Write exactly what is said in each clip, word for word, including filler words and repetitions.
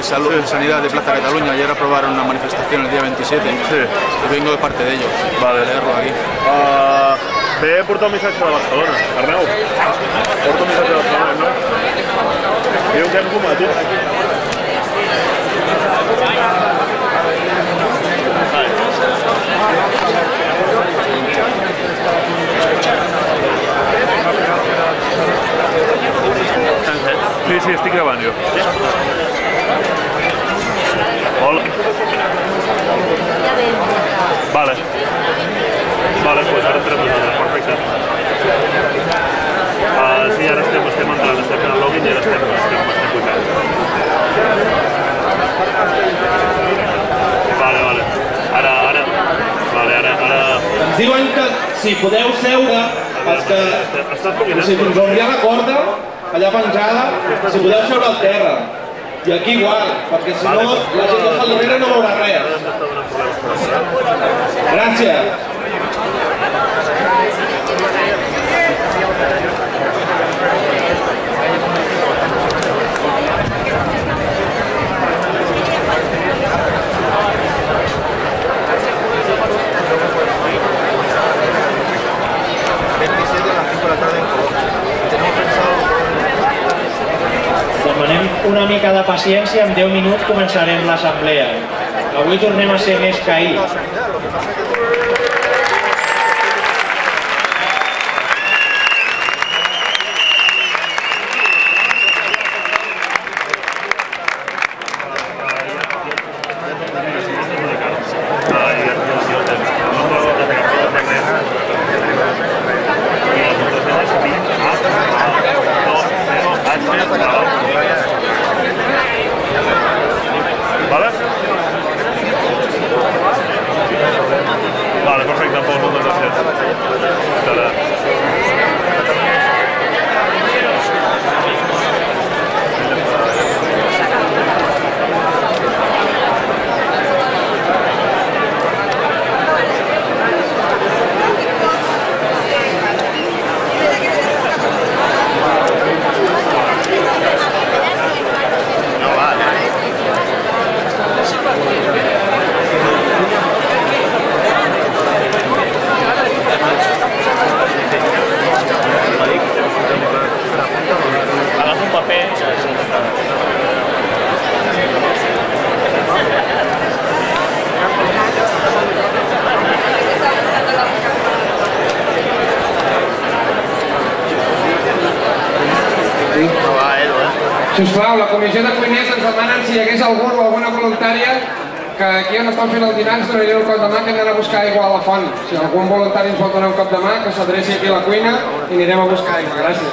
Salud, Sí. Sanidad de Plaza Cataluña. Ayer aprobaron una manifestación el día veintisiete. Sí. Y vengo de parte de ellos. Vale. A leerlo aquí. Uh, bé, porta un missatge de Barcelona. Arnau, porta un missatge de Barcelona, no? Diu que hem combatut. Sí, sí, estic gravant jo. Hola. Vale. Vale, pues ara entrem nosaltres, perfecte. Uh, sí, ara estem, estem entrant, estem fent el login i ara estem, estem, estem pujant. Vale, vale. Ara, ara, vale, ara, ara... Ens diuen que si podeu seure, els que... Si fins on hi ha la corda, allà penjada, si podeu seure al terra. I aquí igual, perquè si no, la gent de Salinera no veurà res. Gràcies. Demanem una mica de paciència, en deu minuts començarem l'assemblea. Avui tornem a ser més que ahir. Vale? Vale, perfecte, Pol, moltes gràcies. Ara. Agafa un paper. Sisplau, la comissió de cuiners ens demanen si hi hagués algú o alguna voluntària que aquí on estan fent el dinar ens donarien un cop de mà que hem d'anar a buscar aigua a la font. Si algun voluntari ens vol donar un cop de mà, que s'adreci aquí a la cuina i anirem a buscar aigua. Gràcies.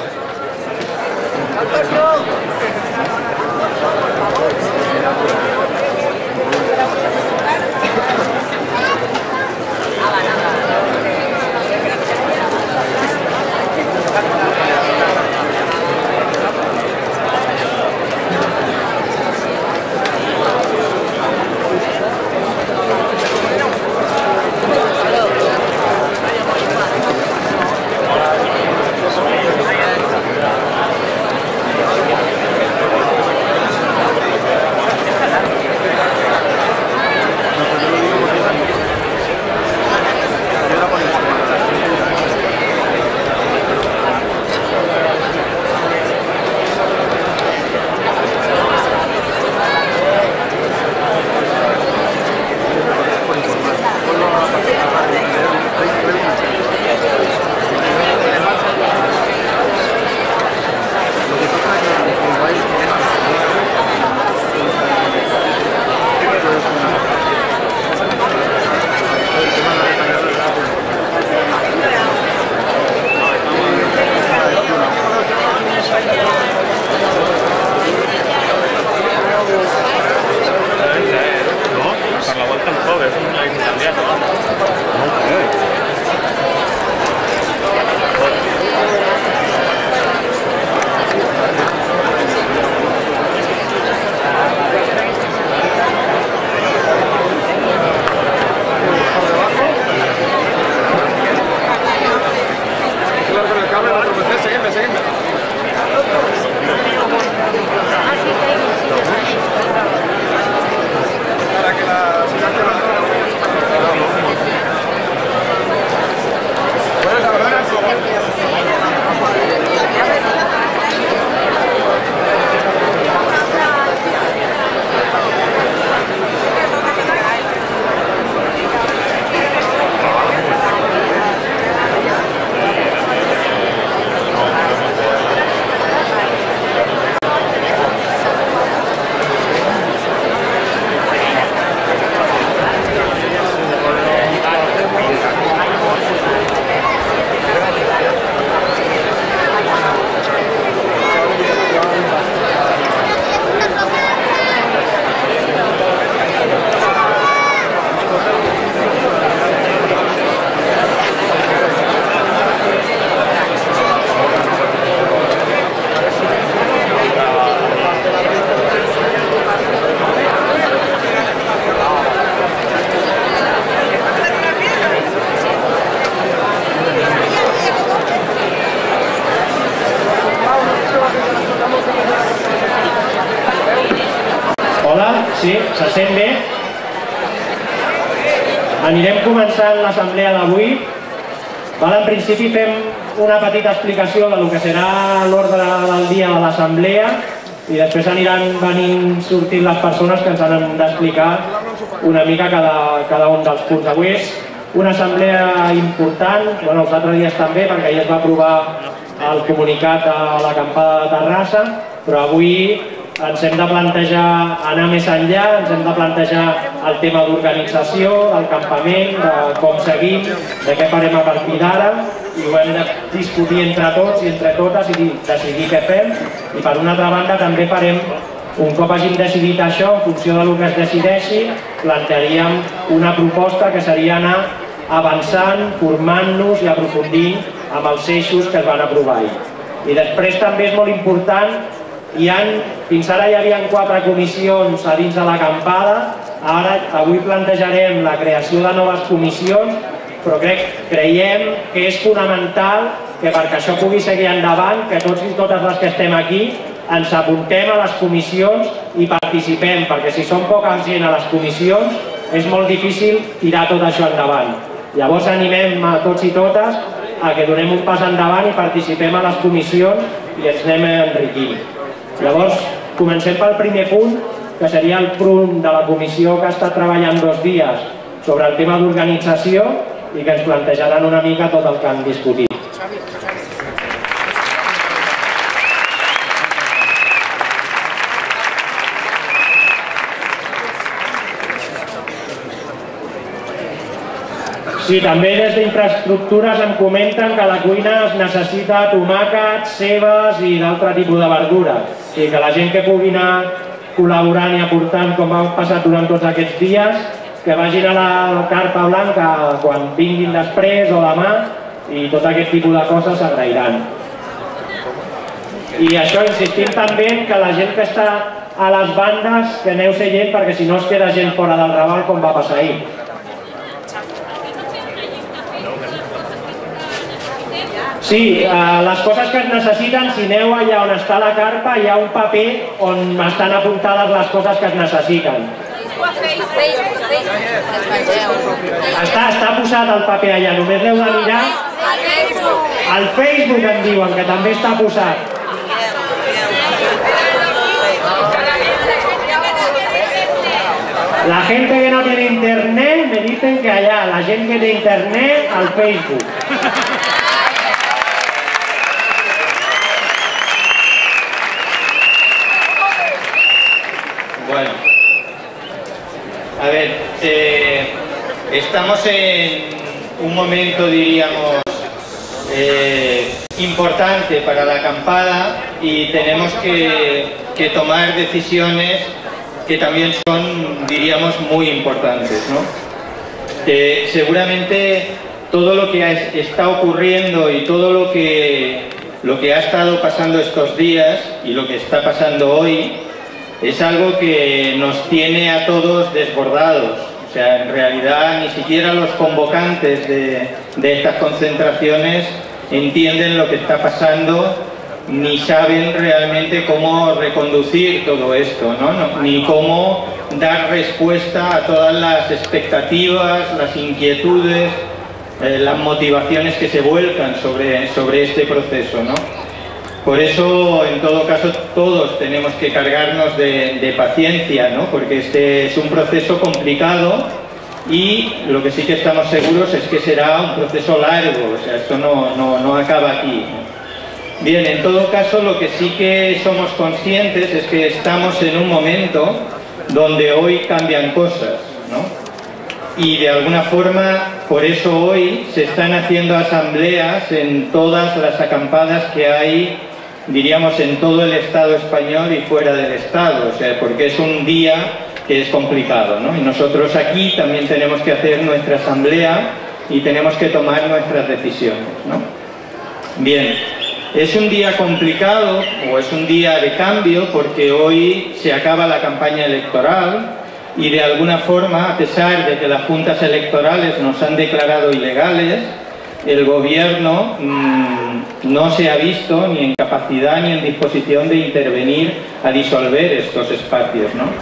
Anirem començant l'assemblea d'avui. En principi fem una petita explicació del que serà l'ordre del dia de l'assemblea i després aniran venint sortint les persones que ens han d'explicar una mica cada, cada un dels punts. Avui és una assemblea important, bueno, els altres dies també, perquè ahir es va aprovar el comunicat de l'acampada de Terrassa, però avui ens hem de plantejar anar més enllà, ens hem de plantejar el tema d'organització, del campament, de com seguim, de què farem a partir d'ara, i ho hem de discutir entre tots i entre totes i decidir què fem. I per una altra banda també farem, un cop hàgim decidit això, en funció del que es decideixi, plantearíem una proposta que seria anar avançant, formant-nos i aprofundint amb els eixos que es van aprovar ahir. I després també és molt important, hi ha, fins ara hi havia quatre comissions a dins de l'acampada, ara avui plantejarem la creació de noves comissions, però crec, creiem que és fonamental que perquè això pugui seguir endavant, que tots i totes les que estem aquí ens apuntem a les comissions i participem, perquè si som poca gent a les comissions és molt difícil tirar tot això endavant. Llavors animem a tots i totes a que donem un pas endavant i participem a les comissions i ens anem enriquint. Llavors, comencem pel primer punt, que seria el punt de la comissió que ha estat treballant dos dies sobre el tema d'organització i que ens plantejaran una mica tot el que han discutit. Sí, també des d'infraestructures em comenten que a la cuina es necessita tomàquets, cebes i d'altre tipus de verdura. I que la gent que pugui anar col·laborant i aportant, com ha passat durant tots aquests dies, que vagin a la carpa blanca quan vinguin després o demà i tot aquest tipus de coses s'agrairan. I això insistim també que la gent que està a les bandes que aneu seient perquè si no es queda gent fora del Raval com va passar ahir. Sí, les coses que es necessiten, si aneu allà on està la carpa, hi ha un paper on estan apuntades les coses que es necessiten. Està, està posat el paper allà, només l'heu de mirar. Al Facebook em diuen que també està posat. La gente que no tiene internet me dicen que allá, la gente que tiene internet al Facebook. Bueno, a ver, eh, estamos en un momento, diríamos, eh, importante para la acampada y tenemos que, que tomar decisiones que también son, diríamos, muy importantes, ¿no? Eh, seguramente todo lo que ha, está ocurriendo y todo lo que, lo que ha estado pasando estos días y lo que está pasando hoy es algo que nos tiene a todos desbordados. O sea, en realidad ni siquiera los convocantes de, de estas concentraciones entienden lo que está pasando ni saben realmente cómo reconducir todo esto, ¿no? No, ni cómo dar respuesta a todas las expectativas, las inquietudes, eh, las motivaciones que se vuelcan sobre, sobre este proceso, ¿no? Por eso, en todo caso, todos tenemos que cargarnos de, de paciencia, ¿no? Porque este es un proceso complicado y lo que sí que estamos seguros es que será un proceso largo, o sea, esto no, no, no acaba aquí, ¿no? Bien, en todo caso, lo que sí que somos conscientes es que estamos en un momento donde hoy cambian cosas, ¿no? Y de alguna forma, por eso hoy se están haciendo asambleas en todas las acampadas que hay, diríamos, en todo el Estado español y fuera del Estado, o sea, porque es un día que es complicado, ¿no? Y nosotros aquí también tenemos que hacer nuestra asamblea y tenemos que tomar nuestras decisiones, ¿no? Bien, es un día complicado o es un día de cambio porque hoy se acaba la campaña electoral y de alguna forma, a pesar de que las juntas electorales nos han declarado ilegales, el gobierno mmm, no se ha visto ni en capacidad ni en disposición de intervenir a disolver estos espacios, ¿no?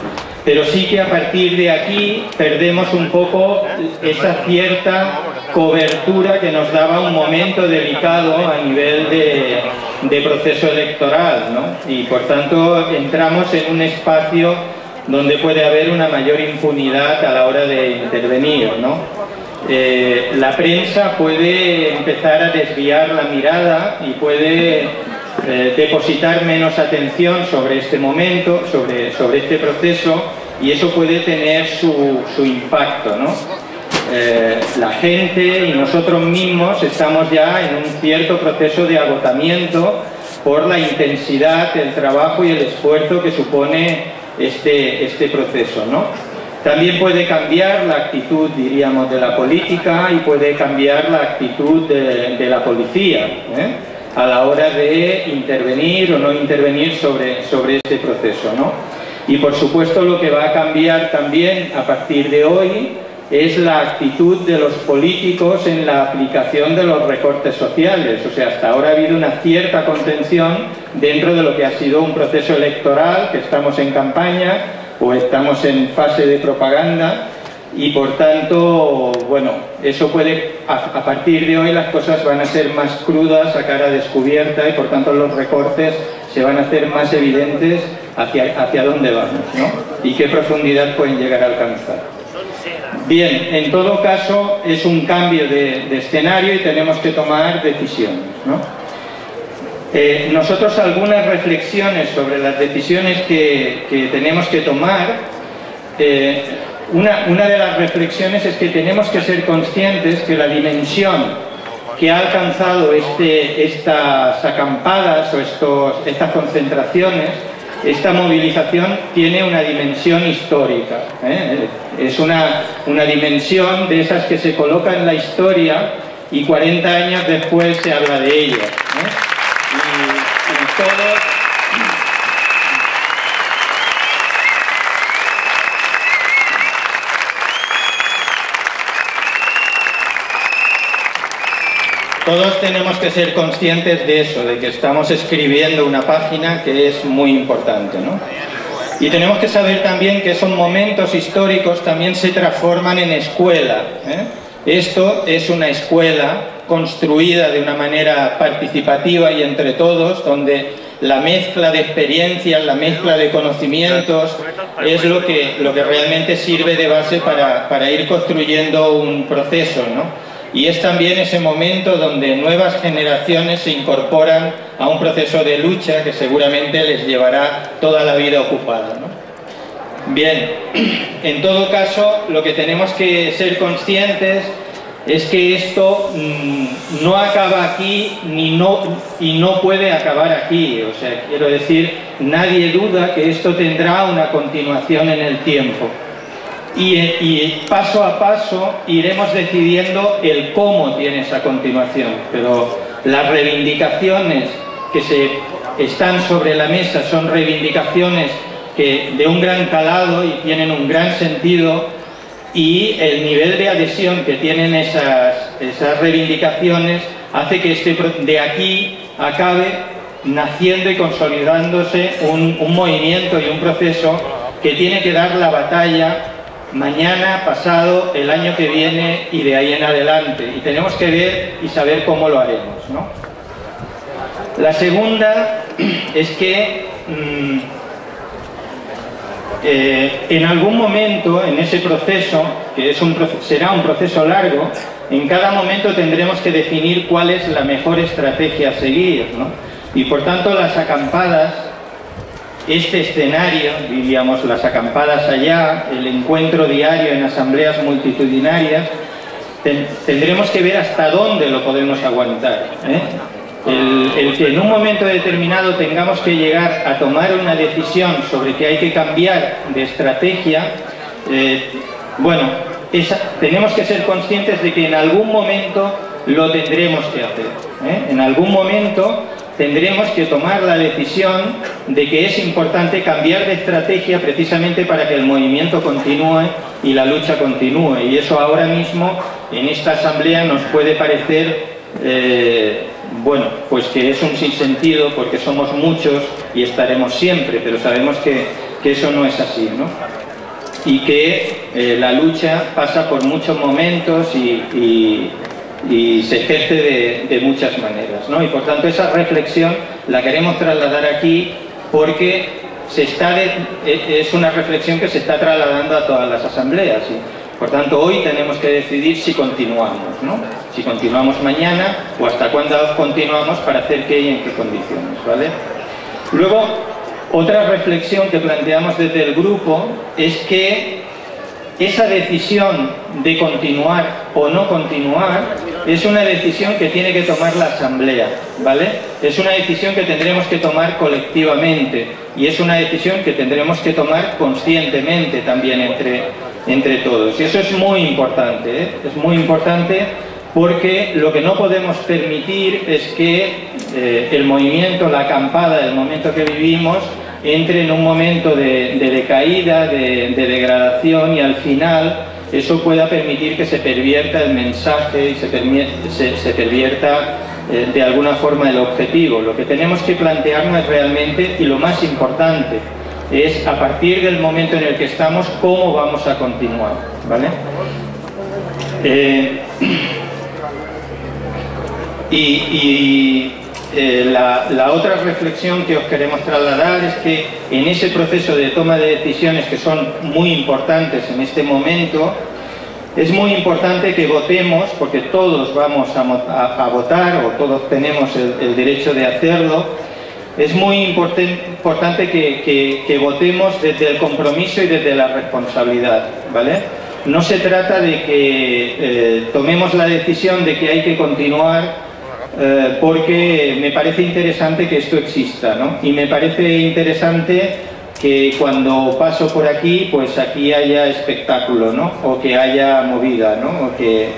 pero sí que a partir de aquí perdemos un poco esa cierta cobertura que nos daba un momento delicado a nivel de, de proceso electoral, ¿no? Y por tanto entramos en un espacio donde puede haber una mayor impunidad a la hora de intervenir, ¿no? Eh, la prensa puede empezar a desviar la mirada y puede eh, depositar menos atención sobre este momento, sobre, sobre este proceso, y eso puede tener su, su impacto, ¿no? Eh, la gente y nosotros mismos estamos ya en un cierto proceso de agotamiento por la intensidad, el trabajo y el esfuerzo que supone este, este proceso, ¿no? También puede cambiar la actitud, diríamos, de la política y puede cambiar la actitud de, de la policía, ¿eh? a la hora de intervenir o no intervenir sobre, sobre este proceso, ¿no? Y por supuesto lo que va a cambiar también a partir de hoy es la actitud de los políticos en la aplicación de los recortes sociales. O sea, hasta ahora ha habido una cierta contención dentro de lo que ha sido un proceso electoral, que estamos en campaña o estamos en fase de propaganda, y por tanto, bueno, eso puede, a, a partir de hoy las cosas van a ser más crudas, a cara descubierta, y por tanto los recortes se van a hacer más evidentes hacia, hacia dónde vamos, ¿no? Y qué profundidad pueden llegar a alcanzar. Bien, en todo caso es un cambio de, de escenario y tenemos que tomar decisiones, ¿no? Eh, nosotros algunas reflexiones sobre las decisiones que, que tenemos que tomar. eh, una, una de las reflexiones es que tenemos que ser conscientes que la dimensión que ha alcanzado este, estas acampadas o estos, estas concentraciones, esta movilización tiene una dimensión histórica, ¿eh? Es una, una dimensión de esas que se coloca en la historia y cuarenta años después se habla de ella, ¿eh? Y, y todos, todos tenemos que ser conscientes de eso, de que estamos escribiendo una página que es muy importante, ¿no? Y tenemos que saber también que esos momentos históricos también se transforman en escuela, ¿eh? Esto es una escuela construida de una manera participativa y entre todos, donde la mezcla de experiencias, la mezcla de conocimientos es lo que, lo que realmente sirve de base para, para ir construyendo un proceso, ¿no? Y es también ese momento donde nuevas generaciones se incorporan a un proceso de lucha que seguramente les llevará toda la vida ocupada, ¿no? Bien, en todo caso, lo que tenemos que ser conscientes es que esto mmm, no acaba aquí ni no, y no puede acabar aquí. O sea, quiero decir, nadie duda que esto tendrá una continuación en el tiempo. Y, y paso a paso iremos decidiendo el cómo tiene esa continuación, pero las reivindicaciones que se están sobre la mesa son reivindicaciones que de un gran calado y tienen un gran sentido, y el nivel de adhesión que tienen esas, esas reivindicaciones hace que este, de aquí acabe naciendo y consolidándose un, un movimiento y un proceso que tiene que dar la batalla mañana, pasado, el año que viene y de ahí en adelante. Y tenemos que ver y saber cómo lo haremos, ¿no? La segunda es que mmm, eh, en algún momento en ese proceso, que es un, será un proceso largo, en cada momento tendremos que definir cuál es la mejor estrategia a seguir, ¿no? Y por tanto las acampadas, este escenario, diríamos las acampadas allá, el encuentro diario en asambleas multitudinarias, ten, tendremos que ver hasta dónde lo podemos aguantar, ¿eh? El, el que en un momento determinado tengamos que llegar a tomar una decisión sobre que hay que cambiar de estrategia, eh, bueno, esa, tenemos que ser conscientes de que en algún momento lo tendremos que hacer, ¿eh? En algún momento tendremos que tomar la decisión de que es importante cambiar de estrategia precisamente para que el movimiento continúe y la lucha continúe. Y eso ahora mismo en esta asamblea nos puede parecer, eh, bueno, pues que es un sinsentido porque somos muchos y estaremos siempre, pero sabemos que, que eso no es así, ¿no? y que eh, la lucha pasa por muchos momentos y, y, y se ejerce de, de muchas maneras, ¿no? Y por tanto esa reflexión la queremos trasladar aquí porque se está de, es una reflexión que se está trasladando a todas las asambleas. Y por tanto hoy tenemos que decidir si continuamos, ¿no? Si continuamos mañana o hasta cuándo continuamos, para hacer qué y en qué condiciones, ¿vale? Luego, otra reflexión que planteamos desde el grupo es que esa decisión de continuar o no continuar es una decisión que tiene que tomar la asamblea, ¿vale? Es una decisión que tendremos que tomar colectivamente y es una decisión que tendremos que tomar conscientemente también entre, entre todos. Y eso es muy importante, ¿eh? Es muy importante porque lo que no podemos permitir es que eh, el movimiento, la acampada, el momento que vivimos, entre en un momento de, de decaída, de, de degradación, y al final eso pueda permitir que se pervierta el mensaje y se, se, se pervierta eh, de alguna forma el objetivo. Lo que tenemos que plantearnos es realmente, y lo más importante, es a partir del momento en el que estamos, cómo vamos a continuar, ¿vale? Eh, y... y Eh, la, la otra reflexión que os queremos trasladar es que en ese proceso de toma de decisiones, que son muy importantes en este momento, es muy importante que votemos, porque todos vamos a, a, a votar, o todos tenemos el, el derecho de hacerlo. Es muy importante que, que, que votemos desde el compromiso y desde la responsabilidad, ¿vale? No se trata de que eh, tomemos la decisión de que hay que continuar Eh, porque me parece interesante que esto exista, ¿no? Y me parece interesante que cuando paso por aquí, pues aquí haya espectáculo, ¿no? O que haya movida, ¿no? O que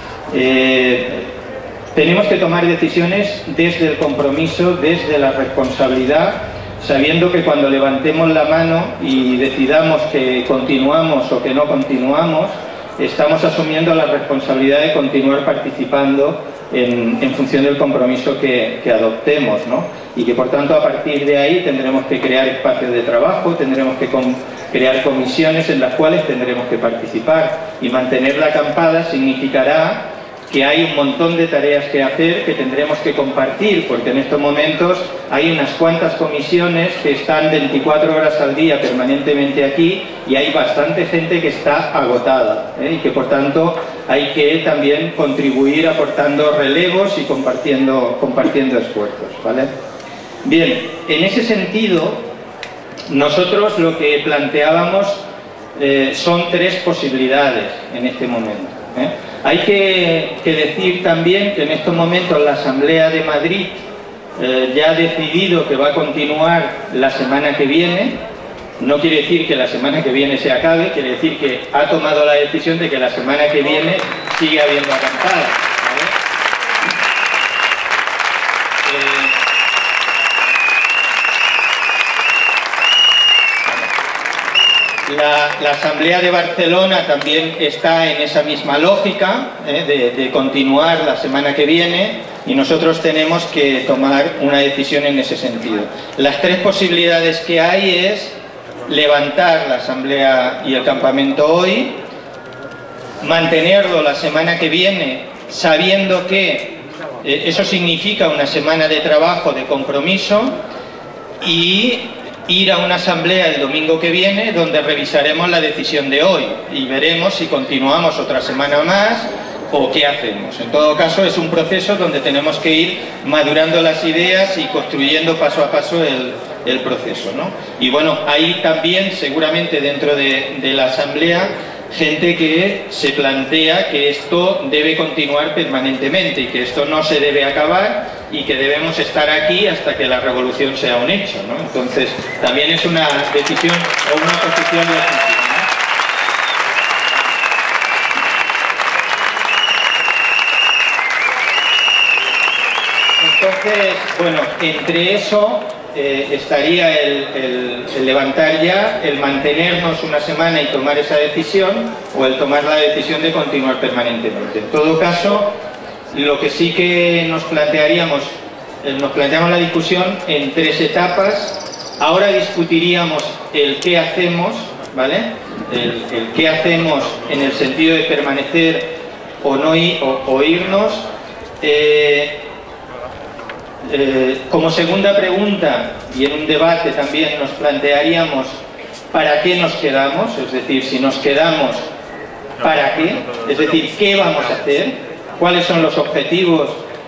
eh, tenemos que tomar decisiones desde el compromiso, desde la responsabilidad, sabiendo que cuando levantemos la mano y decidamos que continuamos o que no continuamos, estamos asumiendo la responsabilidad de continuar participando En, en función del compromiso que, que adoptemos, ¿no? Y que por tanto a partir de ahí tendremos que crear espacios de trabajo, tendremos que com crear comisiones en las cuales tendremos que participar, y mantener la acampada significará que hay un montón de tareas que hacer que tendremos que compartir, porque en estos momentos hay unas cuantas comisiones que están veinticuatro horas al día permanentemente aquí, y hay bastante gente que está agotada, ¿eh? Y que por tanto hay que también contribuir aportando relevos y compartiendo, compartiendo esfuerzos, ¿vale? Bien, en ese sentido, nosotros lo que planteábamos eh, son tres posibilidades en este momento, ¿eh? Hay que, que decir también que en estos momentos la Asamblea de Madrid eh, ya ha decidido que va a continuar la semana que viene. No quiere decir que la semana que viene se acabe, quiere decir que ha tomado la decisión de que la semana que viene sigue habiendo acampada, ¿vale? Eh, La, la Asamblea de Barcelona también está en esa misma lógica, ¿eh? de, de continuar la semana que viene, y nosotros tenemos que tomar una decisión en ese sentido. Las tres posibilidades que hay es levantar la Asamblea y el campamento hoy, mantenerlo la semana que viene sabiendo que eh, eso significa una semana de trabajo, de compromiso, y ir a una asamblea el domingo que viene donde revisaremos la decisión de hoy y veremos si continuamos otra semana más o qué hacemos. En todo caso, es un proceso donde tenemos que ir madurando las ideas y construyendo paso a paso el, el proceso, ¿no? Y bueno, hay también seguramente dentro de, de la asamblea gente que se plantea que esto debe continuar permanentemente y que esto no se debe acabar y que debemos estar aquí hasta que la revolución sea un hecho, ¿no? Entonces, también es una decisión o una posición legítima, ¿no? Entonces, bueno, entre eso eh, estaría el, el, el levantar ya, el mantenernos una semana y tomar esa decisión, o el tomar la decisión de continuar permanentemente. En todo caso, lo que sí que nos plantearíamos, eh, nos planteamos la discusión en tres etapas. Ahora discutiríamos el qué hacemos, ¿vale? El, el qué hacemos en el sentido de permanecer o no ir, o, o irnos. Eh, eh, como segunda pregunta, y en un debate también nos plantearíamos ¿para qué nos quedamos? Es decir, si nos quedamos, ¿para qué? Es decir, ¿qué vamos a hacer? ¿Cuáles son los objetivos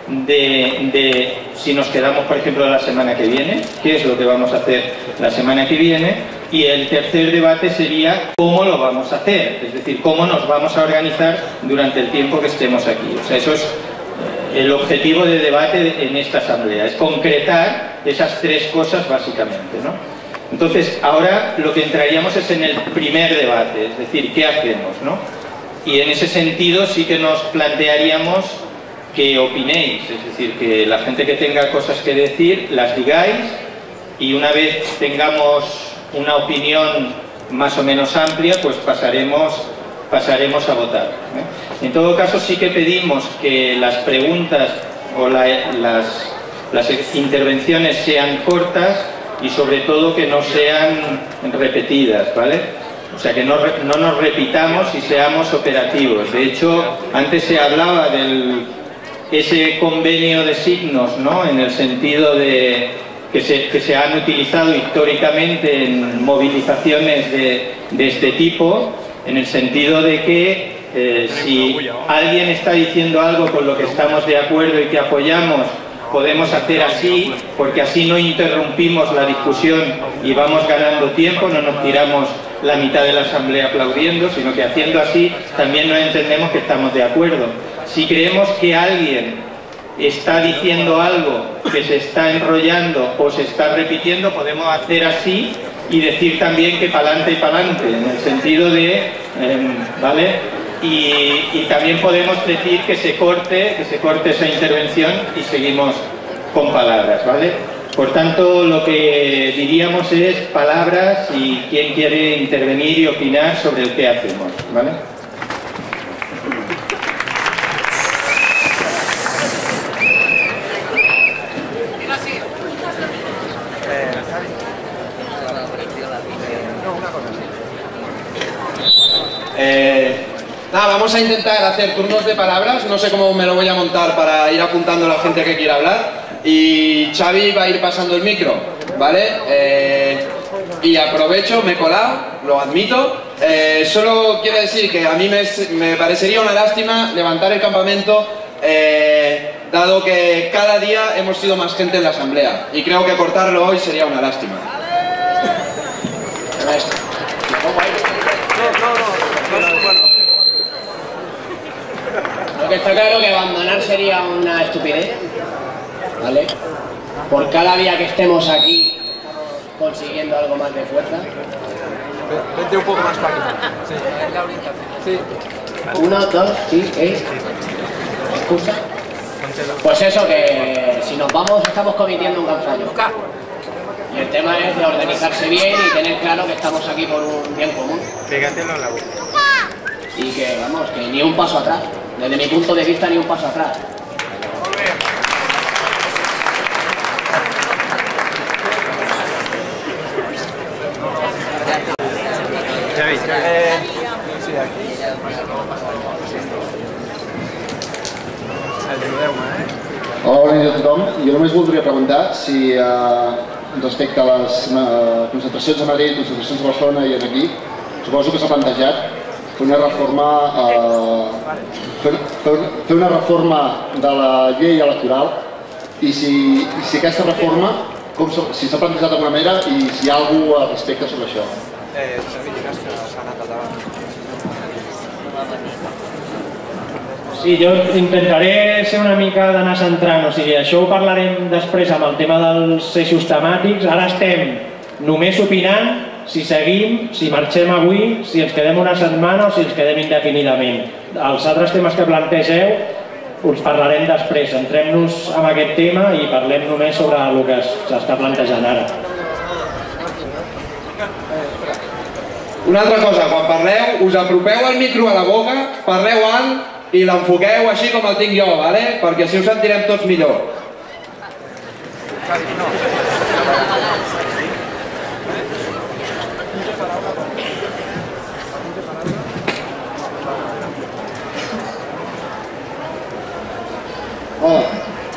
de, de si nos quedamos, por ejemplo, la semana que viene? ¿Qué es lo que vamos a hacer la semana que viene? Y el tercer debate sería ¿cómo lo vamos a hacer? Es decir, ¿cómo nos vamos a organizar durante el tiempo que estemos aquí? O sea, eso es el objetivo de debate en esta asamblea, es concretar esas tres cosas básicamente, ¿no? Entonces, ahora lo que entraríamos es en el primer debate, es decir, ¿qué hacemos, no? Y en ese sentido sí que nos plantearíamos que opinéis, es decir, que la gente que tenga cosas que decir, las digáis, y una vez tengamos una opinión más o menos amplia, pues pasaremos, pasaremos a votar, ¿eh? En todo caso, sí que pedimos que las preguntas o la, las, las intervenciones sean cortas y sobre todo que no sean repetidas, ¿vale? O sea, que no, no nos repitamos y seamos operativos. De hecho, antes se hablaba de ese convenio de signos, ¿no? En el sentido de que se, que se han utilizado históricamente en movilizaciones de, de este tipo, en el sentido de que eh, si alguien está diciendo algo con lo que estamos de acuerdo y que apoyamos, podemos hacer así, porque así no interrumpimos la discusión y vamos ganando tiempo, no nos tiramos la mitad de la asamblea aplaudiendo, sino que haciendo así también nos entendemos que estamos de acuerdo. Si creemos que alguien está diciendo algo que se está enrollando o se está repitiendo, podemos hacer así y decir también que para adelante y para adelante, en el sentido de, eh, ¿vale? Y, y también podemos decir que se corte, que se corte esa intervención y seguimos con palabras, ¿vale? Por tanto, lo que diríamos es palabras y quién quiere intervenir y opinar sobre el qué hacemos, ¿vale? Eh, nada, vamos a intentar hacer turnos de palabras, no sé cómo me lo voy a montar para ir apuntando a la gente que quiera hablar, y Xavi va a ir pasando el micro, ¿vale? Eh, y aprovecho, me he colado, lo admito, eh, solo quiero decir que a mí me, me parecería una lástima levantar el campamento, eh, dado que cada día hemos sido más gente en la asamblea, y creo que cortarlo hoy sería una lástima. Lo que está claro que abandonar sería una estupidez, ¿vale? Por cada día que estemos aquí consiguiendo algo más de fuerza. Vente un poco más para aquí. Sí. Uno, dos, sí, ¿eh? ¿Excusa? Pues eso, que si nos vamos estamos cometiendo un gran fallo. Y el tema es de organizarse bien y tener claro que estamos aquí por un bien común. Pégatelo en la boca. Y que, vamos, que ni un paso atrás. Desde mi punto de vista, ni un paso atrás. Xavi, Eh, sí, aquí. Hola, bona nit a tothom. Jo només voldria preguntar si eh, respecte a les eh, concentracions a Madrid, concentracions a Barcelona i aquí, suposo que s'ha plantejat fer una reforma eh, fer, fer, fer una reforma de la llei electoral i si, i si aquesta reforma, com, si s'ha plantejat d'alguna manera i si hi ha algú al respecte sobre això. Eh, s'ha anat al davant. Sí, jo intentaré ser una mica d'anar centrant, o sigui, això ho parlarem després amb el tema dels eixos temàtics. Ara estem només opinant si seguim, si marxem avui, si ens quedem una setmana o si ens quedem indefinidament. Els altres temes que plantegeu us parlarem després. Centrem-nos en aquest tema i parlem només sobre el que s'està plantejant ara. Una altra cosa, quan parleu, us apropeu el micro a la boca, parleu alt i l'enfoqueu així com el tinc jo, ¿vale? Perquè així ho sentirem tots millor.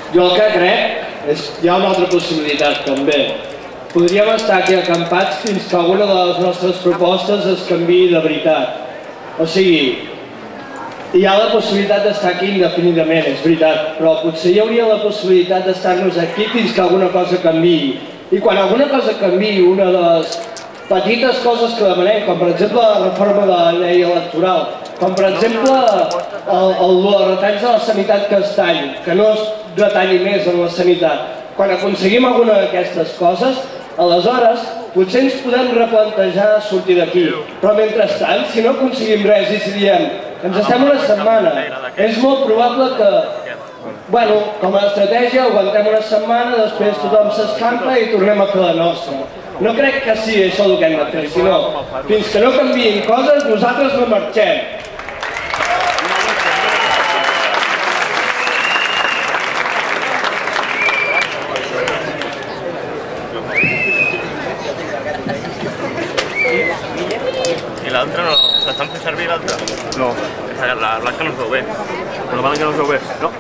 Jo el que crec és que hi ha una altra possibilitat també. Podríem estar aquí acampats fins que alguna de les nostres propostes es canviï de veritat. O sigui, hi ha la possibilitat d'estar aquí indefinidament, és veritat, però potser hi hauria la possibilitat d'estar-nos aquí fins que alguna cosa canviï. I quan alguna cosa canviï, una de les petites coses que demanem, com per exemple la reforma de la llei electoral, com per exemple el, el, els retalls de la sanitat que es talli, que no es retalli més en la sanitat. Quan aconseguim alguna d'aquestes coses, aleshores potser ens podem replantejar sortir d'aquí. Però mentrestant, si no aconseguim res i si diem ens estem una setmana, és molt probable que, bueno, com a estratègia aguantem una setmana, després tothom s'escampa i tornem a fer la nostra. No crec que sigui això el que hem de fer, sinó fins que no canviïn coses, nosaltres no marxem. I l'altre no? L'estan fent servir l'altre? No. La blanca no es veu bé. La blanca no es veu bé? No.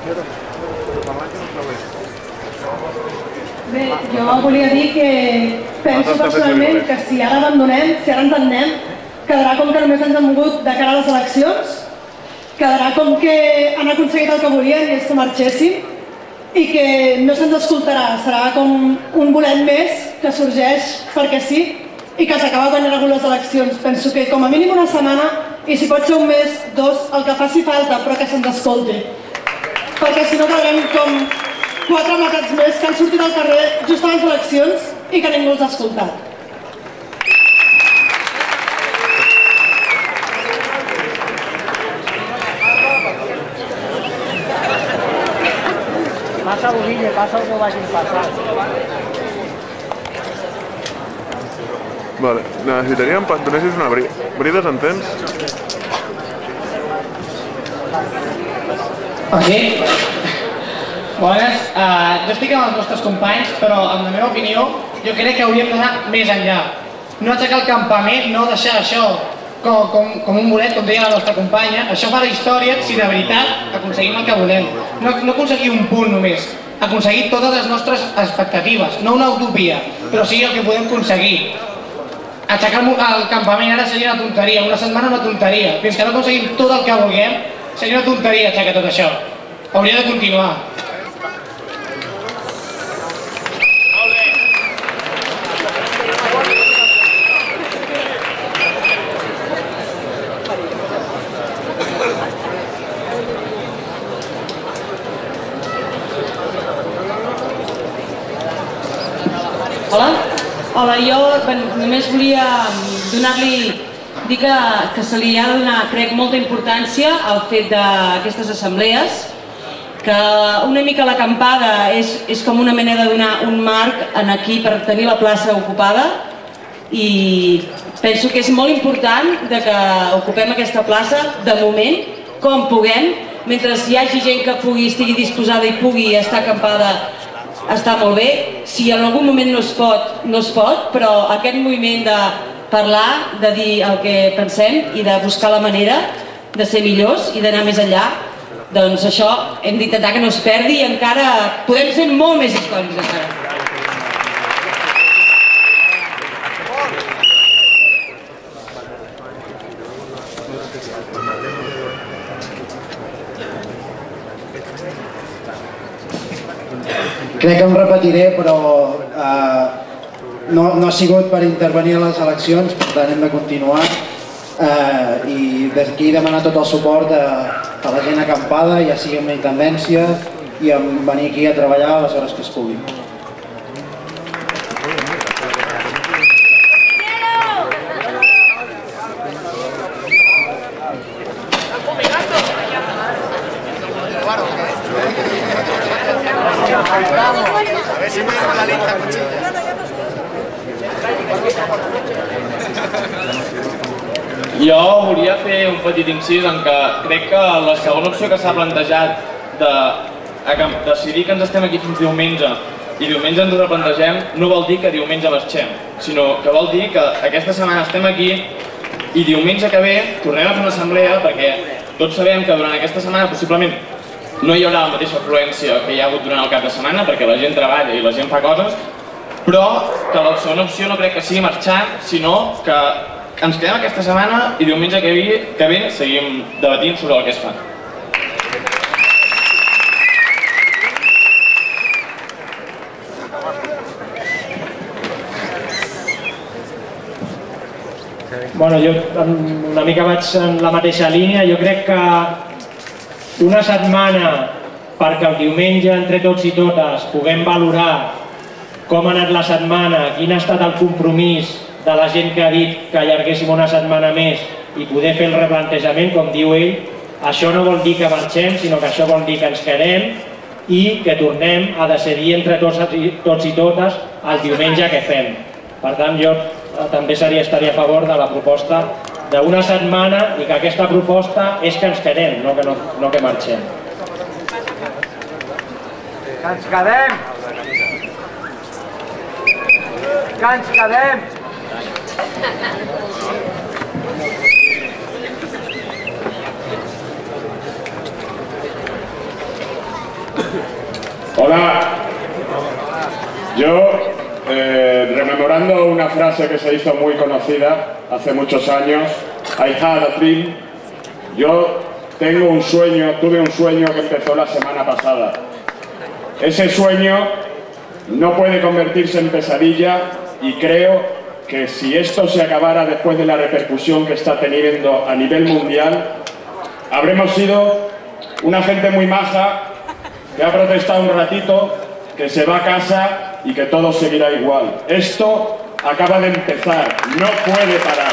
Bé, jo volia dir que penso personalment que si ara abandonem, si ara ens en anem, quedarà com que només ens hem mogut de cara a les eleccions, quedarà com que han aconseguit el que volien i és que marxéssim i que no se'ns escoltarà, serà com un bolet més que sorgeix perquè sí i que s'acaba guanyant algunes eleccions. Penso que com a mínim una setmana, i si pot ser un mes, dos, el que faci falta, però que se'ns escolti. Perquè si no quedarem com quatre matats més que han sortit al carrer just abans d'eleccions i que ningú els ha escoltat. Passa, Bovilla, passa el que vagin passant. Vale, necessitaríem que donessis una brida. Brides en tens? Sí. Bones, uh, jo estic amb els nostres companys, però en la meva opinió jo crec que hauríem d'anar més enllà. No aixecar el campament, no deixar això com, com, com un bolet, com deia la nostra companya. Això fa la història si de veritat aconseguim el que volem. No, no aconseguir un punt només, aconseguir totes les nostres expectatives, no una utopia, però sí el que podem aconseguir. Aixecar el campament ara seria una tonteria, una setmana una tonteria. Fins que no aconseguim tot el que vulguem, seria una tonteria aixecar tot això. Hauria de continuar. Hola? Hola, jo només volia donar-li, dir que, que se li ha de donar, crec, molta importància al fet d'aquestes assemblees, que una mica l'acampada és, és com una mena de donar un marc en aquí per tenir la plaça ocupada i penso que és molt important de que ocupem aquesta plaça de moment, com puguem, mentre hi hagi gent que pugui, estigui disposada i pugui estar acampada està molt bé. Si en algun moment no es pot, no es pot, però aquest moviment de parlar, de dir el que pensem i de buscar la manera de ser millors i d'anar més enllà, doncs això hem d'intentar que no es perdi i encara podem ser molt més històrics encara. Crec que em repetiré, però eh, no, no ha sigut per intervenir a les eleccions, per tant hem de continuar eh, i d'aquí demanar tot el suport a, a la gent acampada, ja sigui amb la intendència i amb venir aquí a treballar a les hores que es pugui. A ver si me dejo la lista cuchilla. Jo volia fer un petit incís en que crec que la segona opció que s'ha plantejat de decidir que ens estem aquí fins diumenge i diumenge ens ho replantegem no vol dir que diumenge marxem, sinó que vol dir que aquesta setmana estem aquí i diumenge que ve tornem a fer una assemblea perquè tots sabem que durant aquesta setmana possiblement no hi haurà la mateixa afluència que hi ha hagut durant el cap de setmana, perquè la gent treballa i la gent fa coses, però que la segona opció no crec que sigui marxar, sinó que ens quedem aquesta setmana i diumenge que ve, que ve seguim debatint sobre el que es fa. Bueno, jo una mica vaig en la mateixa línia. Jo crec que una setmana perquè el diumenge entre tots i totes puguem valorar com ha anat la setmana, quin ha estat el compromís de la gent que ha dit que allarguéssim una setmana més i poder fer el replantejament, com diu ell, això no vol dir que marxem, sinó que això vol dir que ens quedem i que tornem a decidir entre tots i totes el diumenge que fem. Per tant, jo també seria, estaria a favor de la proposta d'una setmana i que aquesta proposta és que ens quedem, no que, no, no que marxem. Que ens quedem! Que ens quedem! Hola, yo eh, rememorando una frase que se hizo muy conocida hace muchos años, I had a dream. Yo tengo un sueño, tuve un sueño que empezó la semana pasada. Ese sueño no puede convertirse en pesadilla y creo que si esto se acabara después de la repercusión que está teniendo a nivel mundial, habremos sido una gente muy maja que ha protestado un ratito, que se va a casa y que todo seguirá igual. Esto acaba de empezar, no puede parar.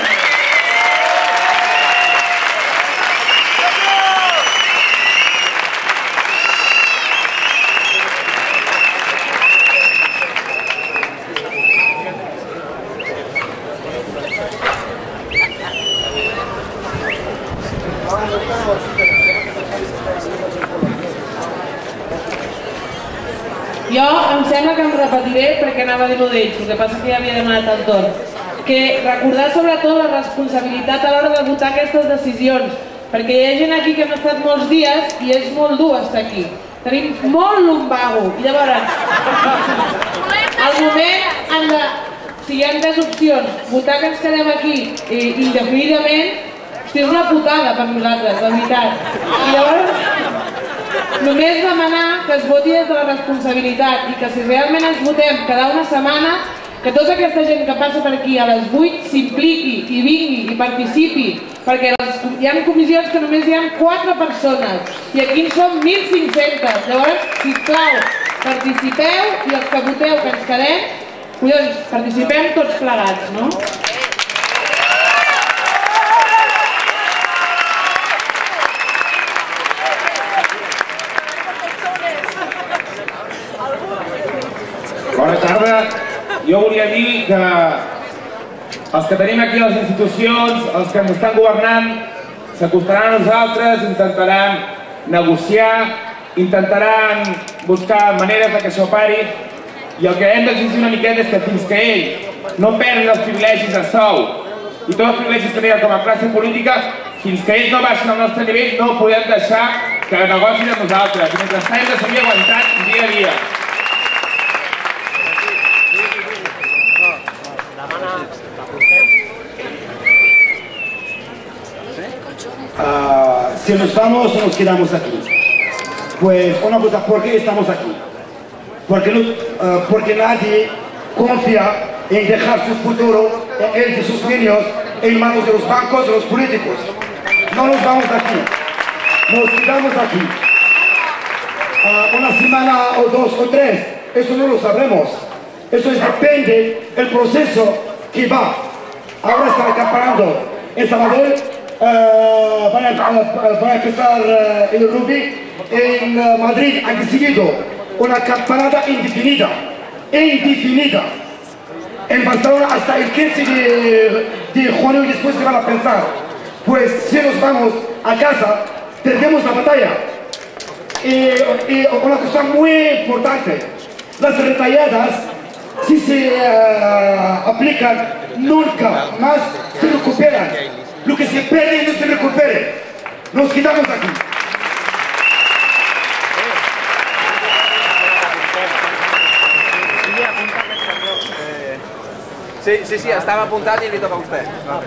Jo em sembla que em repetiré perquè anava a dir-ho d'ells, el que passa que ja havia demanat el torn. Que recordar sobretot la responsabilitat a l'hora de votar aquestes decisions, perquè hi ha gent aquí que hem estat molts dies i és molt dur estar aquí. Tenim molt lumbago i llavors al moment han de, si hi ha tres opcions, votar que ens quedem aquí indefinidament, és una putada per nosaltres, de veritat. I llavors només demanar que es voti des de la responsabilitat i que si realment ens votem cada una setmana, que tota aquesta gent que passa per aquí a les vuit s'impliqui i vingui i participi, perquè les, hi ha comissions que només hi ha quatre persones i aquí en som mil cinc-centes. Llavors, sisplau, participeu i els que voteu que ens quedem, collons, participem tots plegats, no? Bona tarda. Jo volia dir que els que tenim aquí les institucions, els que ens estan governant, s'acostaran a nosaltres, intentaran negociar, intentaran buscar maneres que això pari, i el que hem d'exigir una miqueta és que fins que ell no perdi els privilegis de sou i tots els privilegis que tenen com a classe política, fins que ells no baixin al nostre nivell no podem deixar que negocin amb nosaltres. I mentrestant hem de seguir aguantant dia a dia. Uh, si nos vamos o nos quedamos aquí. Pues una cosa, ¿por qué estamos aquí? Porque, no, uh, porque nadie confía en dejar su futuro, el de sus niños, en manos de los bancos y los políticos. No nos vamos de aquí, nos quedamos aquí. Uh, una semana o dos o tres, eso no lo sabremos. Eso es, depende del proceso que va. Ahora están acampanando en Sabadell. Uh, van, a, uh, van a empezar uh, el rugby en uh, Madrid, han decidido una campanada indefinida, indefinida. En Barcelona hasta el quince de, de junio y después se van a pensar. Pues si nos vamos a casa, perdemos la batalla. Y, y una cosa muy importante, las retalladas, si se uh, aplican, nunca más se recuperan. Lo que se pierde no se recupere. Nos quedamos aquí. Sí, sí, sí, estava apuntat i li toca a vostè.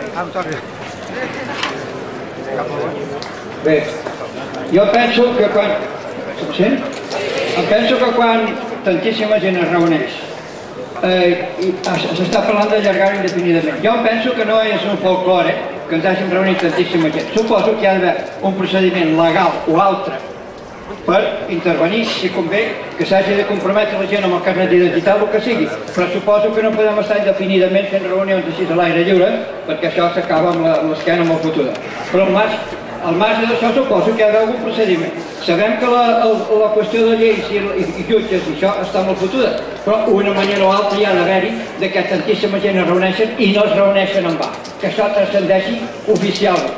Bé, jo penso que quan... Sí? Em penso que quan tantíssima gent es reuneix eh, s'està parlant d'allargar indefinidament. Jo penso que no és un folklore que ens hàgim reunit tantíssima gent. Suposo que hi ha d'haver un procediment legal o altre per intervenir, si convé, que s'hagi de comprometre la gent amb el carnet d'identitat o el que sigui. Però suposo que no podem estar indefinidament fent reunions així a l'aire lliure, perquè això s'acaba amb l'esquena molt fotuda. Però al marge, al marge d'això suposo que hi haurà algun procediment. Sabem que la, la qüestió de lleis i, i, i jutges i això està molt fotuda, però una manera o altra hi ha d'haver-hi de que tantíssima gent es reuneixen i no es reuneixen en va. Que això transcendeixi oficialment.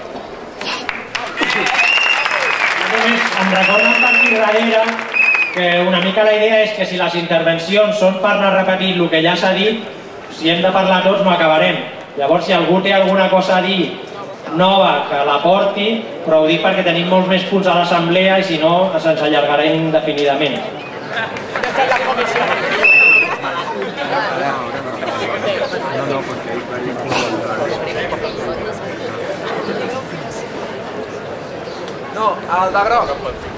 Em recorden per dir darrere que una mica la idea és que si les intervencions són per anar repetint el que ja s'ha dit, si hem de parlar tots no acabarem. Llavors, si algú té alguna cosa a dir nova, que la porti, però ho dic perquè tenim molts més punts a l'assemblea i si no, se'ns allargarà indefinidament. No, el de groc.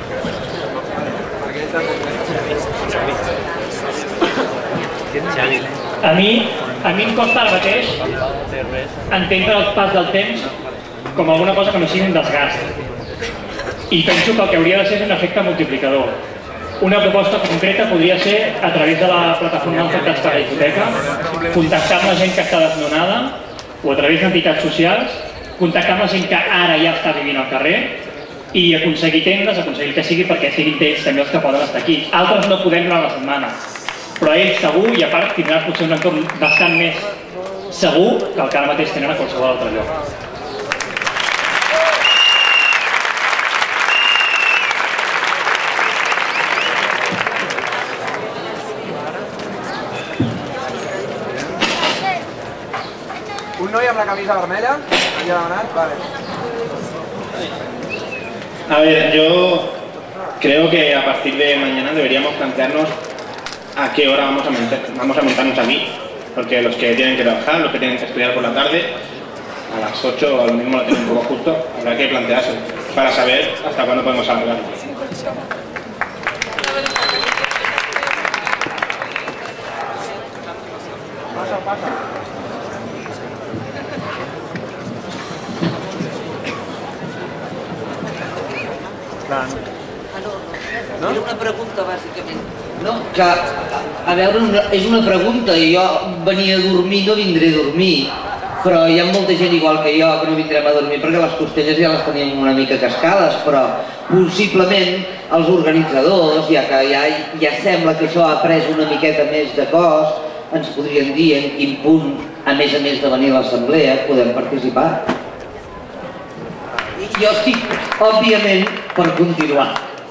A mi, a mi em costa ara mateix entendre el pas del temps com alguna cosa que no sigui un desgast. I penso que el que hauria de ser és un efecte multiplicador. Una proposta concreta podria ser, a través de la plataforma d'afectats per la hipoteca, contactar amb la gent que està desnonada o a través d'entitats socials, contactar amb la gent que ara ja està vivint al carrer i aconseguir tendes, aconseguir que sigui perquè siguin ells també els que poden estar aquí. Altres no podem durant la setmana, però ells segur i a part tindran potser un entorn bastant més segur que el que ara mateix tenen a qualsevol altre lloc. Un noi amb la camisa vermella, havia demanat, vale. A ver, yo creo que a partir de mañana deberíamos plantearnos a qué hora vamos a, montar, vamos a montarnos aquí, porque los que tienen que trabajar, los que tienen que estudiar por la tarde, a las ocho a lo mismo lo tienen un poco justo, habrá que plantearse para saber hasta cuándo podemos alargar. Passa, passa. No? Era una pregunta, bàsicament. No, que, a veure, una, és una pregunta i jo venia a dormir, no vindré a dormir, però hi ha molta gent igual que jo que no vindrem a dormir perquè les costelles ja les tenim una mica cascades, però possiblement els organitzadors, ja que ja, ja sembla que això ha pres una miqueta més de cos, ens podrien dir en quin punt, a més a més de venir a l'assemblea, podem participar. I jo estic, òbviament, per continuar.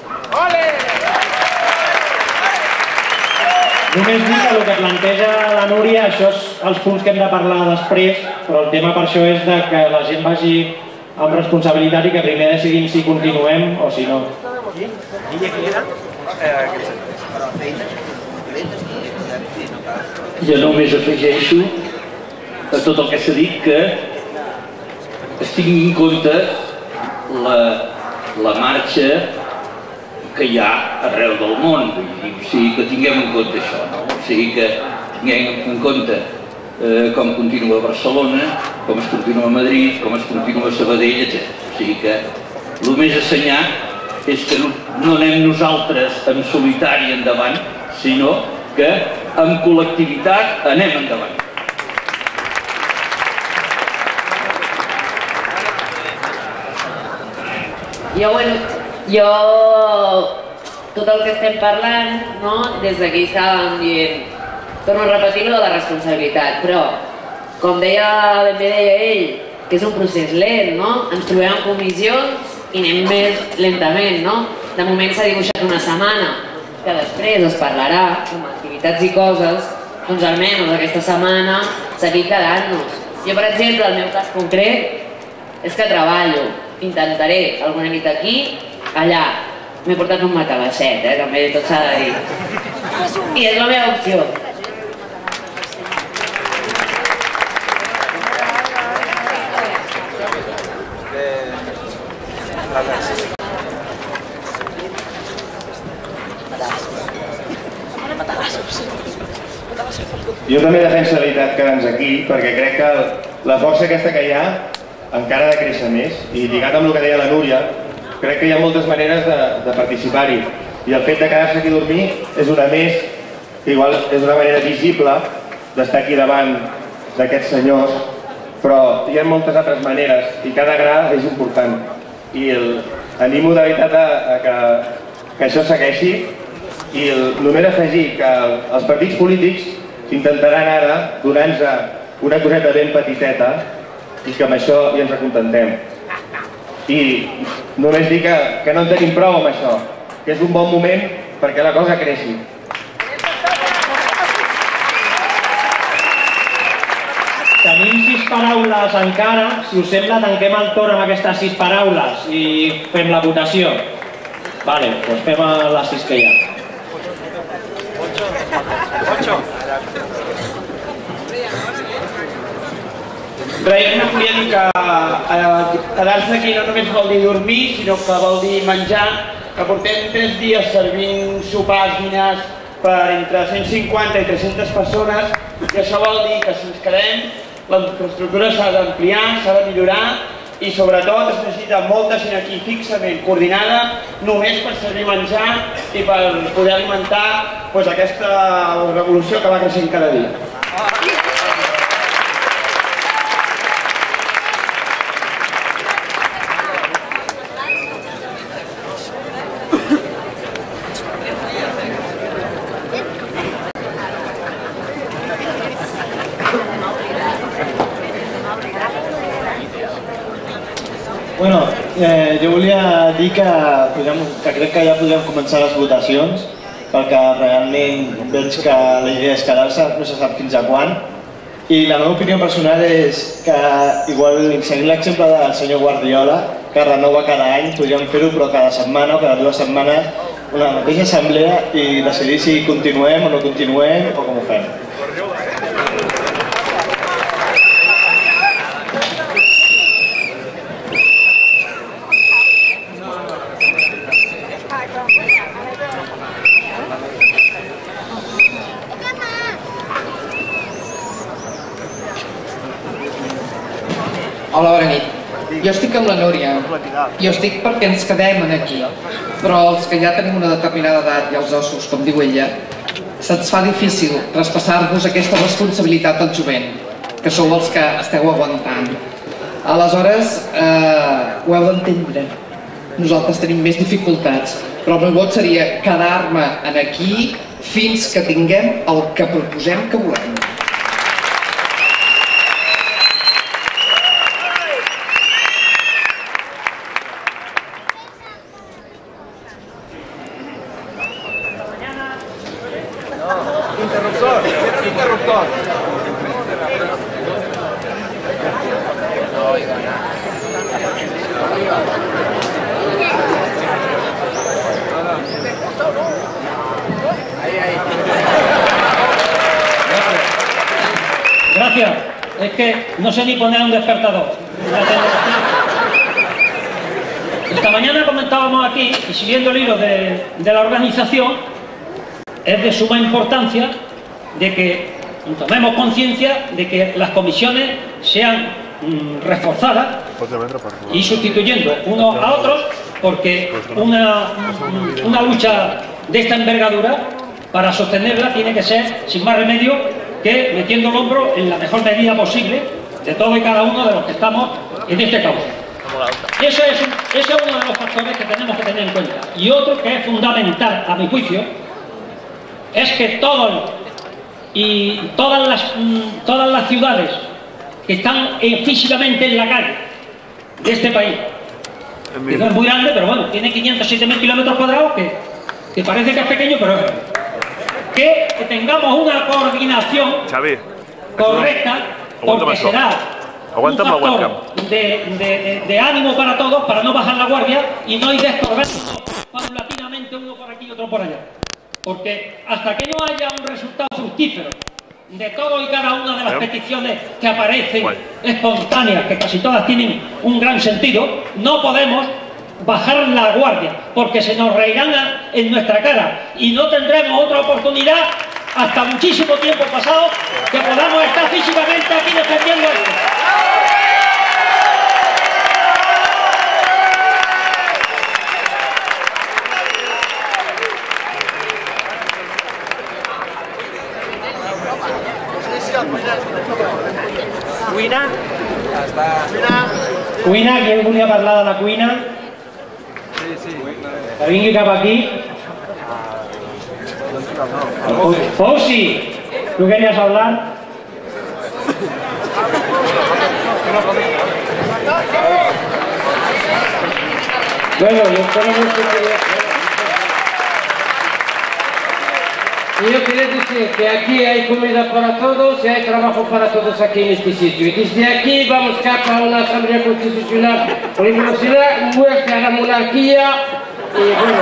Només dir que el que planteja la Núria, això és els punts que hem de parlar després, però el tema per això és de que la gent vagi amb responsabilitat i que primer decidim si continuem o si no. Jo només afegeixo a tot el que s'ha dit que es tingui en compte la, la marxa que hi ha arreu del món, o sigui que tinguem en compte això, no? O sigui que tinguem en compte eh, com continua Barcelona, com es continua Madrid, com es continua Sabadell, etcètera. O sigui que el més assenyat és que no, no anem nosaltres en solitari endavant, sinó que en col·lectivitat anem endavant. Jo, bueno, jo, tot el que estem parlant, no? Des d'aquí estàvem dient, torno a repetir lo de la responsabilitat, però, com deia, ben bé deia ell, que és un procés lent, no? Ens trobem en comissions i anem més lentament, no? De moment s'ha dibuixat una setmana, que després es parlarà, amb activitats i coses, doncs almenys aquesta setmana seguir quedant-nos. Jo, per exemple, el meu cas concret és que treballo, intentaré alguna nit aquí, allà. M'he portat un matalacet, eh, també tot s'ha de dir. I és la meva opció. Jo també defenso la veritat quedant-nos aquí, perquè crec que la força aquesta que hi ha encara ha de créixer més, i lligat amb el que deia la Núria, crec que hi ha moltes maneres de, de participar-hi, i el fet de quedar-se aquí a dormir és una més, igual és una manera visible d'estar aquí davant d'aquests senyors, però hi ha moltes altres maneres, i cada gra és important, i el, animo de veritat a, a que, que això segueixi, i el, només afegir que els partits polítics intentaran ara donar-nos una coseta ben petiteta i que amb això ja ens acontentem. I només dir que, que no en tenim prou amb això, que és un bon moment perquè la cosa creixi. Tenim sis paraules encara. Si us sembla, tanquem el torn amb aquestes sis paraules i fem la votació. Vale, doncs fem les sis que hi ha. Res, no volia dir que eh, quedar-se aquí no només vol dir dormir, sinó que vol dir menjar, que portem tres dies servint sopars, dinars per entre cent cinquanta i tres-centes persones, i això vol dir que si ens quedem, la infraestructura s'ha d'ampliar, s'ha de millorar, i sobretot es necessita molta gent aquí fixament coordinada només per servir menjar i per poder alimentar pues, aquesta revolució que va creixent cada dia. Bueno, eh, jo volia dir que, podríem, que crec que ja podríem començar les votacions, perquè realment veig que la idea és quedar-se, no se sap fins a quan. I la meva opinió personal és que, igual, seguint l'exemple del senyor Guardiola, que renova cada any, podríem fer-ho, però cada setmana o cada dues setmanes, una mateixa assemblea i decidir si continuem o no continuem o com ho fem. Hola, bona nit. Jo estic amb la Núria. Jo estic perquè ens quedem aquí. Però els que ja tenim una determinada edat i els ossos, com diu ella, se'ns fa difícil traspassar-vos aquesta responsabilitat del jovent, que sou els que esteu aguantant. Aleshores, eh, ho heu d'entendre. Nosaltres tenim més dificultats, però el meu vot seria quedar-me aquí fins que tinguem el que proposem que volem. Interruptor, interruptor. Gracias. Es que no sé ni poner un despertador. Esta mañana comentábamos aquí, y siguiendo el hilo de, de la organización, es de suma importancia de que tomemos conciencia de que las comisiones sean mm, reforzadas y sustituyendo unos a otros, porque una, una lucha de esta envergadura, para sostenerla, tiene que ser, sin más remedio, que metiendo el hombro en la mejor medida posible de todo y cada uno de los que estamos en este campo. Eso es, ese es uno de los factores que tenemos que tener en cuenta. Y otro que es fundamental, a mi juicio, es que todos y todas las, todas las ciudades que están eh, físicamente en la calle de este país, que no es muy grande, pero bueno, tiene quinientos siete mil kilómetros cuadrados, que, que parece que es pequeño, pero es grande. Que, que tengamos una coordinación Xavi, correcta, porque será un factor de, de, de, de ánimo para todos, para no bajar la guardia y no ir descorrendo paulatinamente uno por aquí y otro por allá. Porque hasta que no haya un resultado fructífero de todo y cada una de las peticiones que aparecen espontáneas, que casi todas tienen un gran sentido, no podemos bajar la guardia, porque se nos reirán en nuestra cara y no tendremos otra oportunidad hasta muchísimo tiempo pasado que podamos estar físicamente aquí defendiendo esto. Cuina? Cuina? Cuina, qui volia parlar de la cuina? Sí, sí. Que vingui cap aquí. Fauci, ¿tú querías hablar? Bueno, yo solamente quería... Yo quería decir que aquí hay comida para todos y hay trabajo para todos aquí en este sitio. Y desde aquí vamos a una asamblea constitucional por universidad, muerte a la monarquía y bueno.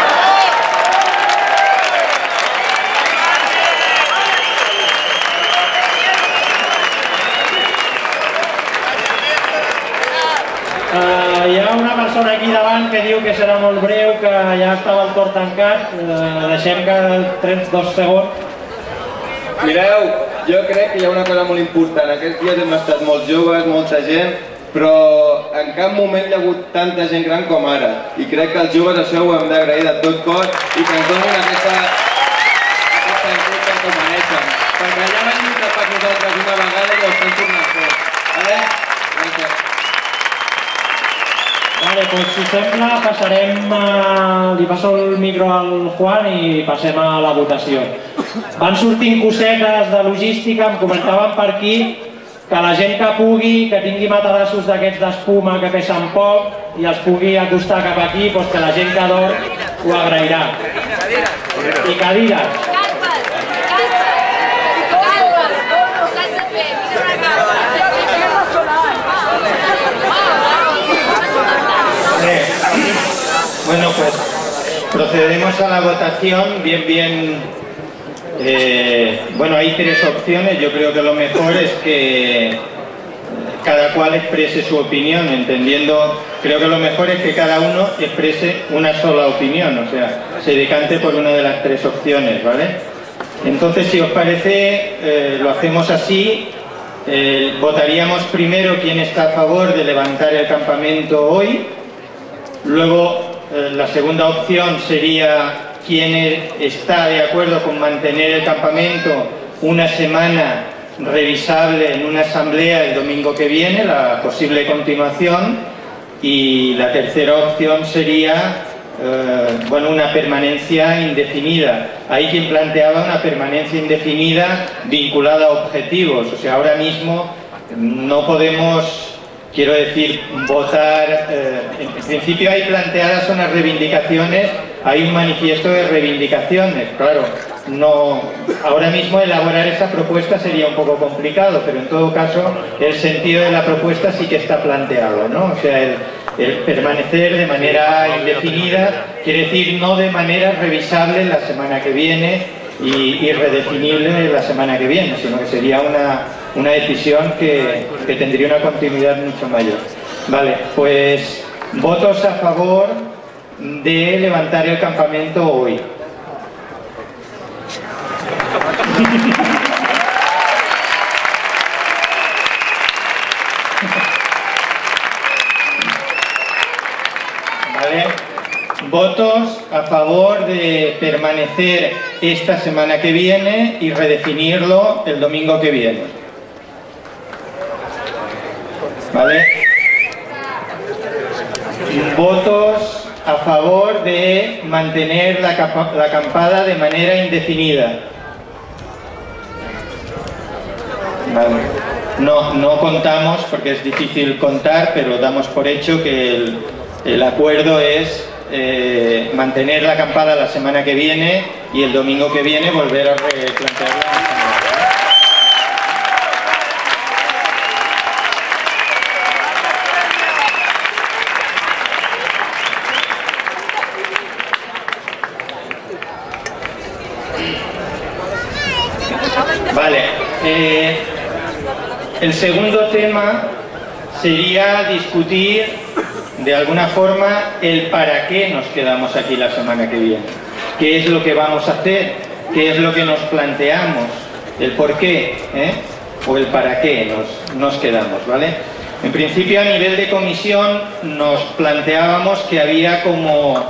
Uh, hi ha una persona aquí davant que diu que serà molt breu, que ja estava el torn tancat. Uh, deixem que trens dos segons. Mireu, jo crec que hi ha una cosa molt important. Aquests dies hem estat molt joves, molta gent, però en cap moment hi ha hagut tanta gent gran com ara. I crec que els joves això ho hem d'agrair de tot cor i que ens donin aquesta aquesta impulsa que ho mereixen. Perquè ja van lluitar per nosaltres una vegada i ho estan tornant a fer. Vale? Gràcies. Vale, pues si sembla passarem, a... li passo el micro al Juan i passem a la votació. Van sortint cosetes de logística, em comentaven per aquí que la gent que pugui, que tingui matalassos d'aquests d'espuma que pesen poc i els pugui acostar cap aquí, doncs que la gent que dorm ho agrairà. I cadires. Bueno, pues procedemos a la votación, bien, bien, eh, bueno, hay tres opciones. Yo creo que lo mejor es que cada cual exprese su opinión, entendiendo, creo que lo mejor es que cada uno exprese una sola opinión, o sea, se decante por una de las tres opciones, ¿vale? Entonces, si os parece, eh, lo hacemos así. Eh, votaríamos primero quién está a favor de levantar el campamento hoy. Luego, eh, la segunda opción sería quién está de acuerdo con mantener el campamento una semana revisable en una asamblea el domingo que viene, la posible continuación. Y la tercera opción sería eh, bueno, una permanencia indefinida. Hay quien planteaba una permanencia indefinida vinculada a objetivos. O sea, ahora mismo no podemos... Quiero decir, votar, eh, en principio hay planteadas unas reivindicaciones, hay un manifiesto de reivindicaciones, claro, no, ahora mismo elaborar esa propuesta sería un poco complicado, pero en todo caso el sentido de la propuesta sí que está planteado, ¿no? O sea, el, el permanecer de manera indefinida, quiere decir no de manera revisable la semana que viene y, y redefinible la semana que viene, sino que sería una... una decisión que, que tendría una continuidad mucho mayor. Vale, pues votos a favor de levantar el campamento hoy. Vale, votos a favor de permanecer esta semana que viene y redefinirlo el domingo que viene. ¿Vale? Votos a favor de mantener la, la acampada de manera indefinida. Vale. No, no contamos porque es difícil contar, pero damos por hecho que el, el acuerdo es eh, mantener la acampada la semana que viene y el domingo que viene volver a replantearla. Vale, eh, el segundo tema sería discutir de alguna forma, el para qué nos quedamos aquí la semana que viene. ¿Qué es lo que vamos a hacer? ¿Qué es lo que nos planteamos? El por qué, ¿eh? O el para qué nos, nos quedamos, ¿vale? En principio, a nivel de comisión, nos planteábamos que había como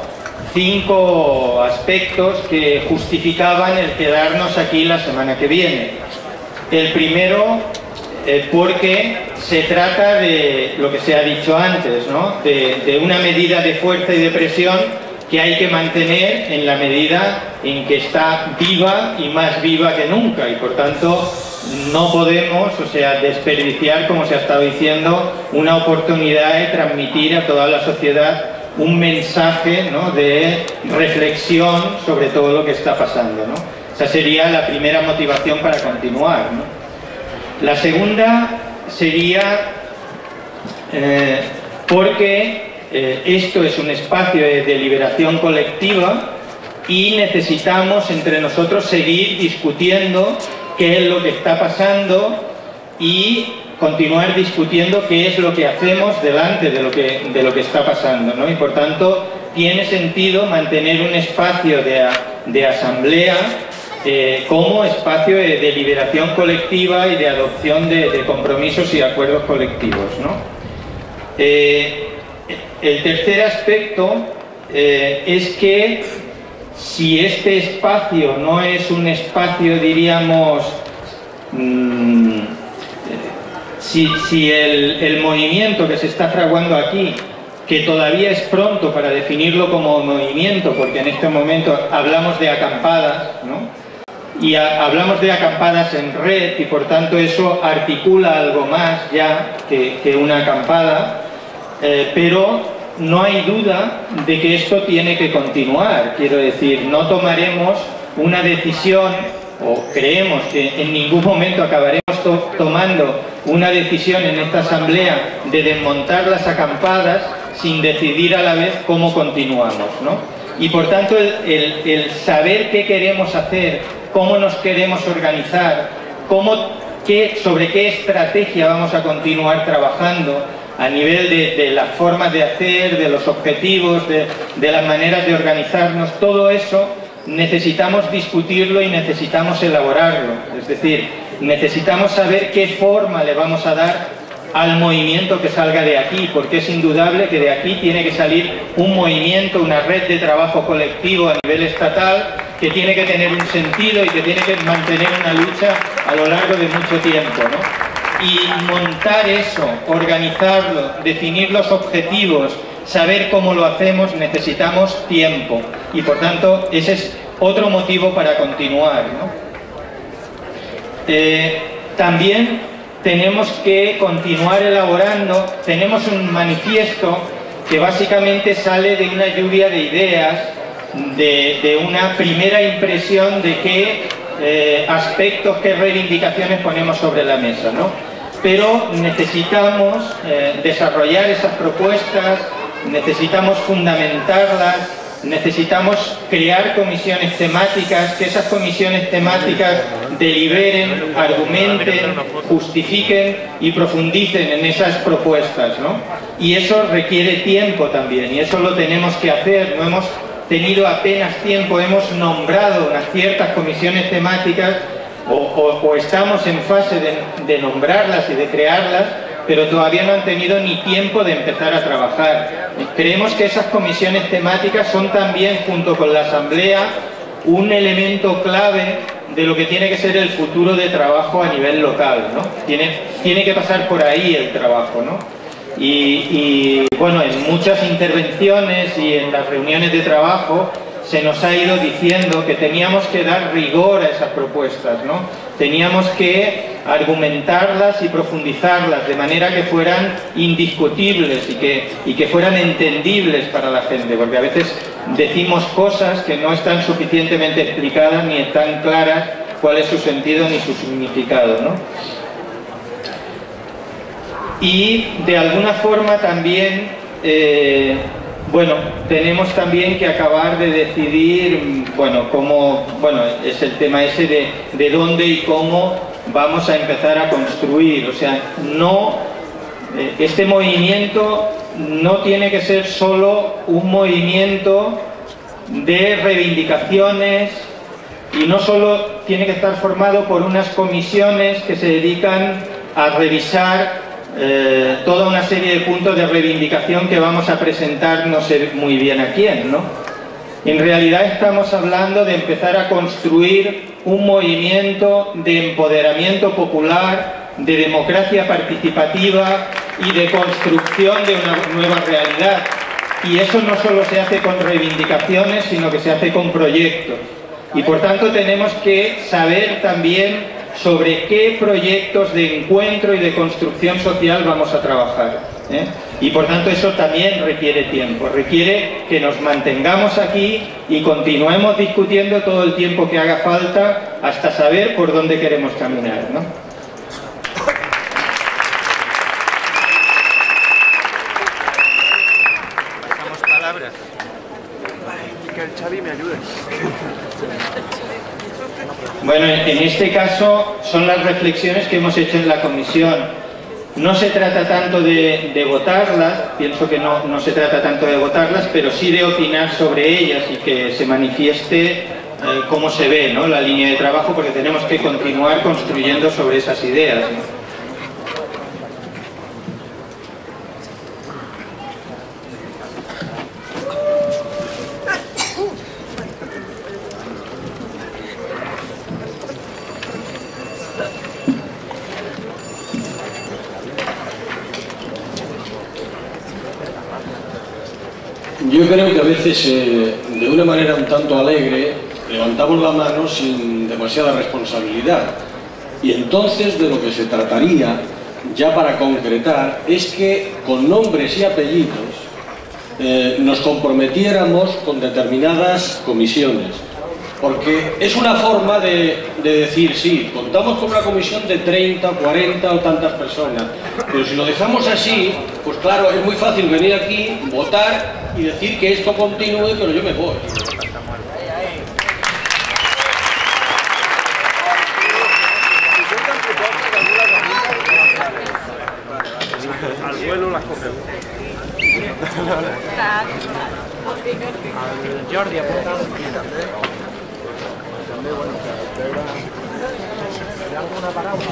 cinco aspectos que justificaban el quedarnos aquí la semana que viene. El primero, eh, porque se trata de lo que se ha dicho antes, ¿no? De, de una medida de fuerza y de presión que hay que mantener en la medida en que está viva y más viva que nunca, y por tanto no podemos, o sea, desperdiciar, como se ha estado diciendo, una oportunidad de transmitir a toda la sociedad un mensaje, ¿no?, de reflexión sobre todo lo que está pasando, ¿no? Esa sería la primera motivación para continuar, ¿no? La segunda sería eh, porque eh, esto es un espacio de deliberación colectiva y necesitamos entre nosotros seguir discutiendo qué es lo que está pasando y continuar discutiendo qué es lo que hacemos delante de lo que, de lo que está pasando, ¿no? Y por tanto tiene sentido mantener un espacio de, de asamblea eh, como espacio de deliberación colectiva y de adopción de, de compromisos y acuerdos colectivos, ¿no? Eh, el tercer aspecto eh, es que si este espacio no es un espacio, diríamos, mmm, si, si el, el movimiento que se está fraguando aquí, que todavía es pronto para definirlo como movimiento, porque en este momento hablamos de acampadas, ¿no? Y a, hablamos de acampadas en red, y por tanto eso articula algo más ya que, que una acampada, eh, pero no hay duda de que esto tiene que continuar. Quiero decir, no tomaremos una decisión, o creemos que en ningún momento acabaremos to tomando una decisión en esta asamblea de desmontar las acampadas sin decidir a la vez cómo continuamos, ¿no? Y por tanto el, el, el saber qué queremos hacer, cómo nos queremos organizar, cómo, qué, sobre qué estrategia vamos a continuar trabajando a nivel de, de las formas de hacer, de los objetivos, de, de las maneras de organizarnos, todo eso necesitamos discutirlo y necesitamos elaborarlo. Es decir, necesitamos saber qué forma le vamos a dar al movimiento que salga de aquí, porque es indudable que de aquí tiene que salir un movimiento, una red de trabajo colectivo a nivel estatal que tiene que tener un sentido y que tiene que mantener una lucha a lo largo de mucho tiempo, ¿no? Y montar eso, organizarlo, definir los objetivos, saber cómo lo hacemos, necesitamos tiempo. Y por tanto, ese es otro motivo para continuar, ¿no? Eh, también tenemos que continuar elaborando, tenemos un manifiesto que básicamente sale de una lluvia de ideas, de, de una primera impresión de qué eh, aspectos, qué reivindicaciones ponemos sobre la mesa, ¿no? Pero necesitamos eh, desarrollar esas propuestas, necesitamos fundamentarlas, necesitamos crear comisiones temáticas, que esas comisiones temáticas deliberen, argumenten, justifiquen y profundicen en esas propuestas, ¿no? Y eso requiere tiempo también, y eso lo tenemos que hacer. No hemos tenido apenas tiempo, hemos nombrado unas ciertas comisiones temáticas, o, o, o estamos en fase de, de nombrarlas y de crearlas, pero todavía no han tenido ni tiempo de empezar a trabajar. Creemos que esas comisiones temáticas son también, junto con la asamblea, un elemento clave de lo que tiene que ser el futuro de trabajo a nivel local, ¿no? Tiene, tiene que pasar por ahí el trabajo, ¿no? Y, y bueno, en muchas intervenciones y en las reuniones de trabajo se nos ha ido diciendo que teníamos que dar rigor a esas propuestas, ¿no? Teníamos que argumentarlas y profundizarlas de manera que fueran indiscutibles y que, y que fueran entendibles para la gente, porque a veces decimos cosas que no están suficientemente explicadas ni están claras cuál es su sentido ni su significado, ¿no? Y de alguna forma también, eh, bueno, tenemos también que acabar de decidir, bueno, cómo, bueno, es el tema ese de, de dónde y cómo vamos a empezar a construir. O sea, no, eh, este movimiento no tiene que ser solo un movimiento de reivindicaciones y no solo tiene que estar formado por unas comisiones que se dedican a revisar eh, toda una serie de puntos de reivindicación que vamos a presentar no sé muy bien a quién, ¿no? En realidad estamos hablando de empezar a construir un movimiento de empoderamiento popular, de democracia participativa y de construcción de una nueva realidad. Y eso no solo se hace con reivindicaciones, sino que se hace con proyectos. Y por tanto tenemos que saber también sobre qué proyectos de encuentro y de construcción social vamos a trabajar, ¿eh? Y por tanto eso también requiere tiempo, requiere que nos mantengamos aquí y continuemos discutiendo todo el tiempo que haga falta hasta saber por dónde queremos caminar, ¿no? Palabras. Que el Xavi me ayude. Bueno, en este caso son las reflexiones que hemos hecho en la comisión. No se trata tanto de, de votarlas, pienso que no, no se trata tanto de votarlas, pero sí de opinar sobre ellas y que se manifieste eh, cómo se ve, ¿no?, la línea de trabajo, porque tenemos que continuar construyendo sobre esas ideas, ¿no? Yo creo que a veces, eh, de una manera un tanto alegre, levantamos la mano sin demasiada responsabilidad. Y entonces de lo que se trataría, ya para concretar, es que con nombres y apellidos eh, nos comprometiéramos con determinadas comisiones. Porque es una forma de, de decir, sí, contamos con una comisión de treinta, cuarenta o tantas personas, pero si lo dejamos así, pues claro, es muy fácil venir aquí, votar y decir que esto continúe, pero yo me voy. Al vuelo las cogemos. El Jordi ha portat aquí també. També, bueno, que veure... Hi ha alguna paraula?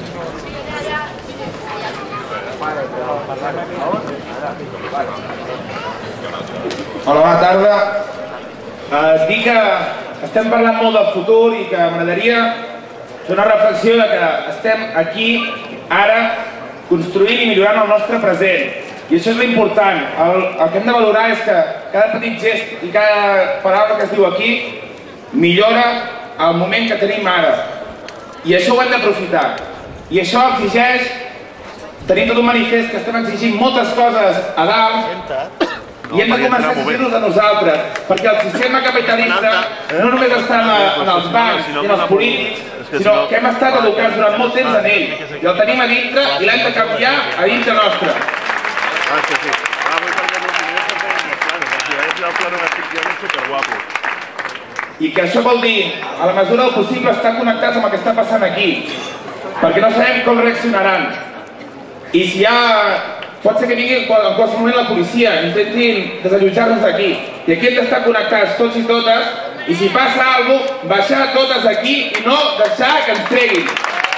Hola, bona tarda. Eh, dic que estem parlant molt del futur i que m'agradaria fer una reflexió de que estem aquí, ara, construint i millorant el nostre present. I això és l'important. El, el que hem de valorar és que cada petit gest i cada paraula que es diu aquí millora el moment que tenim ara. I això ho hem d'aprofitar. I això exigeix, tenim tot un manifest que estem exigint moltes coses a dalt i hem de començar a exigir-nos a nosaltres, perquè el sistema capitalista no només està en els bancs i en els polítics, sinó que hem estat educats durant molt temps en ell. I el tenim a dintre i l'hem de canviar a dintre nostre. Ah, sí, sí. Ah, voy perquè los primeros que tenen los planos. Aquí és el plano que estic dient superguapo. I que això vol dir, a la mesura del possible, estar connectats amb el que està passant aquí, perquè no sabem com reaccionaran. I si hi ha... pot ser que vingui en qualsevol moment la policia, intentin desallotjar-nos d'aquí. I aquí hem d'estar connectats tots i totes, i si passa alguna cosa, baixar totes aquí i no deixar que ens treguin.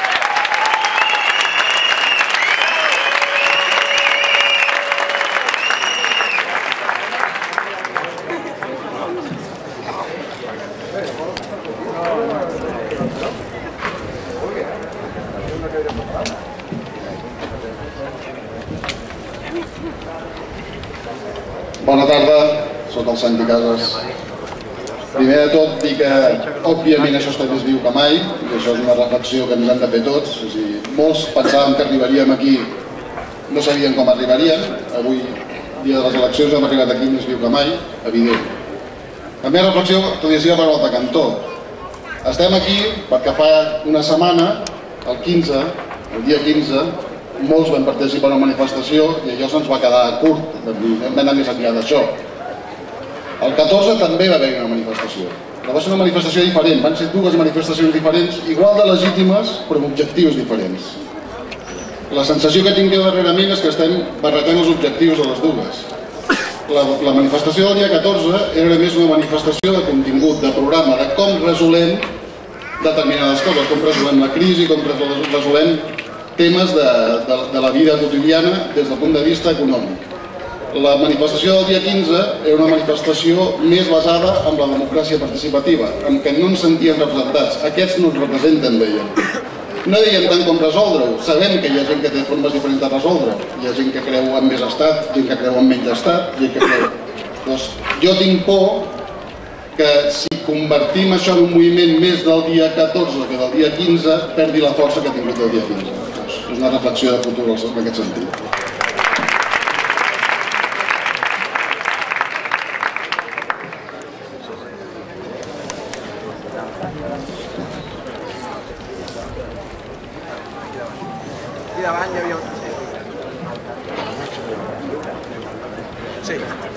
Bona tarda, soc el Santi Casas. Primer de tot, dir que òbviament això està més viu que mai, i això és una reflexió que ens hem de fer tots. És a dir, molts pensàvem que arribaríem aquí, no sabien com arribarien. Avui, dia de les eleccions, hem arribat aquí més viu que mai, evident. La meva reflexió, tot i així, per volta cantó. Estem aquí perquè fa una setmana, el quinze, el dia quinze, molts van participar en una manifestació i allò se'ns va quedar curt, hem d'anar més enllà d'això. El catorze també va haver una manifestació, però va ser una manifestació diferent, van ser dues manifestacions diferents, igual de legítimes, però amb objectius diferents. La sensació que tinc darrerament és que estem barretant els objectius de les dues. La, la manifestació del dia catorze era més una manifestació de contingut, de programa, de com resolem determinades coses, com resolem la crisi, com resolem temes de, de, de la vida quotidiana des del punt de vista econòmic. La manifestació del dia quinze era una manifestació més basada en la democràcia participativa, en què no ens sentíem representats. Aquests no ens representen, deien. No deien tant com resoldre-ho. Sabem que hi ha gent que té formes diferents de resoldre-ho. Hi ha gent que creu en més estat, gent que creu en menys estat, gent que creu... Doncs jo tinc por que si convertim això en un moviment més del dia catorze que del dia quinze, perdi la força que ha tingut el dia quinze. Doncs és una reflexió de futur en aquest sentit. Aquí davant hi havia un... Sí.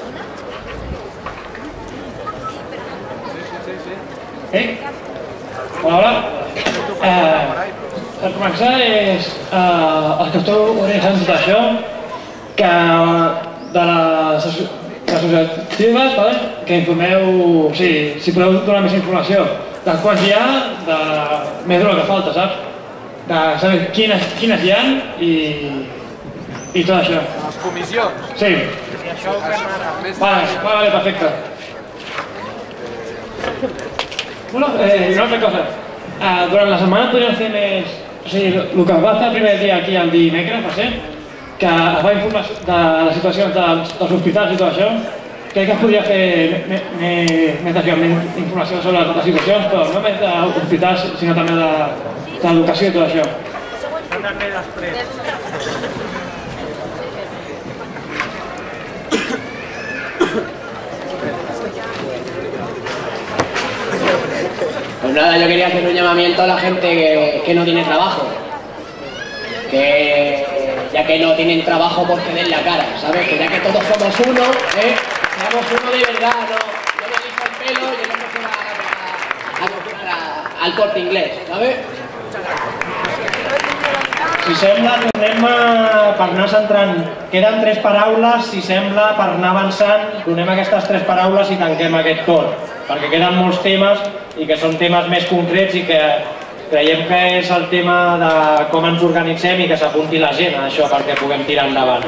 Eh? Hola. Eh, per començar és eh, el que esteu organitzant tot això, que de les associatives, vale? Que informeu, o sigui, si podeu donar més informació de quants hi ha, de més del que falta, saps? De saber quines, quines hi ha i, i tot això. Les comissions? Sí. I això ho fem ara. Vale, vale, perfecte. Bueno, eh, una altra cosa. Eh, durant la setmana podríem fer més... O sigui, el que va fer el primer dia aquí el dimecres, va ser, que es va informar de les situacions dels, dels hospitals i tot això. Crec que es podria fer més informació sobre les situacions, però no només d'hospitals, sinó també de l'educació i tot això. També després. Pues nada, yo quería hacer un llamamiento a la gente que, que no tiene trabajo. Que ya que no tienen trabajo, pues que den la cara, ¿sabes? Que ya que todos somos uno, ¿eh? Seamos uno de verdad, ¿no? Yo me liso el pelo y yo no me a, a, a comprar a, al Corte Inglés, ¿sabes? Si sembla, tornem a, per anar centrant. Queden tres paraules, si sembla, per anar avançant, donem aquestes tres paraules i tanquem aquest torn, perquè queden molts temes i que són temes més concrets i que creiem que és el tema de com ens organitzem i que s'apunti la gent a això perquè puguem tirar endavant.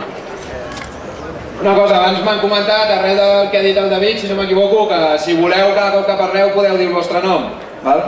Una cosa, abans m'han comentat, arrel del que ha dit el David, si no m'equivoco, que si voleu cada cop que parleu podeu dir el vostre nom, val?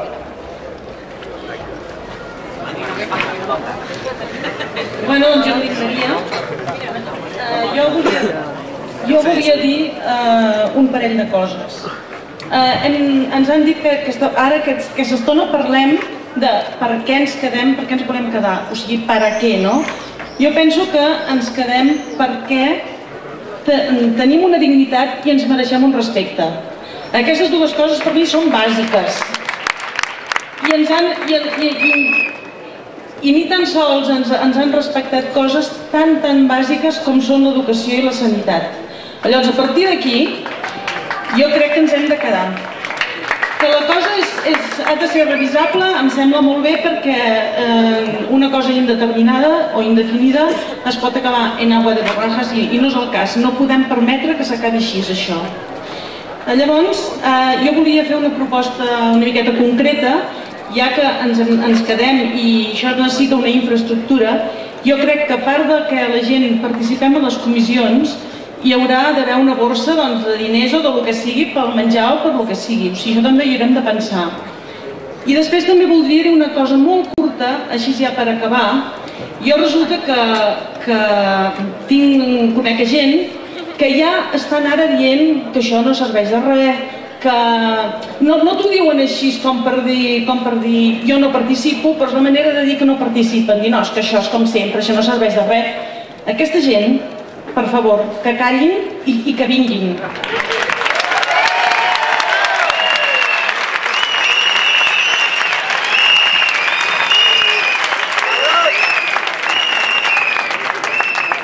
Bueno, jo em dic Maria. Uh, jo, volia, jo volia dir uh, un parell de coses. Uh, hem, ens han dit que, que ara que aquesta estona parlem de per què ens quedem, per què ens volem quedar, o sigui, per a què, no? Jo penso que ens quedem perquè te, tenim una dignitat i ens mereixem un respecte. Aquestes dues coses per mi són bàsiques. I ens han... I, i, i, I ni tan sols ens, ens han respectat coses tan tan bàsiques com són l'educació i la sanitat. Llavors, a partir d'aquí, jo crec que ens hem de quedar. Que la cosa és, és, ha de ser revisable, em sembla molt bé, perquè eh, una cosa indeterminada o indefinida es pot acabar en agua de borrajas i, i no és el cas. No podem permetre que s'acabi així, això. Llavors, eh, jo volia fer una proposta una miqueta concreta, ja que ens, ens quedem i això necessita una infraestructura. Jo crec que a part de que la gent participem en les comissions, hi haurà d'haver una borsa doncs, de diners o del que sigui pel menjar o per el que sigui. O sigui, això també hi haurem de pensar. I després també voldria dir una cosa molt curta, així ja per acabar. Jo resulta que, que tinc, conec gent que ja estan ara dient que això no serveix de res, que no, no t'ho diuen així com per, dir, com per dir jo no participo, però és la manera de dir que no participen, dir no, és que això és com sempre, això no serveix de res. Aquesta gent, per favor, que callin i, i que vinguin.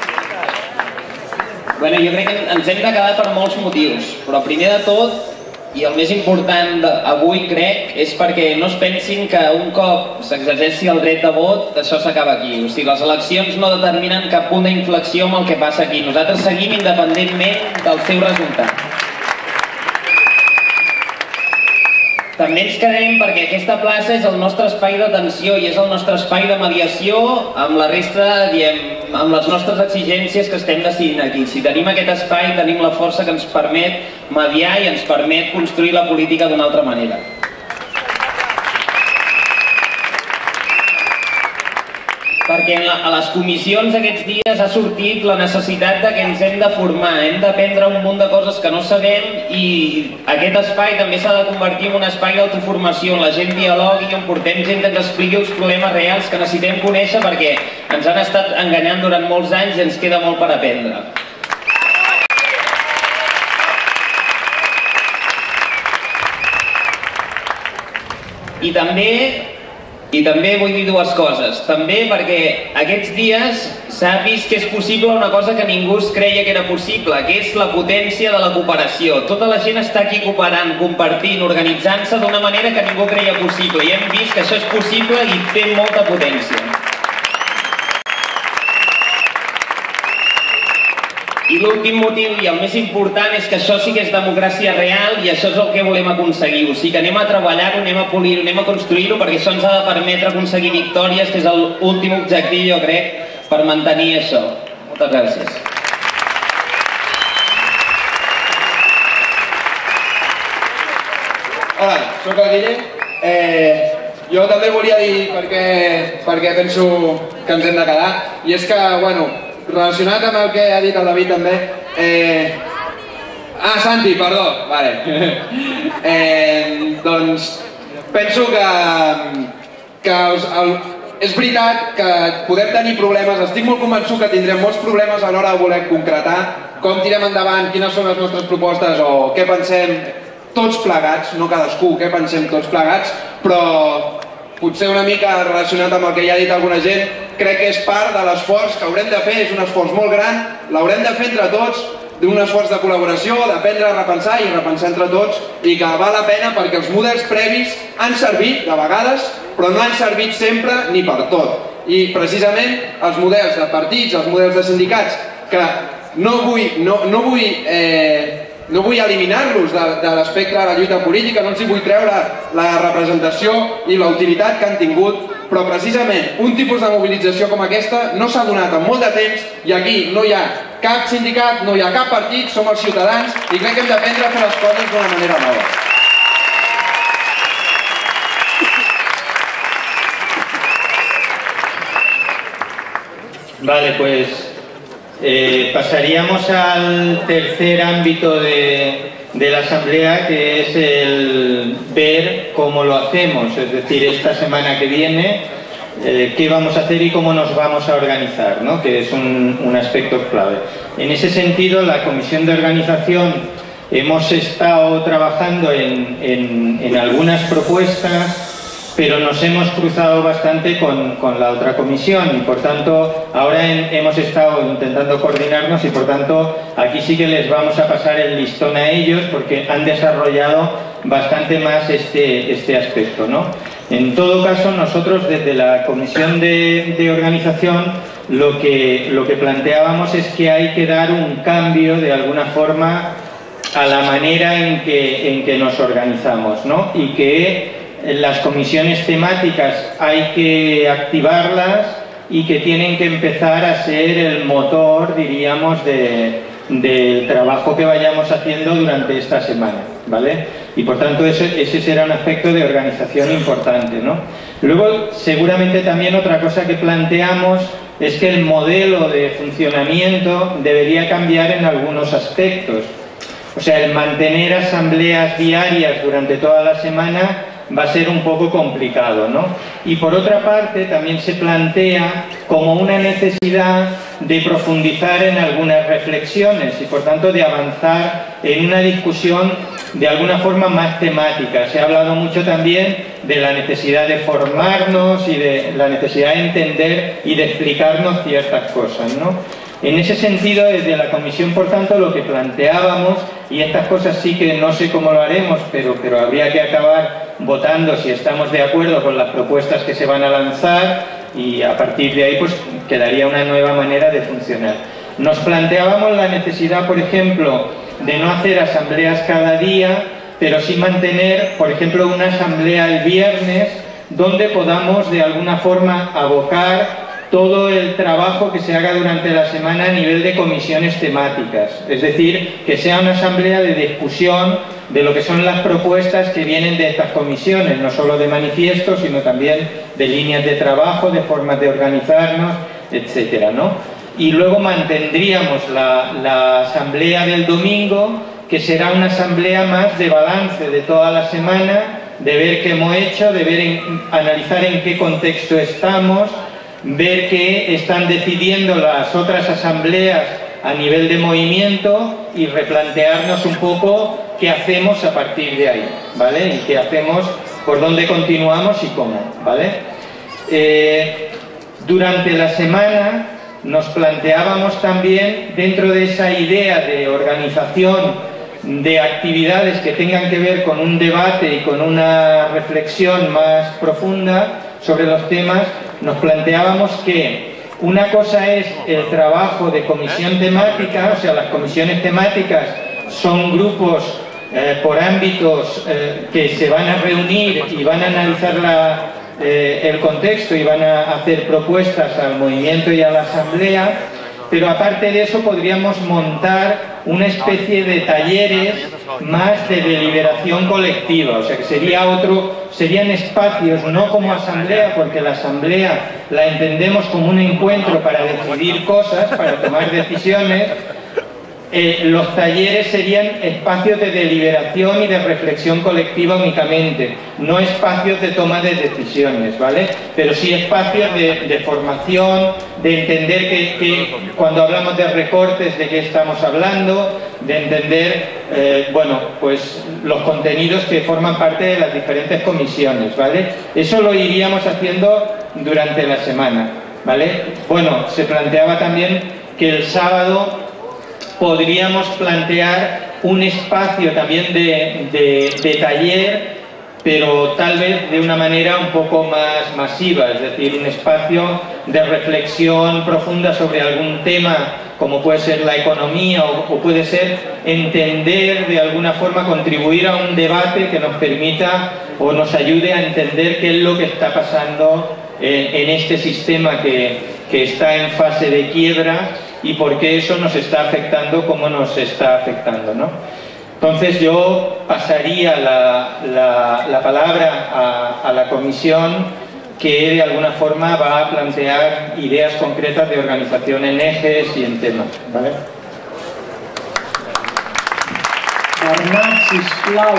Bueno, jo crec que ens hem de quedar per molts motius, però primer de tot I el més important avui, crec, és perquè no es pensin que un cop s'exerceixi el dret de vot, això s'acaba aquí. O sigui, les eleccions no determinen cap punt d'inflexió amb el que passa aquí. Nosaltres seguim independentment del seu resultat. També ens quedem perquè aquesta plaça és el nostre espai d'atenció i és el nostre espai de mediació amb la resta, diem, amb les nostres exigències que estem decidint aquí. Si tenim aquest espai, tenim la força que ens permet mediar i ens permet construir la política d'una altra manera. Perquè a les comissions aquests dies ha sortit la necessitat de que ens hem de formar, hem d'aprendre un munt de coses que no sabem i aquest espai també s'ha de convertir en un espai d'autoformació on la gent dialogui, on portem gent que ens expliqui els problemes reals que necessitem conèixer perquè ens han estat enganyant durant molts anys i ens queda molt per aprendre. I també I també vull dir dues coses. També perquè aquests dies s'ha vist que és possible una cosa que ningú es creia que era possible, que és la potència de la cooperació. Tota la gent està aquí cooperant, compartint, organitzant-se d'una manera que ningú creia possible. I hem vist que això és possible i té molta potència. I l'últim motiu i el més important és que això sí que és democràcia real i això és el que volem aconseguir. O sigui que anem a treballar-ho, anem a polir-ho, anem a construir-ho perquè això ens ha de permetre aconseguir victòries, que és l'últim objectiu, jo crec, per mantenir això. Moltes gràcies. Hola, soc el Guille. Eh, jo també volia dir perquè, perquè penso que ens hem de quedar. I és que, bueno, relacionat amb el que ha dit el David també... Eh... Ah, Santi, perdó, vale. eh, doncs penso que, que els, el, és veritat que podem tenir problemes, estic molt convençut que tindrem molts problemes a l'hora de voler concretar com tirem endavant, quines són les nostres propostes o què pensem tots plegats, no cadascú, què pensem tots plegats, però potser una mica relacionat amb el que ja ha dit alguna gent, crec que és part de l'esforç que haurem de fer, és un esforç molt gran, l'haurem de fer entre tots, d'un esforç de col·laboració, d'aprendre a repensar i repensar entre tots, i que val la pena perquè els models previs han servit de vegades, però no han servit sempre ni per tot. I precisament els models de partits, els models de sindicats, que no vull, no, no vull eh, no vull eliminar-los de, de l'espectre de la lluita política, no els hi vull treure la representació i la utilitat que han tingut, però precisament un tipus de mobilització com aquesta no s'ha donat en molt de temps i aquí no hi ha cap sindicat, no hi ha cap partit, som els ciutadans i crec que hem d'aprendre a fer les coses d'una manera nova. Vale, pues eh, pasaríamos al tercer ámbito de, de la Asamblea, que es el ver cómo lo hacemos, es decir, esta semana que viene, eh, qué vamos a hacer y cómo nos vamos a organizar, ¿no? Que es un, un aspecto clave. En ese sentido, la Comisión de Organización hemos estado trabajando en, en, en algunas propuestas, pero nos hemos cruzado bastante con, con la otra comisión y por tanto ahora en, hemos estado intentando coordinarnos y por tanto aquí sí que les vamos a pasar el listón a ellos porque han desarrollado bastante más este, este aspecto, ¿no? En todo caso, nosotros desde la comisión de, de organización lo que, lo que planteábamos es que hay que dar un cambio de alguna forma a la manera en que, en que nos organizamos, ¿no? Y que las comisiones temáticas hay que activarlas y que tienen que empezar a ser el motor, diríamos, de, del trabajo que vayamos haciendo durante esta semana, ¿vale? Y por tanto ese, ese será un aspecto de organización importante, ¿no? Luego, seguramente también otra cosa que planteamos es que el modelo de funcionamiento debería cambiar en algunos aspectos. O sea, el mantener asambleas diarias durante toda la semana va a ser un poco complicado, ¿no? Y por otra parte también se plantea como una necesidad de profundizar en algunas reflexiones y por tanto de avanzar en una discusión de alguna forma más temática. Se ha hablado mucho también de la necesidad de formarnos y de la necesidad de entender y de explicarnos ciertas cosas, ¿no? En ese sentido, desde la comisión, por tanto, lo que planteábamos, y estas cosas sí que no sé cómo lo haremos, pero, pero habría que acabar votando si estamos de acuerdo con las propuestas que se van a lanzar, y a partir de ahí pues quedaría una nueva manera de funcionar. Nos planteábamos la necesidad, por ejemplo, de no hacer asambleas cada día, pero sí mantener, por ejemplo, una asamblea el viernes, donde podamos de alguna forma abocar todo el trabajo que se haga durante la semana a nivel de comisiones temáticas. Es decir, que sea una asamblea de discusión de lo que son las propuestas que vienen de estas comisiones, no solo de manifiestos, sino también de líneas de trabajo, de formas de organizarnos, etcétera, ¿no? Y luego mantendríamos la, la asamblea del domingo, que será una asamblea más de balance de toda la semana, de ver qué hemos hecho, de ver en, analizar en qué contexto estamos, ver qué están decidiendo las otras asambleas a nivel de movimiento y replantearnos un poco qué hacemos a partir de ahí, ¿vale? Y qué hacemos, por dónde continuamos y cómo, ¿vale? Eh, durante la semana nos planteábamos también, dentro de esa idea de organización de actividades que tengan que ver con un debate y con una reflexión más profunda sobre los temas, nos planteábamos que una cosa es el trabajo de comisión temática, o sea, las comisiones temáticas son grupos eh, por ámbitos eh, que se van a reunir y van a analizar la, eh, el contexto y van a hacer propuestas al movimiento y a la asamblea, pero aparte de eso podríamos montar una especie de talleres más de deliberación colectiva, o sea que sería otro, serían espacios no como asamblea, porque la asamblea la entendemos como un encuentro para decidir cosas, para tomar decisiones. Eh, los talleres serían espacios de deliberación y de reflexión colectiva únicamente, no espacios de toma de decisiones, ¿vale? Pero sí espacios de, de formación, de entender que, que cuando hablamos de recortes de qué estamos hablando, de entender, eh, bueno, pues los contenidos que forman parte de las diferentes comisiones, ¿vale? Eso lo iríamos haciendo durante la semana, ¿vale? Bueno, se planteaba también que el sábado podríamos plantear un espacio también de, de, de taller, pero tal vez de una manera un poco más masiva, es decir, un espacio de reflexión profunda sobre algún tema, como puede ser la economía o, o puede ser entender de alguna forma, contribuir a un debate que nos permita o nos ayude a entender qué es lo que está pasando en, en este sistema que, que está en fase de quiebra y por qué eso nos está afectando como nos está afectando, ¿no? Entonces yo pasaría la, la, la palabra a, a la comisión, que de alguna forma va a plantear ideas concretas de organización en ejes y en temas, ¿vale? Bernat, sisplau.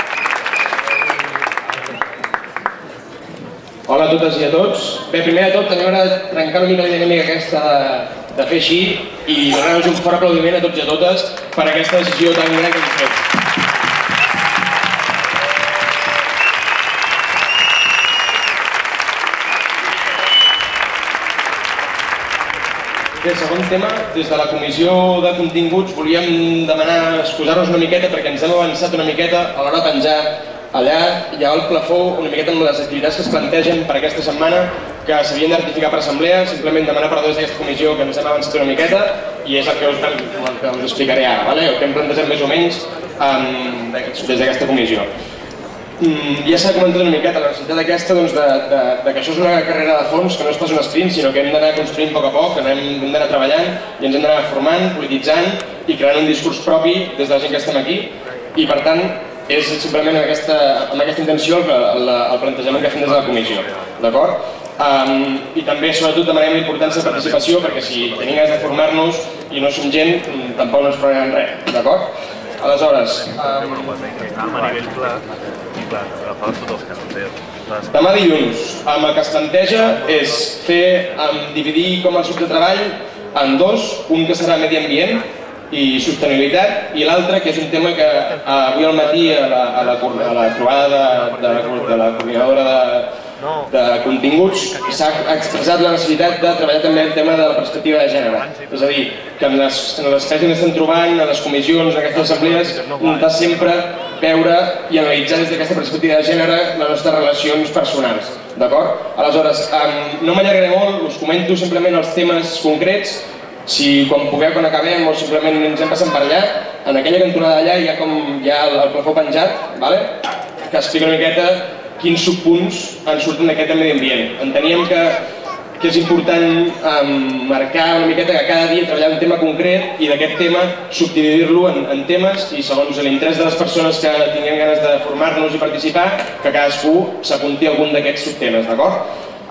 Hola a totes i a tots. Bé, primer de tot, tenim ara de trencar una mica la dinàmica aquesta de, de fer així i donar-nos un fort aplaudiment a tots i a totes per aquesta decisió tan gran que hem fet. Bé, segon tema, des de la Comissió de Continguts volíem demanar excusar-nos una miqueta perquè ens hem avançat una miqueta a l'hora de penjar allà hi ha el plafó una miqueta amb les activitats que es plantegen per aquesta setmana que s'havien de ratificar per assemblea, simplement demanar perdó des d'aquesta comissió que ens hem avançat una miqueta i és el que us, el que us explicaré ara, vale? El que hem plantejat més o menys um, des d'aquesta comissió. Mm, ja s'ha comentat una miqueta la necessitat aquesta doncs, de, de, de que això és una carrera de fons, que no és pas un sprint, sinó que hem d'anar construint a poc a poc, que hem d'anar treballant i ens hem d'anar formant, polititzant i creant un discurs propi des de la gent que estem aquí i per tant és simplement amb aquesta, amb aquesta intenció el, el, el plantejament que fem des de la comissió, d'acord? Um, I també, sobretot, demanem la importància de participació perquè si tenim ganes de formar-nos i no som gent, tampoc no ens farem res, d'acord? Aleshores... Um... A nivell pla, clar, agafar tots els que s'han demà dilluns, amb el que es planteja és fer, um, dividir com el grup de treball en dos, un que serà medi ambient i sostenibilitat, i l'altre, que és un tema que uh, avui al matí a la, a la, a la trobada de, de, la, de la coordinadora de, de continguts, s'ha expressat la necessitat de treballar també el tema de la perspectiva de gènere. És a dir, que en les, en les que estem trobant, en les comissions, en aquestes assemblees, intentar sempre veure i analitzar des d'aquesta perspectiva de gènere les nostres relacions personals. D'acord? Aleshores, no m'allargaré molt, us comento simplement els temes concrets. Si quan pugueu, quan acabem, o simplement ens hem passat per allà, en aquella cantonada d'allà hi ha com hi ha el plafó penjat, vale? Que explica una miqueta quins subpunts en surten d'aquest medi ambient. Enteníem que, que és important um, marcar una miqueta que cada dia treballar un tema concret i d'aquest tema subdividir-lo en, en temes i segons l'interès de les persones que tinguem ganes de formar-nos i participar, que cadascú s'apunti a algun d'aquests subtemes, d'acord?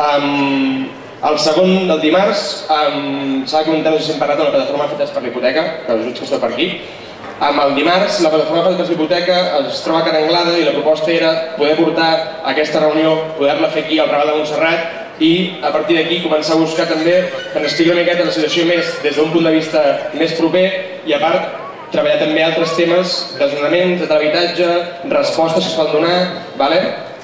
Um, El segon, el dimarts, um, s'ha de comentar, no sé si hem parlat de la plataforma Fetes per l'Hipoteca, que us veig que està per aquí. Um, el dimarts, la plataforma Fetes per l'Hipoteca es troba a Can Anglada i la proposta era poder portar aquesta reunió, poder-la fer aquí al Raval de Montserrat i a partir d'aquí començar a buscar també que ens expliqui una miqueta la situació més des d'un punt de vista més proper i a part treballar també altres temes desnonaments, de l'habitatge, respostes que es poden donar, vale?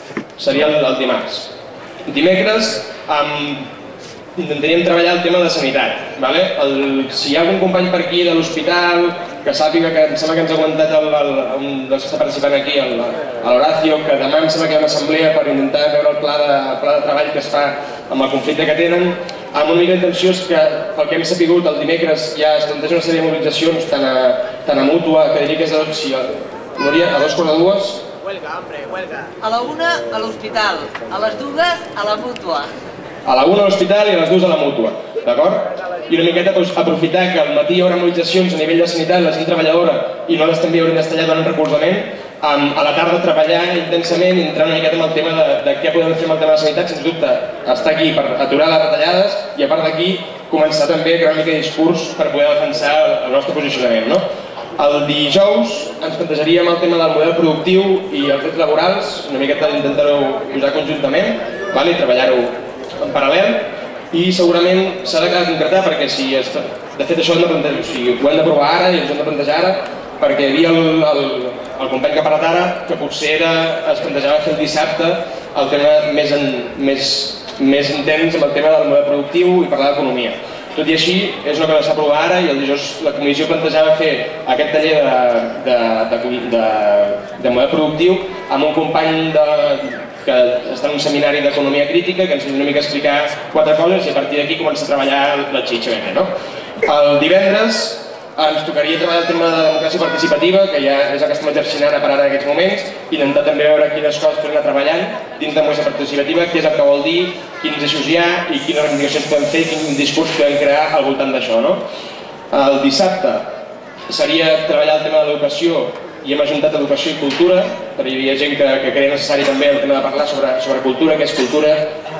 Seria el, el dimarts. Dimecres, um, intentaríem treballar el tema de sanitat. Vale? El, si hi ha algun company per aquí de l'hospital que sàpiga que em sembla que ens ha aguantat el, el, un dels que està participant aquí, el, a l'Horacio, que demà em sembla que hi ha una assemblea per intentar veure el pla de, el pla de treball que es fa amb el conflicte que tenen, amb una mica d'intenció és que, pel que hem sapigut, el dimecres ja es planteja una sèrie de mobilitzacions tant a, tant a Mútua, que diria que és a, si, a, Núria, a dos quarts de dues. Huelga, hombre, huelga. A la una a l'hospital, a les dues a la Mútua. A la una a l'hospital i a les dues a la Mútua, d'acord? I una miqueta doncs, aprofitar que al matí hi haurà mobilitzacions a nivell de sanitat, la gent treballadora, i nosaltres també haurem d'estar allà donant recolzament, um, a la tarda treballar intensament i entrar una miqueta en el tema de, de què podem fer amb el tema de la sanitat, sens dubte, estar aquí per aturar les retallades i a part d'aquí començar també a crear una mica de discurs per poder defensar el nostre posicionament, no? El dijous ens plantejaríem el tema del model productiu i els drets laborals, una miqueta d'intentar-ho posar conjuntament, vale? I treballar-ho en paral·lel, i segurament s'ha de concretar perquè si es, de fet això ho hem de plantejar, o sigui, ho hem de provar ara i ens ho hem de plantejar ara, perquè hi havia el, el, el company que ha parlat ara que potser era, es plantejava fer el dissabte el tema més, en, més, més intens amb el tema del model productiu i parlar d'economia. Tot i així, és una cosa que s'ha provat ara i el dijous la comissió plantejava fer aquest taller de, de, de, de, de model productiu amb un company de, que està en un seminari d'economia crítica que ens ve una mica a explicar quatre coses i a partir d'aquí comença a treballar la xitxa bene, no? El divendres ens tocaria treballar el tema de la democràcia participativa, que ja és el que estem exercint ara per ara en aquests moments, i intentar també veure quines coses podem anar treballant dins de la democràcia participativa, què és el que vol dir, quins eixos hi ha i quines reivindicacions podem fer, quin discurs podem crear al voltant d'això, no? El dissabte seria treballar el tema de l'educació i hem ajuntat educació i cultura, perquè hi havia gent que, que creia necessari també el tema de parlar sobre, sobre cultura, què és cultura,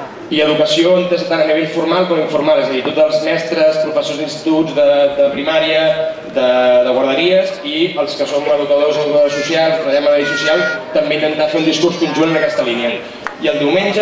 i educació entesa tant a nivell formal com informal, és a dir, tots els mestres, professors d'instituts, de, de primària, de, de guarderies i els que som educadors, educadors socials, treballem a la llei social, també intentar fer un discurs conjunt en aquesta línia. I el diumenge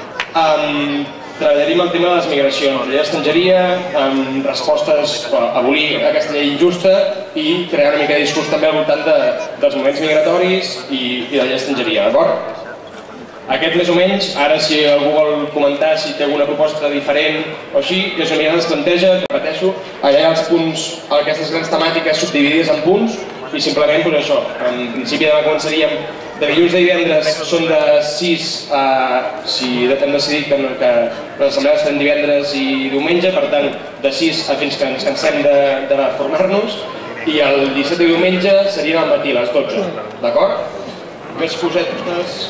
um, treballaríem el tema de les migracions, la llei d'estrangeria, amb respostes a abolir aquesta llei injusta i crear una mica de discurs també al voltant de, dels moments migratoris i, i de la llei d'estrangeria, d'acord? Aquest més o menys, ara si algú vol comentar si té alguna proposta diferent o així, jo una mica es planteja, repeteixo, allà hi ha els punts, aquestes grans temàtiques subdividides en punts i simplement doncs això, en principi demà començaríem de dilluns a divendres són de sis a... si hem decidit que, que les assemblees estan divendres i diumenge, per tant de sis a fins que ens cansem de, de formar-nos i el dissabte i diumenge serien al matí, a les dotze, d'acord? Més cosetes...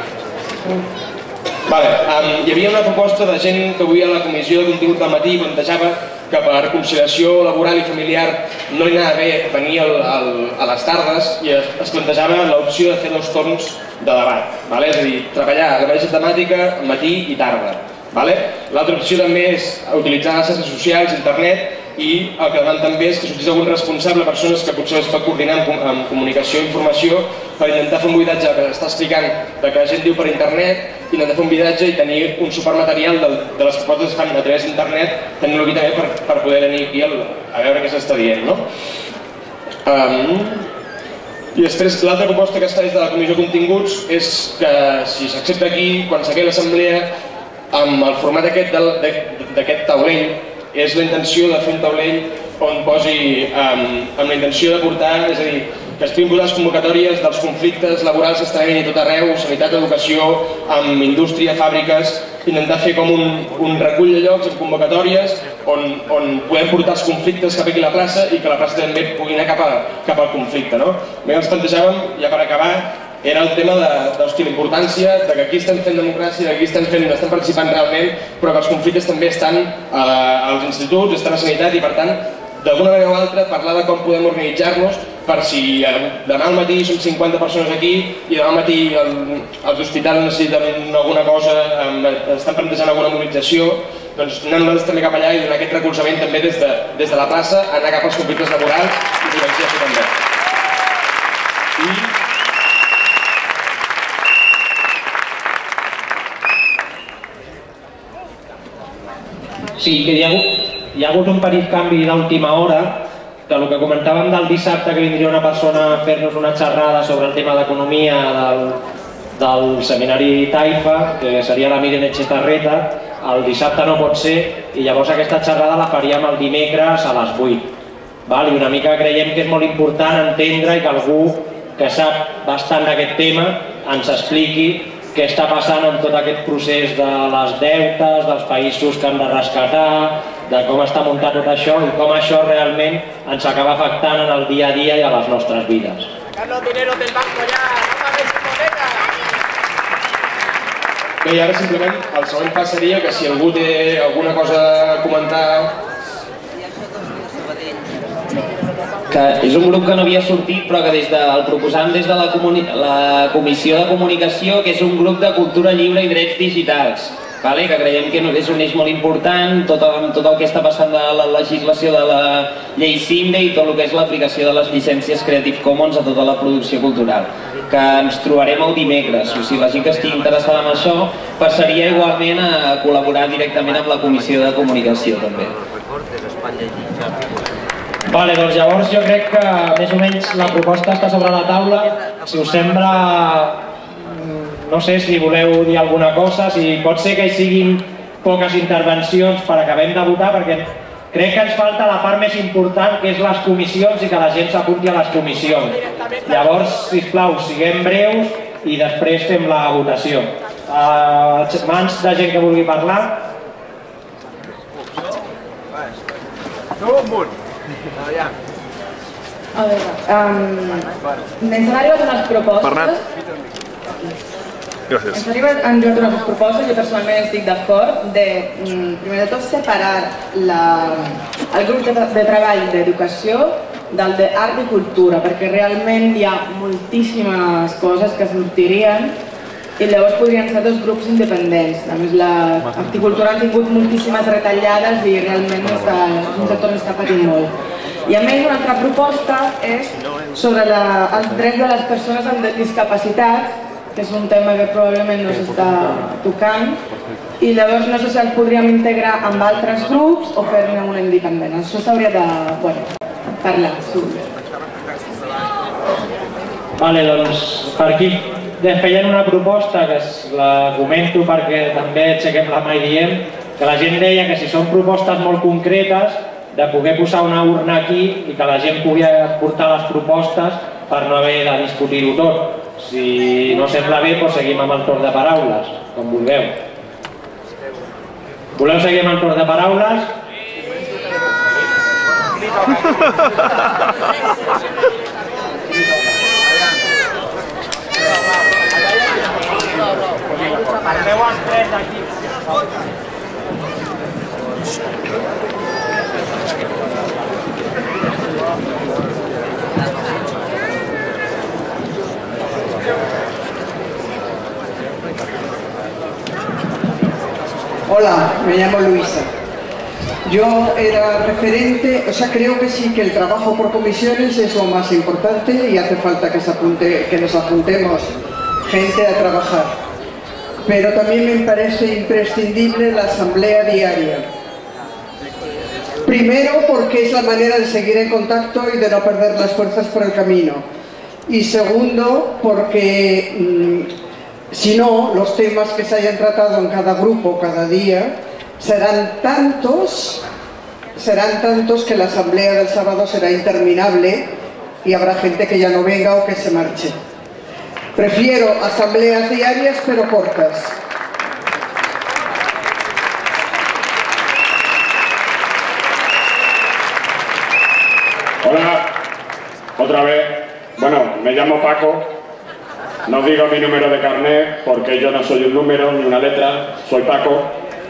Vale, um, hi havia una proposta de gent que avui a la comissió de contingut del matí plantejava que per conciliació laboral i familiar no hi anava bé venir al, al, a les tardes i es, es plantejava l'opció de fer dos torns de debat, vale? És a dir, treballar la mateixa temàtica matí i tarda. Vale? L'altra opció també és utilitzar les xarxes socials, internet, i el que demana també és que sortís algun responsable, persones que potser es pot coordinar amb, amb comunicació i informació per intentar fer un buidatge que està explicant de que la gent diu per internet, i intentar fer un buidatge i tenir un supermaterial de, de les propostes que es fan a través d'internet, tenir-lo aquí també per, per poder venir aquí el, a veure què s'està dient, no? Um, I després l'altra proposta que es fa des de la Comissió de Continguts és que si s'accepta aquí, quan s'acabi l'assemblea, amb el format aquest d'aquest taulell, és la intenció de fer un taulell on posi amb la intenció de portar, és a dir, que es puguin posar les convocatòries dels conflictes laborals que estan havent a tot arreu, sanitat, educació, amb indústria, fàbriques, intentar fer com un recull de llocs amb convocatòries on podem portar els conflictes cap aquí a la plaça i que la plaça també pugui anar cap al conflicte. Bé, ens plantejàvem, ja per acabar, era el tema de la importància que aquí estem fent democràcia, que aquí estem participant realment, però que els conflictes també estan als instituts, estan a sanitat i per tant, d'alguna manera o altra, parlar de com podem organitzar-nos per si demà al matí som cinquanta persones aquí i demà al matí els hospitals necessiten alguna cosa, estan plantejant alguna mobilització, doncs anar nosaltres també cap allà i donar aquest recolzament també des de la plaça, anar cap als conflictes laborals i silenciar-se també. Sí, que hi ha hagut Hi ha hagut un petit canvi d'última hora, que el que comentàvem del dissabte que vindria una persona a fer-nos una xerrada sobre el tema d'economia del seminari Taifa, que seria la Miren Etxetarreta, el dissabte no pot ser i llavors aquesta xerrada la faríem el dimecres a les vuit. I una mica creiem que és molt important entendre i que algú que sap bastant d'aquest tema ens expliqui què està passant en tot aquest procés de les deutes, dels països que han de rescatar, de com està muntat tot això i com això realment ens acaba afectant en el dia a dia i a les nostres vides. Sacar los dineros del banco ya, no pagues hipoteca. Bé, i ara simplement el següent pas seria que si algú té alguna cosa a comentar... Que és un grup que no havia sortit però que des del proposant des de la, la Comissió de Comunicació, que és un grup de cultura lliure i drets digitals, vale? Que creiem que és un eix molt important, tot, tot el que està passant de la legislació de la llei CIMBE i tot el que és l'aplicació de les llicències Creative Commons a tota la producció cultural, que ens trobarem el dimecres. O sigui, la gent que estigui interessada en això passaria igualment a col·laborar directament amb la Comissió de Comunicació també. Vale, doncs llavors jo crec que més o menys la proposta està sobre la taula. Si us sembla, no sé si voleu dir alguna cosa, si pot ser que hi siguin poques intervencions per acabem de votar, perquè crec que ens falta la part més important, que és les comissions i que la gent s'apunti a les comissions. Llavors, sisplau, siguem breus i després fem la votació. Mans de gent que vulgui parlar. No, un munt. A veure, um, ens han arribat unes propostes... Bernat. Gràcies. Ens han arribat unes propostes, jo personalment estic d'acord, de, primer de tot, separar la, el grup de, de treball d'educació del d'art i cultura, perquè realment hi ha moltíssimes coses que sortirien i llavors podrien ser dos grups independents. A més, l'art i cultura han tingut moltíssimes retallades i realment està, un sector està patint molt. I a més, una altra proposta és sobre la, els drets de les persones amb discapacitats, que és un tema que probablement no s'està tocant, i llavors no sé si els podríem integrar amb altres grups o fer-ne una independent. Això s'hauria de bueno, parlar. Sí. Vale, doncs per aquí feien una proposta que la comento perquè també aixequem la mà i diem que la gent deia que si són propostes molt concretes de poder posar una urna aquí i que la gent pugui portar les propostes per no haver de discutir-ho tot. Si no sembla bé, doncs seguim amb el torn de paraules, com vulgueu. Voleu seguir amb el torn de paraules? Parleu els tres d'aquí. Hola, me llamo Luisa. Yo era referente, o sea, creo que sí, que el trabajo por comisiones es lo más importante y hace falta que, se apunte, que nos apuntemos gente a trabajar. Pero también me parece imprescindible la asamblea diaria. Primero, porque es la manera de seguir en contacto y de no perder las fuerzas por el camino. y segundo, porque mmm, si no, los temas que se hayan tratado en cada grupo cada día serán tantos, serán tantos que la asamblea del sábado será interminable y habrá gente que ya no venga o que se marche. Prefiero asambleas diarias pero cortas. Hola, otra vez. Bueno, me llamo Paco. No digo mi número de carnet porque yo no soy un número ni una letra, soy Paco.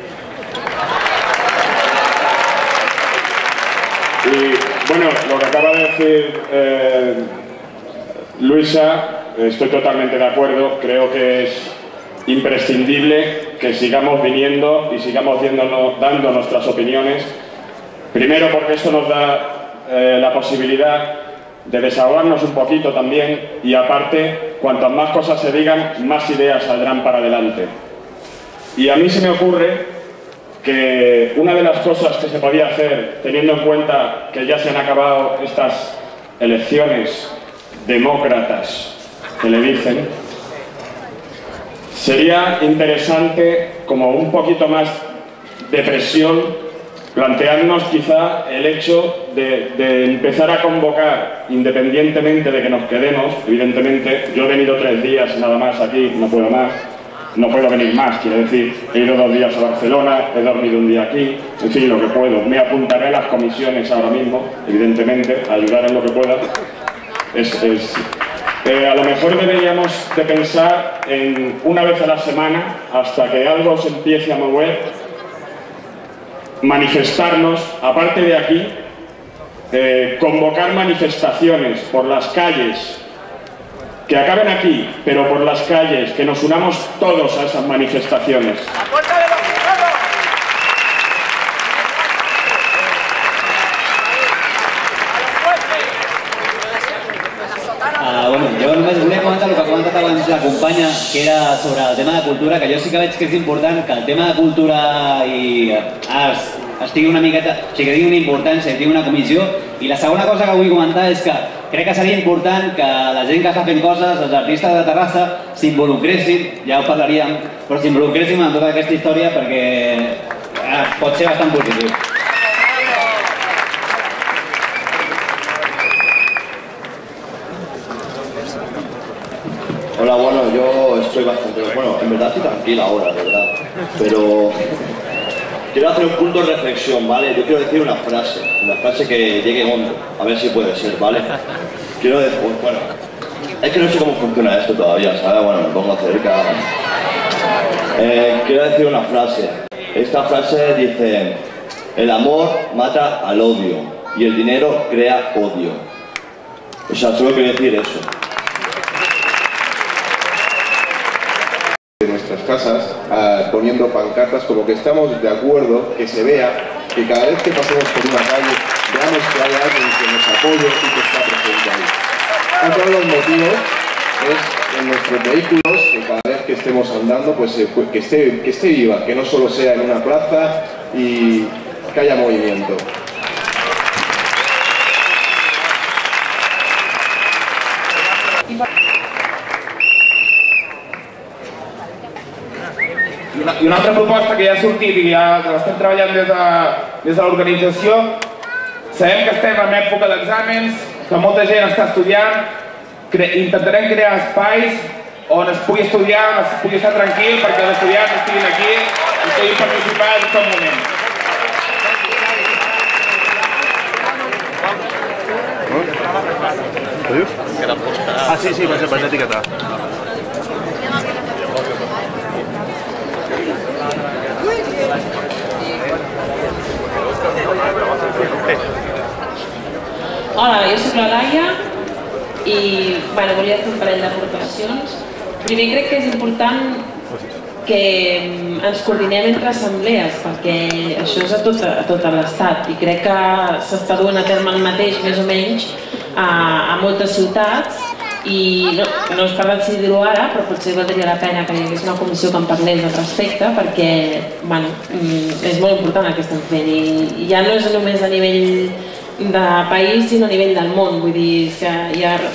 Y bueno, lo que acaba de decir eh, Luisa, estoy totalmente de acuerdo. Creo que es imprescindible que sigamos viniendo y sigamos dándonos, dando nuestras opiniones. Primero porque esto nos da eh, la posibilidad de desahogarnos un poquito también, y aparte, cuantas más cosas se digan, más ideas saldrán para adelante. Y a mí se me ocurre que una de las cosas que se podía hacer, teniendo en cuenta que ya se han acabado estas elecciones demócratas que le dicen, sería interesante, como un poquito más de presión, plantearnos quizá el hecho de, de empezar a convocar, independientemente de que nos quedemos. Evidentemente, yo he venido tres días nada más aquí, no puedo más, no puedo venir más, quiero decir, he ido dos días a Barcelona, he dormido un día aquí, en fin, lo que puedo. Me apuntaré a las comisiones ahora mismo, evidentemente, a ayudar en lo que pueda. Es, es, eh, a lo mejor deberíamos de pensar en una vez a la semana, hasta que algo se empiece a mover, manifestarnos, aparte de aquí, eh, convocar manifestaciones por las calles, que acaben aquí, pero por las calles, que nos unamos todos a esas manifestaciones. Uh, bueno, jo només volia comentar el que ha comentat abans la companya, que era sobre el tema de cultura, que jo sí que veig que és important que el tema de cultura i arts estigui una miqueta, o sigui, que tingui una importància, que tingui una comissió. I la segona cosa que vull comentar és que crec que seria important que la gent que està fent coses, els artistes de Terrassa, s'involucressin, ja ho parlaríem, però s'involucressin en tota aquesta història perquè eh, pot ser bastant positiu. Hola, bueno, yo estoy bastante... Bueno, en verdad estoy tranquila ahora, de verdad. Pero quiero hacer un punto de reflexión, ¿vale? Yo quiero decir una frase, una frase que llegue hondo, a ver si puede ser, ¿vale? Quiero decir... Bueno, es que no sé cómo funciona esto todavía, ¿sabes? Bueno, me pongo cerca. Eh, quiero decir una frase. Esta frase dice: el amor mata al odio y el dinero crea odio. O sea, solo quiero decir eso. De nuestras casas, uh, poniendo pancartas, como que estamos de acuerdo, que se vea, que cada vez que pasemos por una calle veamos que hay alguien que nos apoye y que está presente ahí. Otro de los motivos es en nuestros vehículos, que cada vez que estemos andando, pues eh, que esté, que esté viva, que no solo sea en una plaza y que haya movimiento. I una, I una altra proposta que ja ha sortit i ja l'estem treballant des de, des de l'organització. Sabem que estem en època d'exàmens, que molta gent està estudiant. Cre intentarem crear espais on es pugui estudiar, on es pugui estar tranquil perquè els estudiants estiguin aquí i puguin participar en tot moment. Què dius? Ah, sí, sí, vaig, vaig etiquetar. Hola, jo soc la Laia i bueno, volia fer un parell d'aportacions. Primer, crec que és important que ens coordinem entre assemblees, perquè això és a tot, a tot l'estat i crec que s'està duent a terme el mateix, més o menys, a, a moltes ciutats. I no, no és per decidir-ho ara, però potser valdria la pena que hi hagués una comissió que en parlés al respecte, perquè bueno, és molt important el que estem fent i ja no és només a nivell de país sinó a nivell del món. Vull dir que hi ha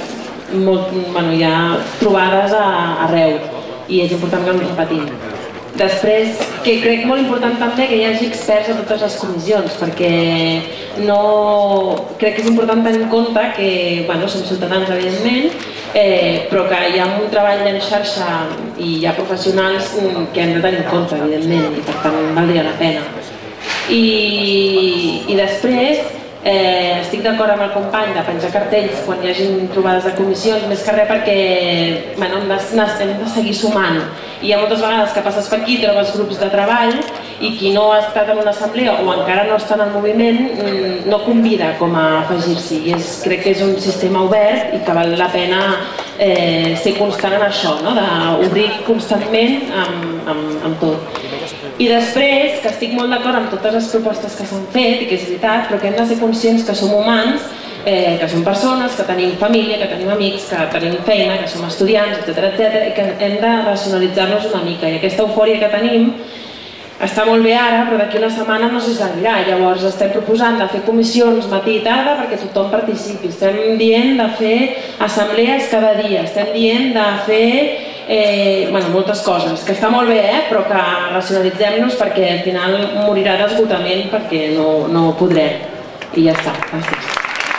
molt, bueno, hi ha trobades a, arreu i és important que no ens repetim. Després, que crec molt important també que hi hagi experts a totes les comissions, perquè no... crec que és important tenir en compte que, bueno, som ciutadans evidentment, eh, però que hi ha un treball en xarxa i hi ha professionals que hem de tenir en compte, evidentment, i per tant valdria la pena. I, i després, Eh, estic d'acord amb el company de penjar cartells quan hi hagi trobades de comissions, més que res perquè bueno, hem, de, hem de seguir sumant. I hi ha moltes vegades que passes per aquí, trobes grups de treball i qui no ha estat en una assemblea o encara no està en el moviment no convida com a afegir-s'hi. I és, crec que és un sistema obert i que val la pena eh, ser constant en això, no? D'obrir constantment amb, amb, amb tot. I després, que estic molt d'acord amb totes les propostes que s'han fet, i que és veritat, però que hem de ser conscients que som humans, eh, que som persones, que tenim família, que tenim amics, que tenim feina, que som estudiants, etcètera, etcètera, i que hem de racionalitzar-nos una mica. I aquesta eufòria que tenim està molt bé ara, però d'aquí una setmana no s'hi seguirà. Llavors estem proposant de fer comissions matí i tarda perquè tothom participi. Estem dient de fer assemblees cada dia, estem dient de fer Eh, bueno, moltes coses, que està molt bé, eh? Però que racionalitzem-nos perquè al final morirà d'esgotament perquè no, no podrem. I ja està, gràcies.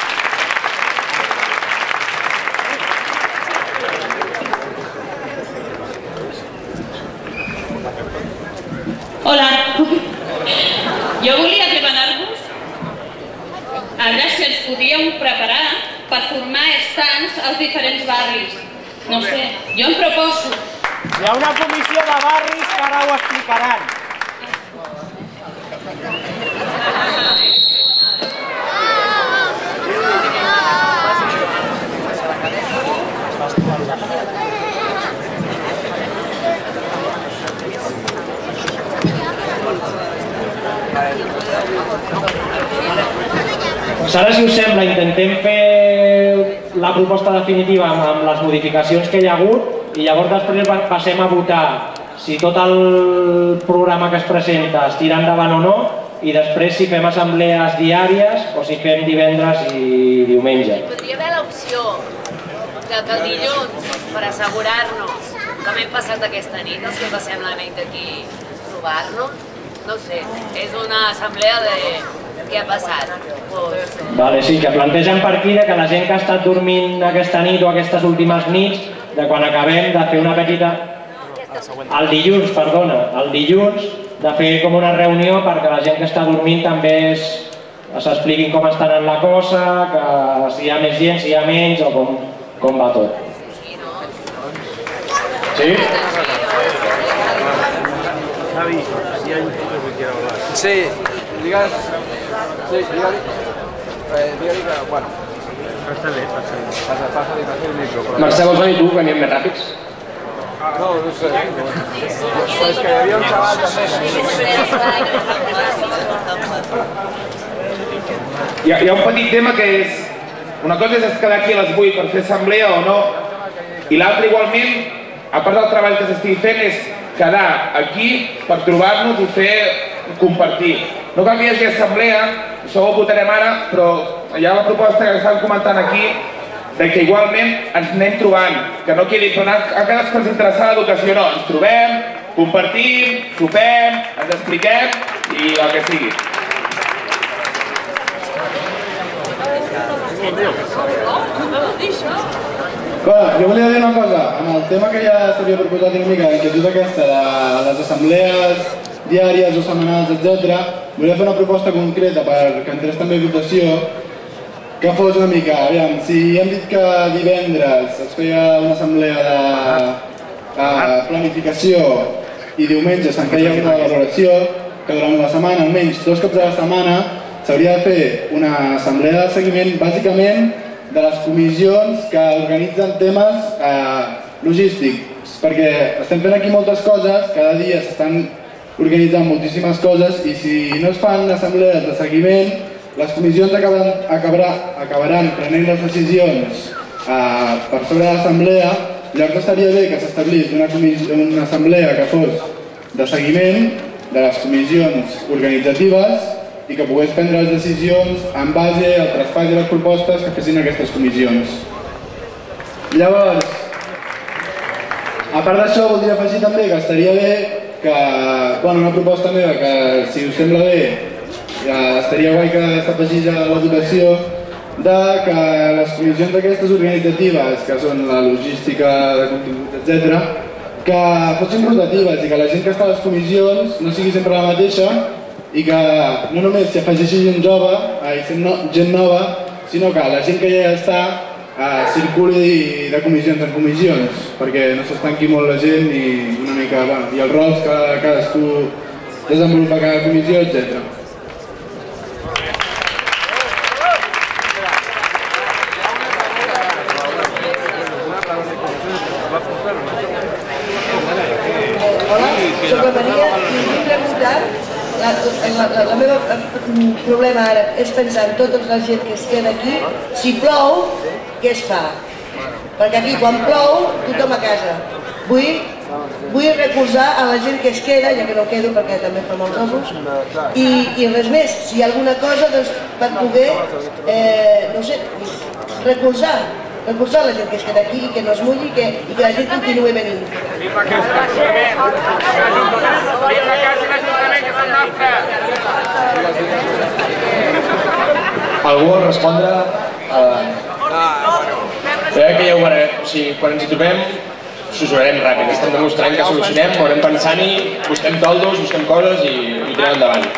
Hola, jo volia demanar-vos a veure si ens podíeu preparar per formar estands als diferents barris. No sé, jo em proposo. Hi ha una comissió de barris que ara ho explicaran. Doncs ara, si us sembla, intentem fer la proposta definitiva amb les modificacions que hi ha hagut i llavors després passem a votar si tot el programa que es presenta es tira endavant o no i després si fem assemblees diàries o si fem divendres i diumenge. Podria haver l'opció que el dilluns, per assegurar-nos com hem passat aquesta nit, els que passem la nit aquí, trobar-nos, no sé, és una assemblea de què ha passat. Vale, sí, que plantegen per aquí que la gent que ha estat dormint aquesta nit o aquestes últimes nits, de quan acabem de fer una petita... El dilluns, perdona, el dilluns de fer com una reunió perquè la gent que està dormint també s'expliquin com estan en la cosa, que si hi ha més gent, si hi ha menys o com, com va tot. Sí? Javi, si hay un punto que quiero hablar. Sí, digas... Sí, digue-li. Eh, digue-li que, bueno... Passa-li, passa-li. Passa-li, passa-li el micro. Mercè, vols venir tu, que anem més ràpids? No, no sé. Però és que hi havia un xaval Hi ha, hi ha un petit tema que és... Una cosa és quedar aquí a les vuit per fer assemblea o no, i l'altra igualment, a part del treball que s'estigui fent, és quedar aquí per trobar-nos i fer compartir. No cal que hi hagi assemblea, això ho votarem ara, però hi ha la proposta que estan comentant aquí de que igualment ens anem trobant, que no quedi, però a cadascú ens interessa l'educació, no, ens trobem, compartim, sopem, ens expliquem i el que sigui. Bé, jo volia dir una cosa, amb el tema que ja s'havia proposat una mica, l'inquietud aquesta de les assemblees diàries o setmanals, etcètera, volia fer una proposta concreta perquè entrés també a votació, que fos una mica, aviam, si hem dit que divendres es feia una assemblea de planificació i diumenge se'n feia una valoració, que durant la setmana, almenys dos cops a la setmana, s'hauria de fer una assemblea de seguiment bàsicament de les comissions que organitzen temes logístics, perquè estem fent aquí moltes coses, cada dia s'estan organitzant moltíssimes coses i si no es fan assemblees de seguiment, les comissions acabaran, acabarà, acabaran prenent les decisions eh, per sobre de l'assemblea. Llavors estaria bé que s'establís una, una assemblea que fos de seguiment de les comissions organitzatives i que pogués prendre les decisions en base al traspàs i les propostes que fessin aquestes comissions. Llavors, a part d'això, voldria afegir també que estaria bé que, bueno, una proposta meva, que si us sembla bé, ja estaria guai que s'afegís a la votació de que les comissions aquestes organitzatives, que són la logística de continguts, etcètera, que fossin rotatives i que la gent que està a les comissions no sigui sempre la mateixa i que no només s'hi afegeixi gent jove, ai, gent nova, sinó que la gent que ja està eh, circuli de comissions en comissions, perquè no s'estanqui molt la gent i una mica, bueno, i els rols que cadascú desenvolupa a cada comissió, etcètera. Soc la Maria i vull preguntar, la, la, la, la meva problema ara és pensar en tota la gent que es queda aquí, si plou, què es fa? Perquè aquí quan plou, tothom a casa. Vull, vull recolzar a la gent que es queda, ja que no quedo perquè també fa molts osos, i, i res més, si hi ha alguna cosa doncs, per poder, eh, no sé, recolzar. Recolzar la gent que es queda aquí i que no es mulli i que, i que la gent continuï venint. Algú vol respondre? Crec que ja ho veurem. O sigui, quan ens hi trobem, s'usurarem ràpid. Estem demostrant que solucionem, ho anem pensant-hi, busquem toldos, busquem coses i, i tirem endavant.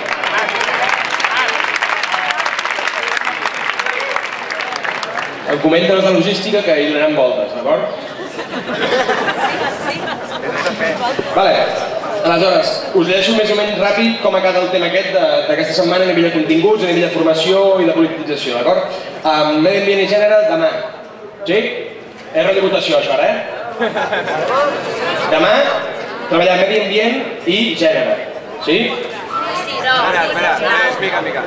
Em comenten els de logística que hi donaran voltes, d'acord? Vale. Aleshores, us deixo més o menys ràpid com ha quedat el tema aquest d'aquesta setmana a nivell de continguts, a nivell de formació i de politització, d'acord? Um, Medi ambient i gènere, demà. Sí? És res de votació, això, ara, eh? Demà, treballar medi ambient i gènere. Sí? Espera, espera, explica, explica.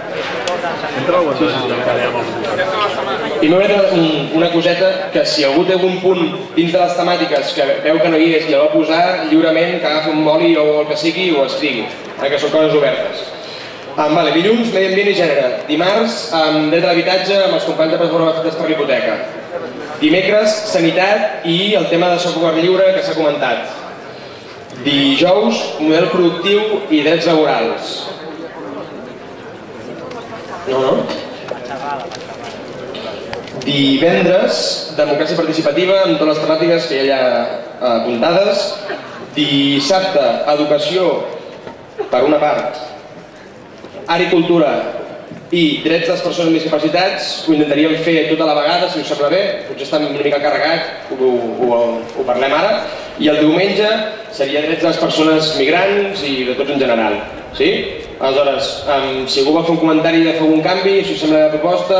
I m'he obert una coseta que si algú té algun punt dins de les temàtiques que veu que no hi és i el va posar lliurement, que agafi un boli o el que sigui i ho escrigui, que són coses obertes. Um, vale, dilluns, medi ambient i gènere. Dimarts, um, dret a l'habitatge amb els companys de plataforma d'afectats per l'hipoteca. Dimecres, sanitat i el tema de software lliure que s'ha comentat. Dijous, model productiu i drets laborals. No, no? Divendres, democràcia participativa amb totes les temàtiques que hi ha allà apuntades. Dissabte, educació, per una part. Art i cultura i drets de les persones amb discapacitats. Ho intentaríem fer tota la vegada, si us sembla bé. Potser està una mica carregat, ho, ho, ho parlem ara. I el diumenge seria drets de les persones migrants i de tots en general. Sí? Aleshores, um, si algú va fer un comentari de fer algun canvi, si us sembla la proposta...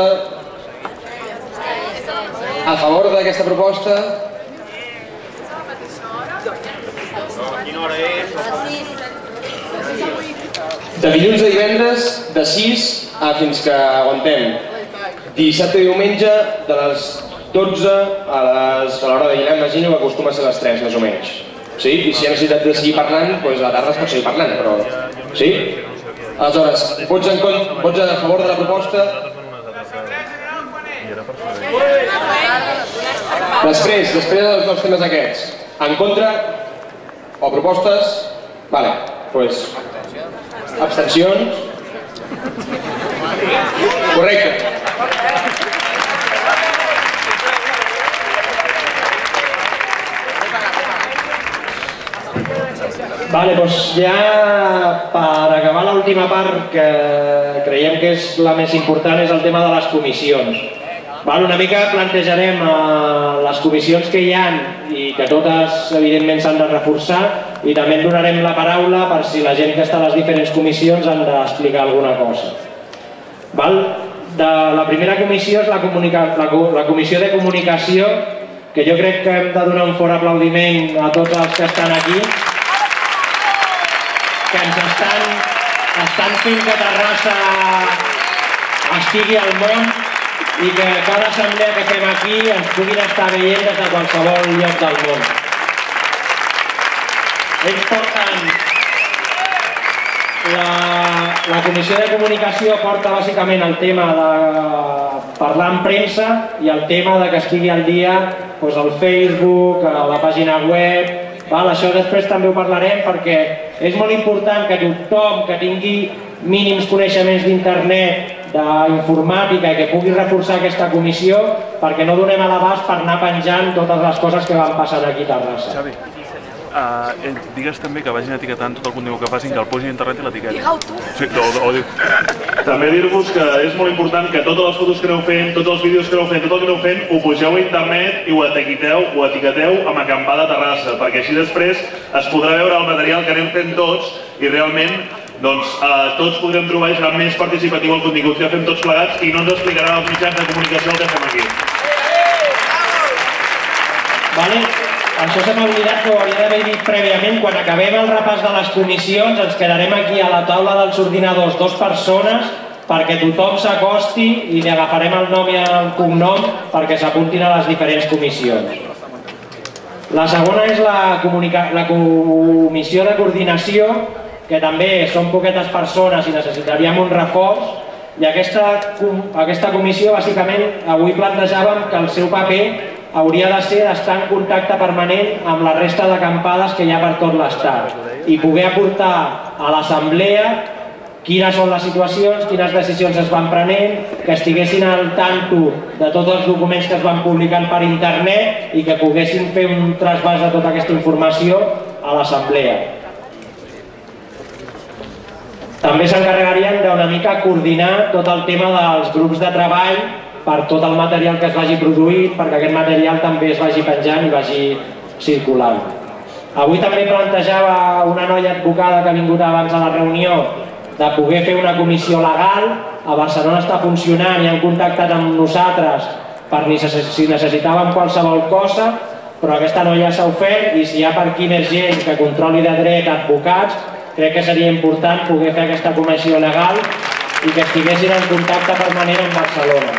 A favor d'aquesta proposta? Quina hora és? De dilluns a divendres, de sis a fins que aguantem. Dissabte i diumenge, de les dotze a l'hora de dinar, imagino que acostuma a ser les tres, més o menys. Sí? I si hi ha necessitat de seguir parlant, doncs a la tarda es pot seguir parlant, però... Sí? Aleshores, vots, en cont... vots a favor de la proposta? Després, després dels dos temes aquests. En contra? O propostes? Vale, doncs... Abstencions? Correcte. Vale, doncs ja per acabar l'última part que creiem que és la més important és el tema de les comissions. Val, una mica plantejarem eh, les comissions que hi ha i que totes evidentment s'han de reforçar i també donarem la paraula per si la gent que està a les diferents comissions han d'explicar alguna cosa. Val? De la primera comissió és la, comunica... la, la comissió de comunicació, que jo crec que hem de donar un fort aplaudiment a tots els que estan aquí, que ens estan, estan fent que Terrassa estigui al món i que cada assemblea que fem aquí ens puguin estar veient des de qualsevol lloc del món. Ells porten... La, la comissió de comunicació porta bàsicament el tema de parlar en premsa i el tema de que estigui al dia doncs el Facebook, la pàgina web, val? Això després també ho parlarem perquè és molt important que tothom que tingui mínims coneixements d'internet, d'informàtica i que pugui reforçar aquesta comissió perquè no donem a l'abast per anar penjant totes les coses que van passant aquí a Terrassa. Xavi, uh, digues també que vagin etiquetant tot el contingut que facin, que el posin a internet i l'etiquetin. Sí, o, o, o, també dir-vos que és molt important que totes les fotos que aneu fent, tots els vídeos que aneu fent, tot el que aneu fent, ho pugeu a internet i ho etiqueteu, ho etiqueteu amb Acampada Terrassa, perquè així després es podrà veure el material que anem fent tots i realment doncs eh, tots podrem trobar i serà més participatiu el contingut que fem tots plegats i no ens explicaran els mitjans de comunicació el que fem aquí. Vale? Això se m'ha oblidat que ho hauria d'haver dit prèviament. Quan acabem el repàs de les comissions ens quedarem aquí a la taula dels ordinadors dos persones perquè tothom s'acosti i li agafarem el nom i el cognom perquè s'apuntin a les diferents comissions. La segona és la, la comissió de coordinació, que també són poquetes persones i necessitaríem un reforç, i aquesta, aquesta comissió bàsicament avui plantejàvem que el seu paper hauria de ser d'estar en contacte permanent amb la resta d'acampades que hi ha per tot l'Estat i poder aportar a l'assemblea quines són les situacions, quines decisions es van prenent, que estiguessin al tanto de tots els documents que es van publicant per internet i que poguessin fer un trasbàs de tota aquesta informació a l'assemblea. També s'encarregarien d'una mica coordinar tot el tema dels grups de treball per tot el material que es vagi produint, perquè aquest material també es vagi penjant i vagi circulant. Avui també plantejava una noia advocada que ha vingut abans a la reunió de poder fer una comissió legal. A Barcelona està funcionant i han contactat amb nosaltres per si necessitàvem qualsevol cosa, però aquesta noia s'ha ofert i si hi ha per aquí més gent que controli de dret advocats, crec que seria important poder fer aquesta comissió legal i que estiguessin en contacte permanent amb Barcelona.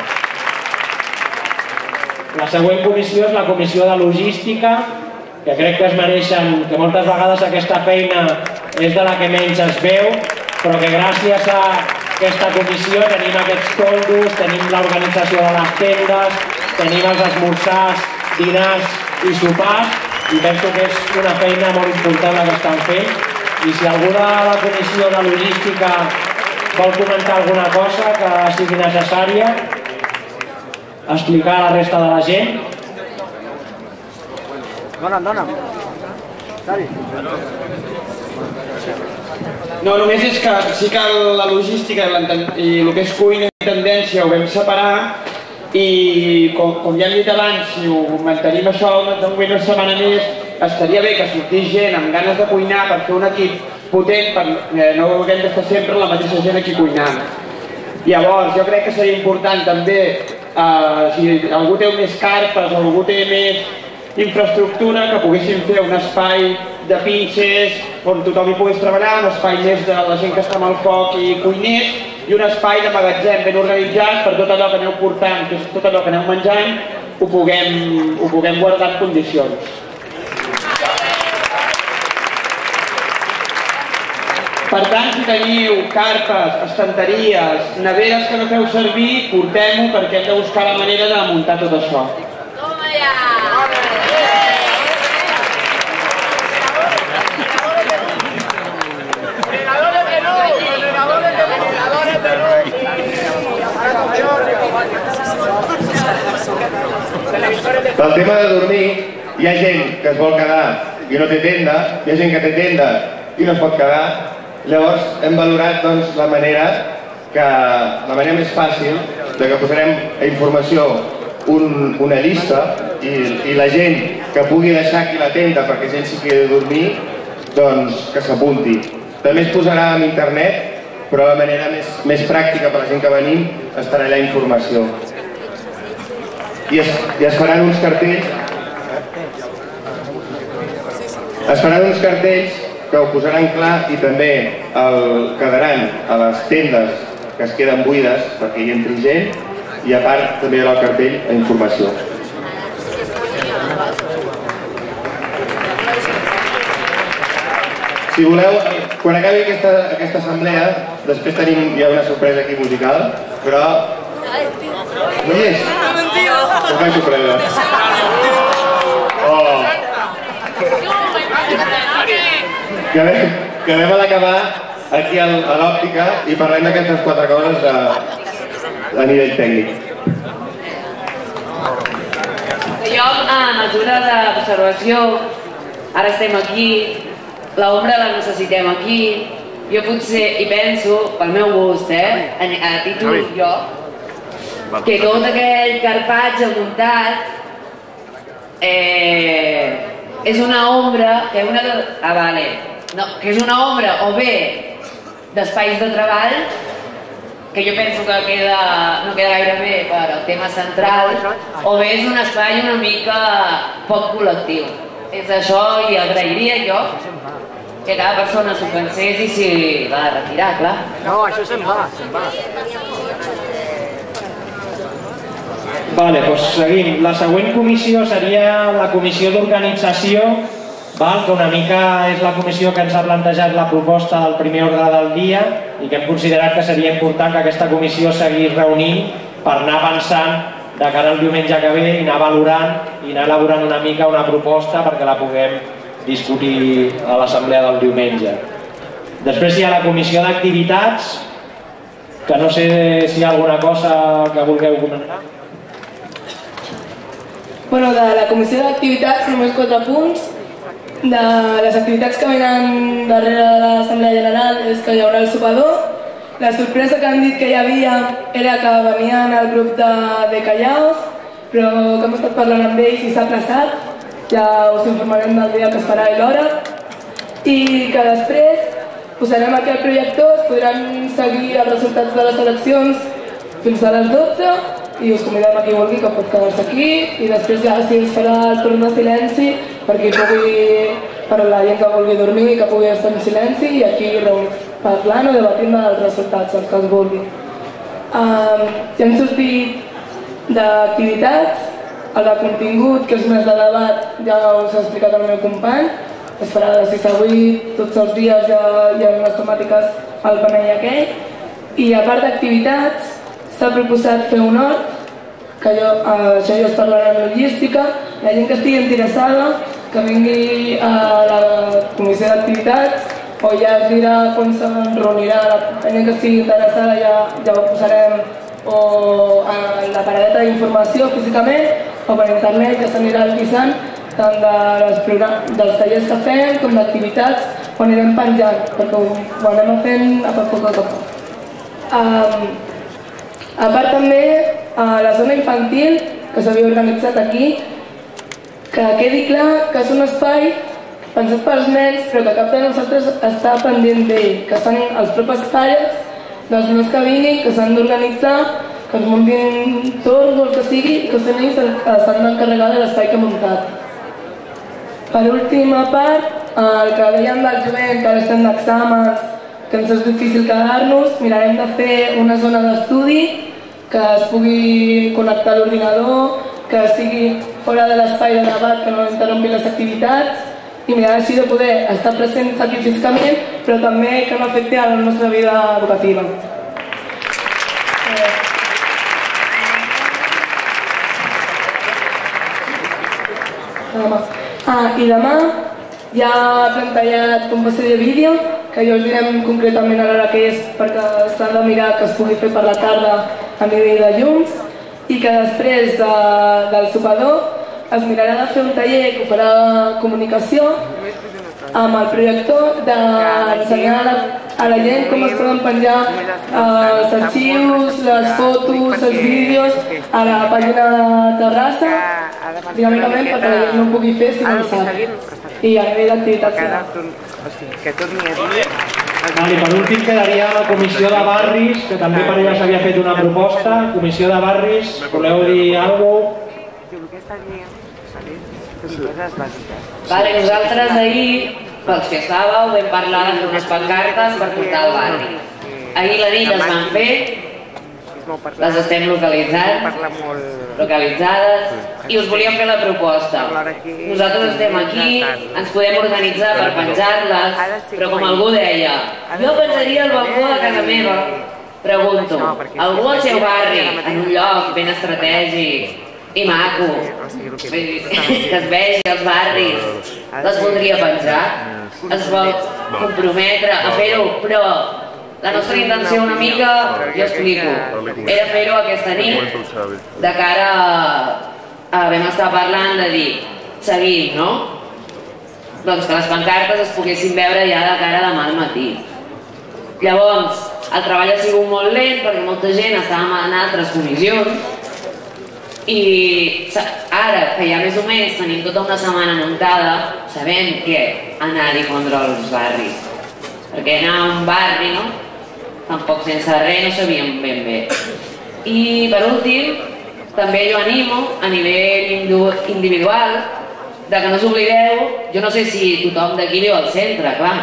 La següent comissió és la comissió de logística, que crec que es mereixen, que moltes vegades aquesta feina és de la que menys es veu, però que gràcies a aquesta comissió tenim aquests toldos, tenim l'organització de les tendes, tenim els esmorzars, dinars i sopars, i penso que és una feina molt important la que estan fent. I si algú de la comissió de logística vol comentar alguna cosa que sigui necessària, explicar a la resta de la gent. Dona'm, dona'm. No, només és que sí que la logística i el que és cuina i tendència ho vam separar i com, com ja hem dit abans, si ho mantenim això una setmana més, estaria bé que sortís gent amb ganes de cuinar per fer un equip potent, per eh, no haguem d'estar sempre la mateixa gent aquí cuinant. Llavors, jo crec que seria important també, eh, si algú té més carpes o algú té més infraestructura, que poguéssim fer un espai de pinxes on tothom hi pogués treballar, un espai més de la gent que està amb el foc i cuiners, i un espai de magatzem ben organitzat per tot allò que aneu portant, que és tot allò que aneu menjant, ho puguem, ho puguem guardar en condicions. Per tant, si teniu carpes, estanteries, neveres que no feu servir, portem-ho perquè hem de buscar la manera de muntar tot això. Toma ja! Pel tema de dormir, hi ha gent que es vol quedar i no té tenda, hi ha gent que té tenda i no es pot quedar. Llavors hem valorat doncs, la manera que la manera més fàcil de que posarem a informació un, una llista i, i la gent que pugui deixar aquí la tenda perquè gent s'hi quedi a dormir, doncs que s'apunti. També es posarà en internet, però la manera més, més pràctica per la gent que venim estarà allà informació. I es, i es faran uns cartells es faran uns cartells que ho posaran clar i també el quedaran a les tendes que es queden buides perquè hi entri gent i a part també hi haurà el cartell a informació. Si voleu, quan acabi aquesta, aquesta assemblea, després tenim ja una sorpresa aquí musical, però... No hi és? No faig sorpresa. Que anem a l'acabar aquí a l'òptica i parlem d'aquestes quatre coses a nivell tècnic. Jo, a mesura d'observació, ara estem aquí, l'ombra la necessitem aquí, jo potser hi penso, pel meu gust, eh, a títol jo, que tot aquell carpatge muntat és una ombra que una... Ah, vale. No, que és una ombra o bé d'espais de treball, que jo penso que queda, no queda gaire bé per al tema central, o bé és un espai una mica poc col·lectiu. És això, i agrairia jo que cada persona s'ho pensés i s'hi va retirar, clar. No, això se'n va, se'n va. Vale, doncs seguim. La següent comissió seria la comissió d'organització, que una mica és la comissió que ens ha plantejat la proposta del primer ordre del dia i que hem considerat que seria important que aquesta comissió seguís reunint per anar avançant de cara al diumenge que ve i anar valorant i anar elaborant una mica una proposta perquè la puguem discutir a l'assemblea del diumenge. Després hi ha la comissió d'activitats, que no sé si hi ha alguna cosa que vulgueu comentar. Bueno, de la comissió d'activitats, només quatre punts. De les activitats que venen darrere de l'Assemblea General és que hi haurà el sopador. La sorpresa que han dit que hi havia era que venien el grup de, de Callaos, però que hem estat parlant amb ells i s'ha aplaçat. Ja us informarem del dia que es farà i l'hora. I que després posarem aquí el projector, es podran seguir els resultats de les eleccions fins a les dotze i us convidem a qui vulgui que pot quedar-se aquí i després ja si es farà el torn de silenci perquè pugui, per la gent que vulgui dormir, que pugui estar en silenci i aquí reunits parlant o debatint dels resultats, el que es vulgui. Um, ja hem sortit d'activitats, el de contingut, que és més de debat, ja us ha explicat el meu company, es farà de sis a vuit, tots els dies ja hi ha unes temàtiques al panell aquell, i a part d'activitats s'ha proposat fer un hort, que jo, eh, això jo es parlaré en logística, la gent que estigui interessada, que vingui a la comissió d'activitats, o ja es dirà quan se'n reunirà, la gent que estigui interessada ja, ja ho posarem o a la paradeta d'informació físicament, o per internet ja s'anirà avisant tant de les dels tallers que fem com d'activitats, ho anirem penjant, perquè ho, ho anem fent a poc a poc. Um, A part també, a la zona infantil, que s'havia organitzat aquí, que quedi clar que és un espai pensat pels nens, però que cap de nosaltres està pendent d'ell, que són els propis pares dels nens que vinguin, que s'han d'organitzar, que es muntin torns o el que sigui, i que ells s'han d'encarregar de l'espai que hem muntat. Per última part, el que dèiem del jovent, que ara estem d'exàmens, que ens és difícil quedar-nos, mirarem de fer una zona d'estudi que es pugui connectar a l'ordinador, que sigui fora de l'espai de debat, que no interrompi les activitats, i mirar així de poder estar presents aquí físicament, però també que no afecti a la nostra vida educativa. Ah, i demà ja ha plantejat com va ser de vídeo, que jo us direm concretament a l'hora que és perquè s'ha de mirar que es pugui fer per la tarda a nivell de llums i que després de, del sopador es mirarà de fer un taller que ho farà comunicació amb el projector d'ensenyar a, a la gent com es poden penjar eh, els arxius, les fotos, els vídeos a la pàgina de Terrassa dinàmicament perquè la gent no ho pugui fer si no ho sap i a nivell d'activitats que torni a dir... Vale, per últim quedaria la comissió de barris, que també per allà s'havia fet una proposta. Comissió de barris, voleu dir alguna cosa? El que està dient, coses bàsiques. Vale, nosaltres ahir, pels que estàveu, vam parlar de fer unes pancartes per portar al barri. Ahir la nit es van fer, les estem localitzant, localitzades, i us volíem fer la proposta. Nosaltres estem aquí, ens podem organitzar per penjar-les, però com algú deia, jo pensaria al balcó de casa meva. Pregunto, algú al seu barri, en un lloc ben estratègic, i maco, que es vegi als barris, les voldria penjar, es vol comprometre a fer-ho, però la nostra intenció una mica, jo explico, era fer-ho aquesta nit de cara a vam estar parlant de dir, seguim, no? Doncs que les pancartes es poguessin veure ja de cara a demà al matí. Llavors, el treball ha sigut molt lent perquè molta gent estava en altres comissions i ara, que ja més o menys tenim tota una setmana muntada, sabem què anar a difondre als barris. Perquè anar a un barri, no? Tampoc sense res no sabíem ben bé. I per últim, també jo animo a nivell individual de que no us oblideu, jo no sé si tothom d'aquí viu al centre, clar.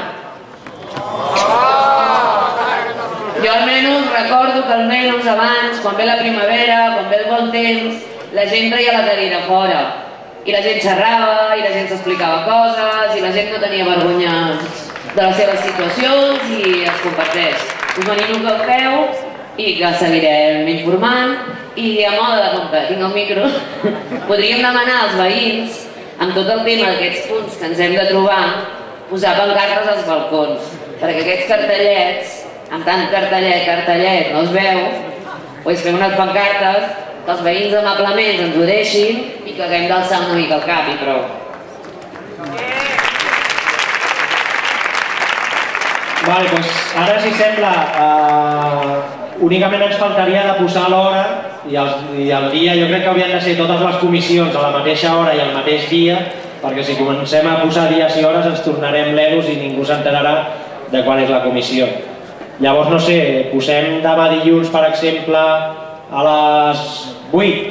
Jo almenys recordo que almenys abans, quan ve la primavera, quan ve el bon temps, la gent treia la cadira fora i la gent xerrava i la gent s'explicava coses i la gent no tenia vergonya de les seves situacions i es comparteix. Us animo que ho feu i que seguirem informant i a mode de com que tinc el micro podríem demanar als veïns amb tot el tema d'aquests punts que ens hem de trobar posar pancartes als balcons perquè aquests cartellets amb tant cartellet, cartellet no es veu doncs fem unes pancartes que els veïns amablement ens ho deixin i que haguem d'alçar una mica el cap i prou. Vale, doncs ara, si sembla, eh, únicament ens faltaria de posar l'hora i, i el dia, jo crec que haurien de ser totes les comissions a la mateixa hora i al mateix dia, perquè si comencem a posar dies i hores ens tornarem leros i ningú s'enterarà de quan és la comissió. Llavors, no sé, posem demà dilluns, per exemple, a les vuit.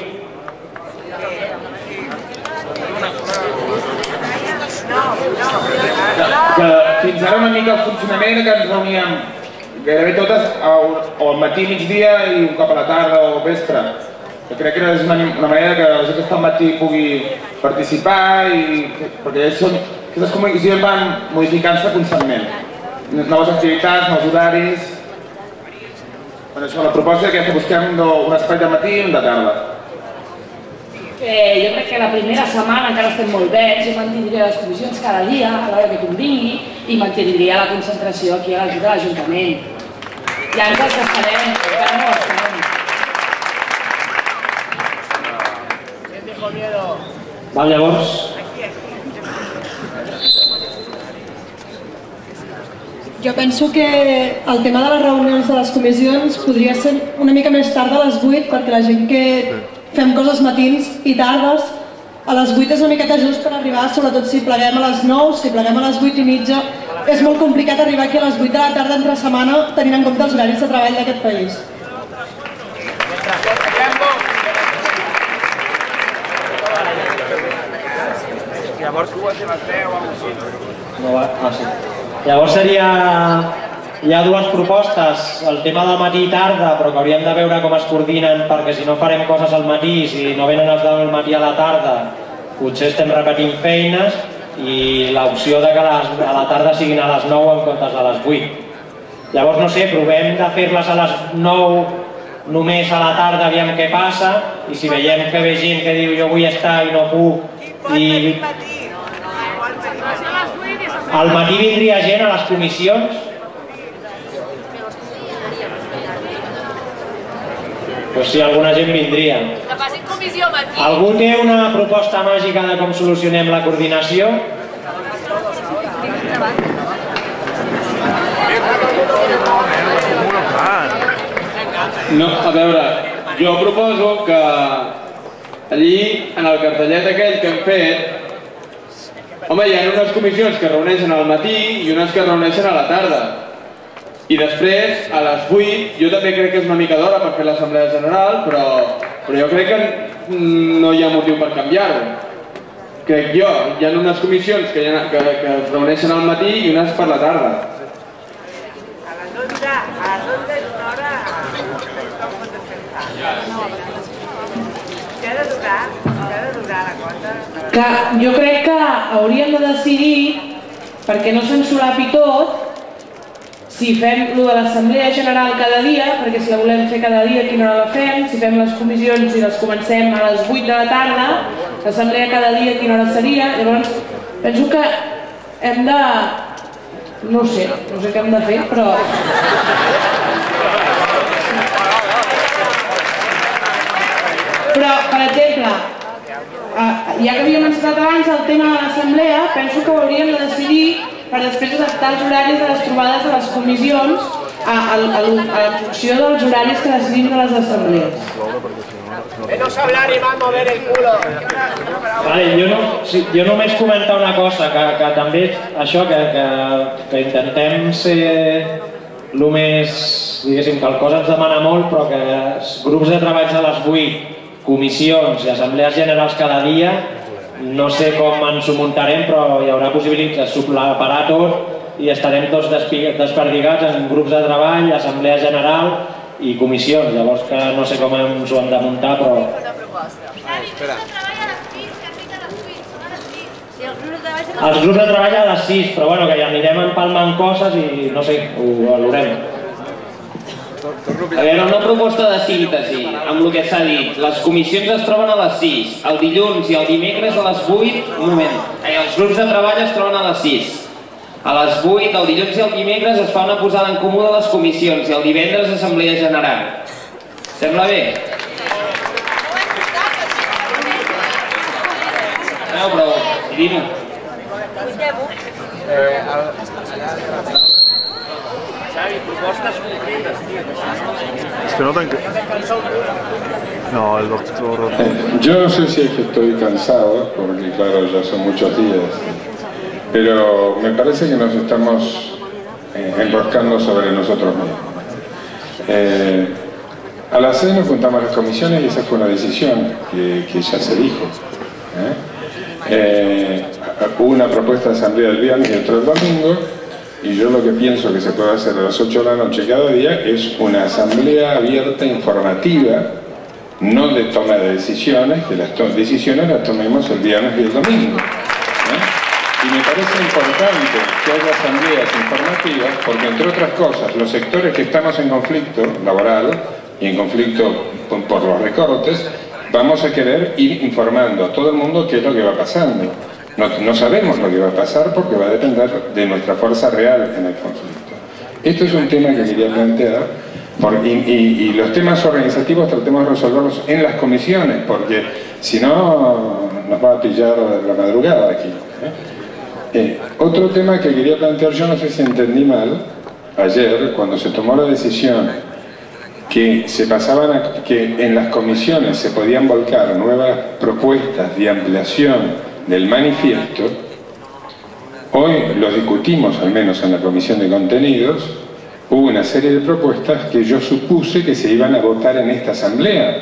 Que fins ara una mica el funcionament era que ens reuníem gairebé totes o al matí, migdia i un cop a la tarda o vespre. Jo crec que és una, una manera que la gent que està al matí pugui participar i perquè són, aquestes comunicacions van modificant-se constantment. Noves activitats, nous horaris. Per això la proposta és que busquem un espai de matí i un de tarda. Eh, jo crec que la primera setmana encara estem molt bé, jo mantindria les comissions cada dia, a l'hora que convingui, i mantindria la concentració aquí a l'Ajuntament. Ja ens els estarem, encara no estarem. Val, llavors... Jo penso que el tema de les reunions de les comissions podria ser una mica més tard a les vuit perquè la gent que fem coses matins i tardes a les vuit és una miqueta just per arribar, sobretot si pleguem a les nou, si pleguem a les vuit i mitja. És molt complicat arribar aquí a les vuit de la tarda entre setmana tenint en compte els horaris de treball d'aquest país. Llavors tu has de les deu o alguna cosa. No va, ah, sí. Llavors seria... Hi ha dues propostes, el tema del matí i tarda, però que hauríem de veure com es coordinen perquè si no farem coses al matí, si no venen els del matí a la tarda, potser estem repetint feines i l'opció de que les, a la tarda siguin a les nou en comptes de les vuit. Llavors, no sé, provem de fer-les a les nou només a la tarda, aviam què passa, i si veiem que ve gent que diu jo vull estar i no puc, i... Al matí vindria gent a les comissions? Doncs sí, alguna gent vindria. Que facin comissió al matí. Algú té una proposta màgica de com solucionem la coordinació? No, a veure, jo proposo que allí, en el cartellet aquell que hem fet, home, hi ha unes comissions que reuneixen al matí i unes que reuneixen a la tarda. I després, a les vuit, jo també crec que és una mica d'hora per fer l'assemblea general, però, però jo crec que no hi ha motiu per canviar-ho. Crec jo, hi ha unes comissions que, ha, que, que es reuneixen al matí i unes per la tarda. A les dotze, a les dotze és una hora... Què ha de durar? Què ha de durar la cosa? Que jo crec que hauríem de decidir, perquè no se'n solapi tot, si fem lo de l'assemblea general cada dia, perquè si la volem fer cada dia, a quina hora la fem, si fem les comissions i les comencem a les vuit de la tarda, l'assemblea cada dia, a quina hora seria. Llavors, penso que hem de... no sé, no sé què hem de fer, però... Però, per exemple, ja que havíem mencionat abans el tema de l'assemblea, penso que ho hauríem de decidir per després adaptar els horaris de les trobades de les comissions en funció dels horaris que decidim de les assemblees. Menos hablar y va a mover el culo. Vale, jo, no, sí, jo només comentar una cosa, que, que també això, que, que, que intentem ser el més, diguéssim, que el cos ens demana molt, però que grups de treballs a les vuit, comissions i assemblees generals cada dia, no sé com ens ho muntarem, però hi haurà possibilitat de superar tot i estarem tots desperdigats en grups de treball, assemblea general i comissions. Llavors que no sé com ens ho hem de muntar, però... Els grups de treball a les sis, però bueno, que ja anirem empalmant coses i no sé, ho valorem. A veure, una proposta de síntesi amb el que s'ha dit. Les comissions es troben a les sis, el dilluns i el dimecres a les vuit, un moment, els grups de treball es troben a les sis. A les vuit, el dilluns i el dimecres es fa una posada en comú de les comissions i el divendres assemblea general. Sembla bé? No, però decidim-ho. Xavi, propostes concretes, tío. Es que no tan... No, el doctor... Eh, yo no sé si es que estoy cansado, porque claro, ya son muchos días, pero me parece que nos estamos eh, enroscando sobre nosotros mismos. Eh, a las seis nos juntamos las comisiones y esa fue una decisión que, que ya se dijo. ¿eh? Eh, hubo una propuesta de asamblea el viernes y otra el domingo, y yo lo que pienso que se puede hacer a las ocho de la noche cada día es una asamblea abierta, informativa, no de toma de decisiones, que las to decisiones las tomemos el viernes y el domingo. ¿eh? Y me parece importante que haya asambleas informativas, porque entre otras cosas, los sectores que estamos en conflicto laboral y en conflicto por, por los recortes, vamos a querer ir informando a todo el mundo qué es lo que va pasando. No, no sabemos lo que va a pasar porque va a depender de nuestra fuerza real en el conflicto. Esto es un tema que quería plantear, por, y, y, y los temas organizativos tratemos de resolverlos en las comisiones, porque si no nos va a pillar la madrugada aquí. ¿eh? Eh, otro tema que quería plantear, yo no sé si entendí mal, ayer cuando se tomó la decisión que se pasaban a, que en las comisiones se podían volcar nuevas propuestas de ampliación del manifiesto, hoy lo discutimos al menos en la Comisión de Contenidos, hubo una serie de propuestas que yo supuse que se iban a votar en esta asamblea.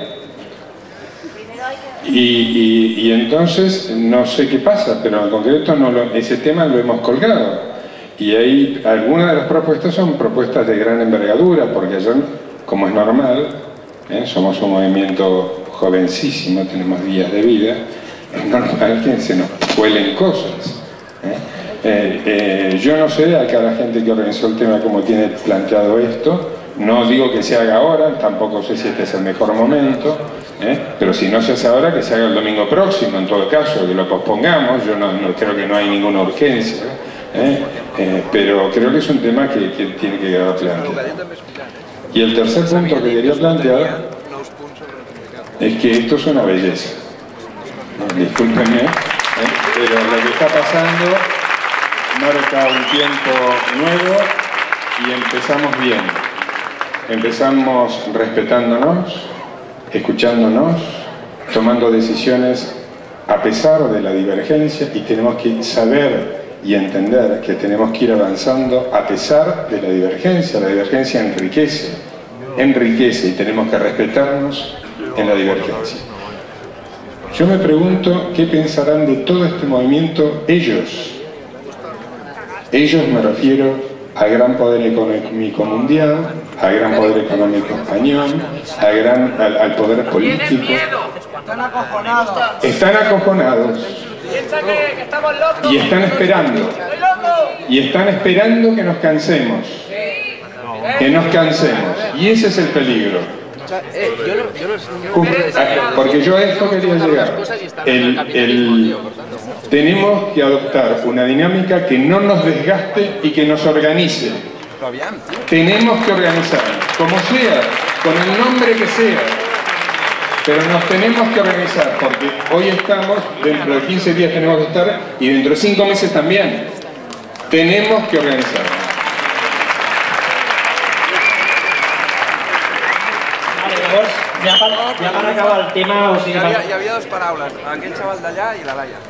Y, y, y entonces no sé qué pasa, pero en concreto no lo, ese tema lo hemos colgado. Y ahí algunas de las propuestas son propuestas de gran envergadura, porque ayer, como es normal, ¿eh? somos un movimiento jovencísimo, tenemos días de vida, es normal que se nos cuelen cosas. ¿eh? Eh, eh, yo no sé acá la gente que organizó el tema cómo tiene planteado esto, no digo que se haga ahora, tampoco sé si este es el mejor momento, ¿eh? pero si no se hace ahora, que se haga el domingo próximo, en todo caso, que lo pospongamos, yo no, no creo que no hay ninguna urgencia, ¿eh? Eh, pero creo que es un tema que, que tiene que quedar planteado. Y el tercer punto que quería plantear es que esto es una belleza. Discúlpenme, ¿eh? pero lo que está pasando marca un tiempo nuevo y empezamos bien. Empezamos respetándonos, escuchándonos, tomando decisiones a pesar de la divergencia, y tenemos que saber y entender que tenemos que ir avanzando a pesar de la divergencia. La divergencia enriquece, enriquece y tenemos que respetarnos en la divergencia. Yo me pregunto qué pensarán de todo este movimiento ellos. Ellos me refiero al gran poder económico mundial, al gran poder económico español, al, gran, al, al poder político. Están acojonados. Están acojonados. Piensan que, que estamos locos. Y están esperando. ¡Estoy loco! Y están esperando que nos cansemos. Sí. que nos cansemos. Y ese es el peligro. Porque yo a esto quería llegar. El, el, tenemos que adoptar una dinámica que no nos desgaste y que nos organice. Tenemos que organizarnos, como sea, con el nombre que sea. Pero nos tenemos que organizar, porque hoy estamos, dentro de quince días tenemos que estar, y dentro de cinco meses también. Tenemos que organizarnos. Ja per, ja per acabar el tema... O sigui, hi, havia, hi havia dues paraules, aquell xaval d'allà i la Laia.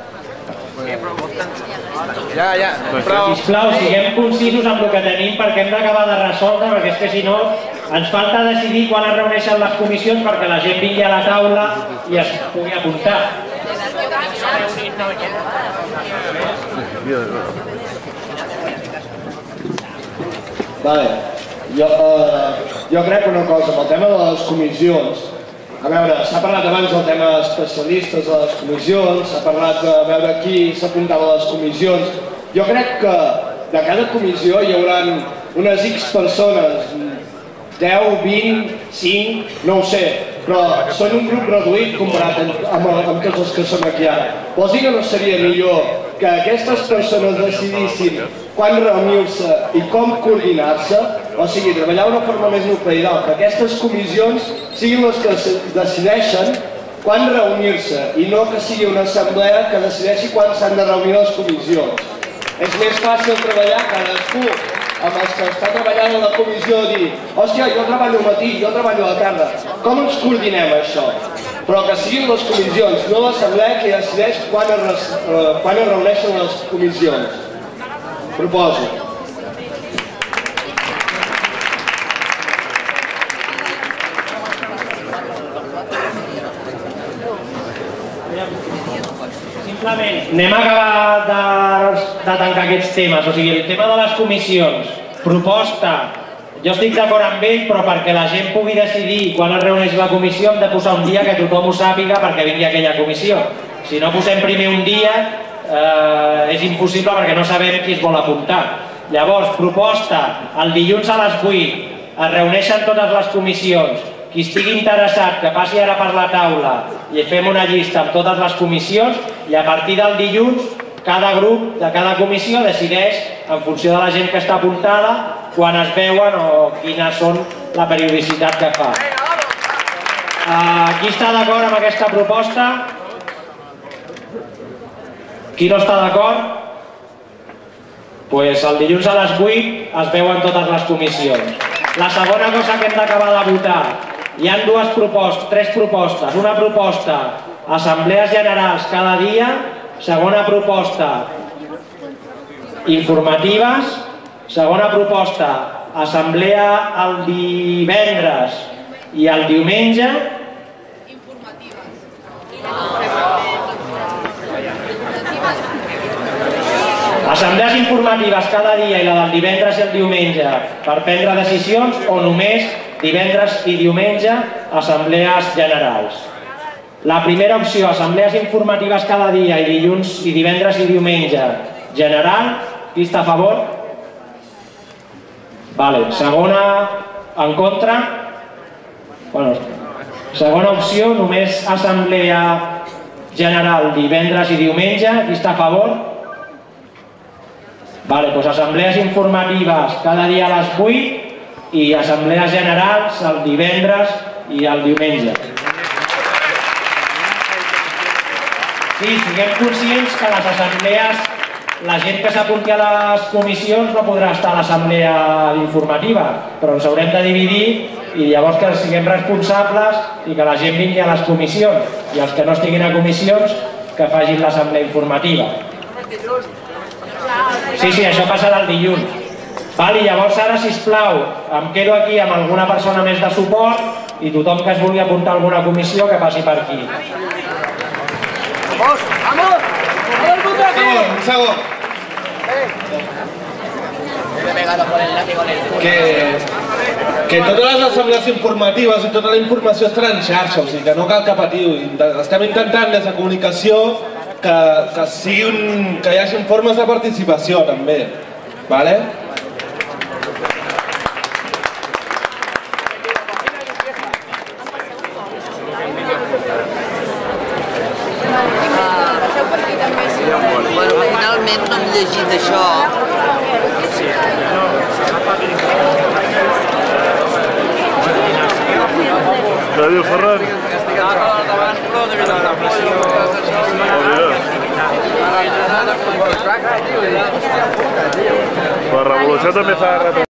Ja, ja, però... Sisplau, siguem concisos amb el que tenim perquè hem d'acabar de resoldre, perquè és que si no ens falta decidir quan es reuneixen les comissions perquè la gent vingui a la taula i es pugui apuntar. Vale. Jo, eh, jo crec una cosa, amb el tema de les comissions, a veure, s'ha parlat abans del tema especialistes de les comissions, s'ha parlat de veure qui s'apuntava a les comissions. Jo crec que de cada comissió hi haurà unes X persones, deu, vint, cinc, no ho sé, però són un grup reduït comparat amb, amb, amb tots els que som aquí ara. Vols dir que no seria millor que aquestes persones decidissin quan reunir-se i com coordinar-se, o sigui, treballar d'una forma més nuclear, que aquestes comissions siguin les que decideixen quan reunir-se i no que sigui una assemblea que decideixi quan s'han de reunir les comissions. És més fàcil treballar cadascú amb els que està treballant a la comissió dir hòstia, jo treballo al matí, jo treballo a la tarda. Com ens coordinem això? Però que siguin les comissions, no l'assemblea que decideix quan es, eh, quan es reuneixen les comissions. Proposo. Simplement, anem a acabar de, de tancar aquests temes. O sigui, el tema de les comissions, proposta, jo estic d'acord amb ell, però perquè la gent pugui decidir quan es reuneix la comissió hem de posar un dia que tothom ho sàpiga perquè vingui aquella comissió. Si no posem primer un dia, eh, és impossible perquè no sabem qui es vol apuntar. Llavors, proposta, el dilluns a les vuit es reuneixen totes les comissions. Qui estigui interessat que passi ara per la taula i fem una llista amb totes les comissions i a partir del dilluns cada grup de cada comissió decideix en funció de la gent que està apuntada quan es veuen o quines són la periodicitat que fa. Qui està d'acord amb aquesta proposta? Qui no està d'acord? Doncs el dilluns a les vuit es veuen totes les comissions. La segona cosa que hem d'acabar de votar, hi ha dues propostes, tres propostes. Una proposta, assemblees generals cada dia. Segona proposta, informatives. Segona proposta, assemblea el divendres i el diumenge. Assemblees informatives cada dia i la del divendres i el diumenge per prendre decisions o només divendres i diumenge assemblees generals. La primera opció, assemblees informatives cada dia i dilluns i divendres i diumenge general. Qui està a favor? Vale. Segona, en contra? Bueno, segona opció, només assemblea general divendres i diumenge. Qui està a favor? Vale, doncs assemblees informatives cada dia a les vuit i assemblees generals el divendres i el diumenge. Sí, siguem conscients que les assemblees, la gent que s'apunti a les comissions no podrà estar a l'assemblea informativa, però ens haurem de dividir i llavors que siguem responsables i que la gent vingui a les comissions i els que no estiguin a comissions que facin l'assemblea informativa. Sí, sí, això passarà el dilluns. Vale, llavors ara, sisplau, em quedo aquí amb alguna persona més de suport i tothom que es vulgui apuntar a alguna comissió que passi per aquí. Vamos, vamos, vamos, un segon, un segon. Que, que totes les assemblees informatives i tota la informació estarà en xarxa, o sigui que no cal que patiu. Estem intentant des de comunicació que, que, sigui un, que hi hagi formes de participació també. Vale? Bueno, finalment no hem llegit això. Què diu Ferran? La revolució també fa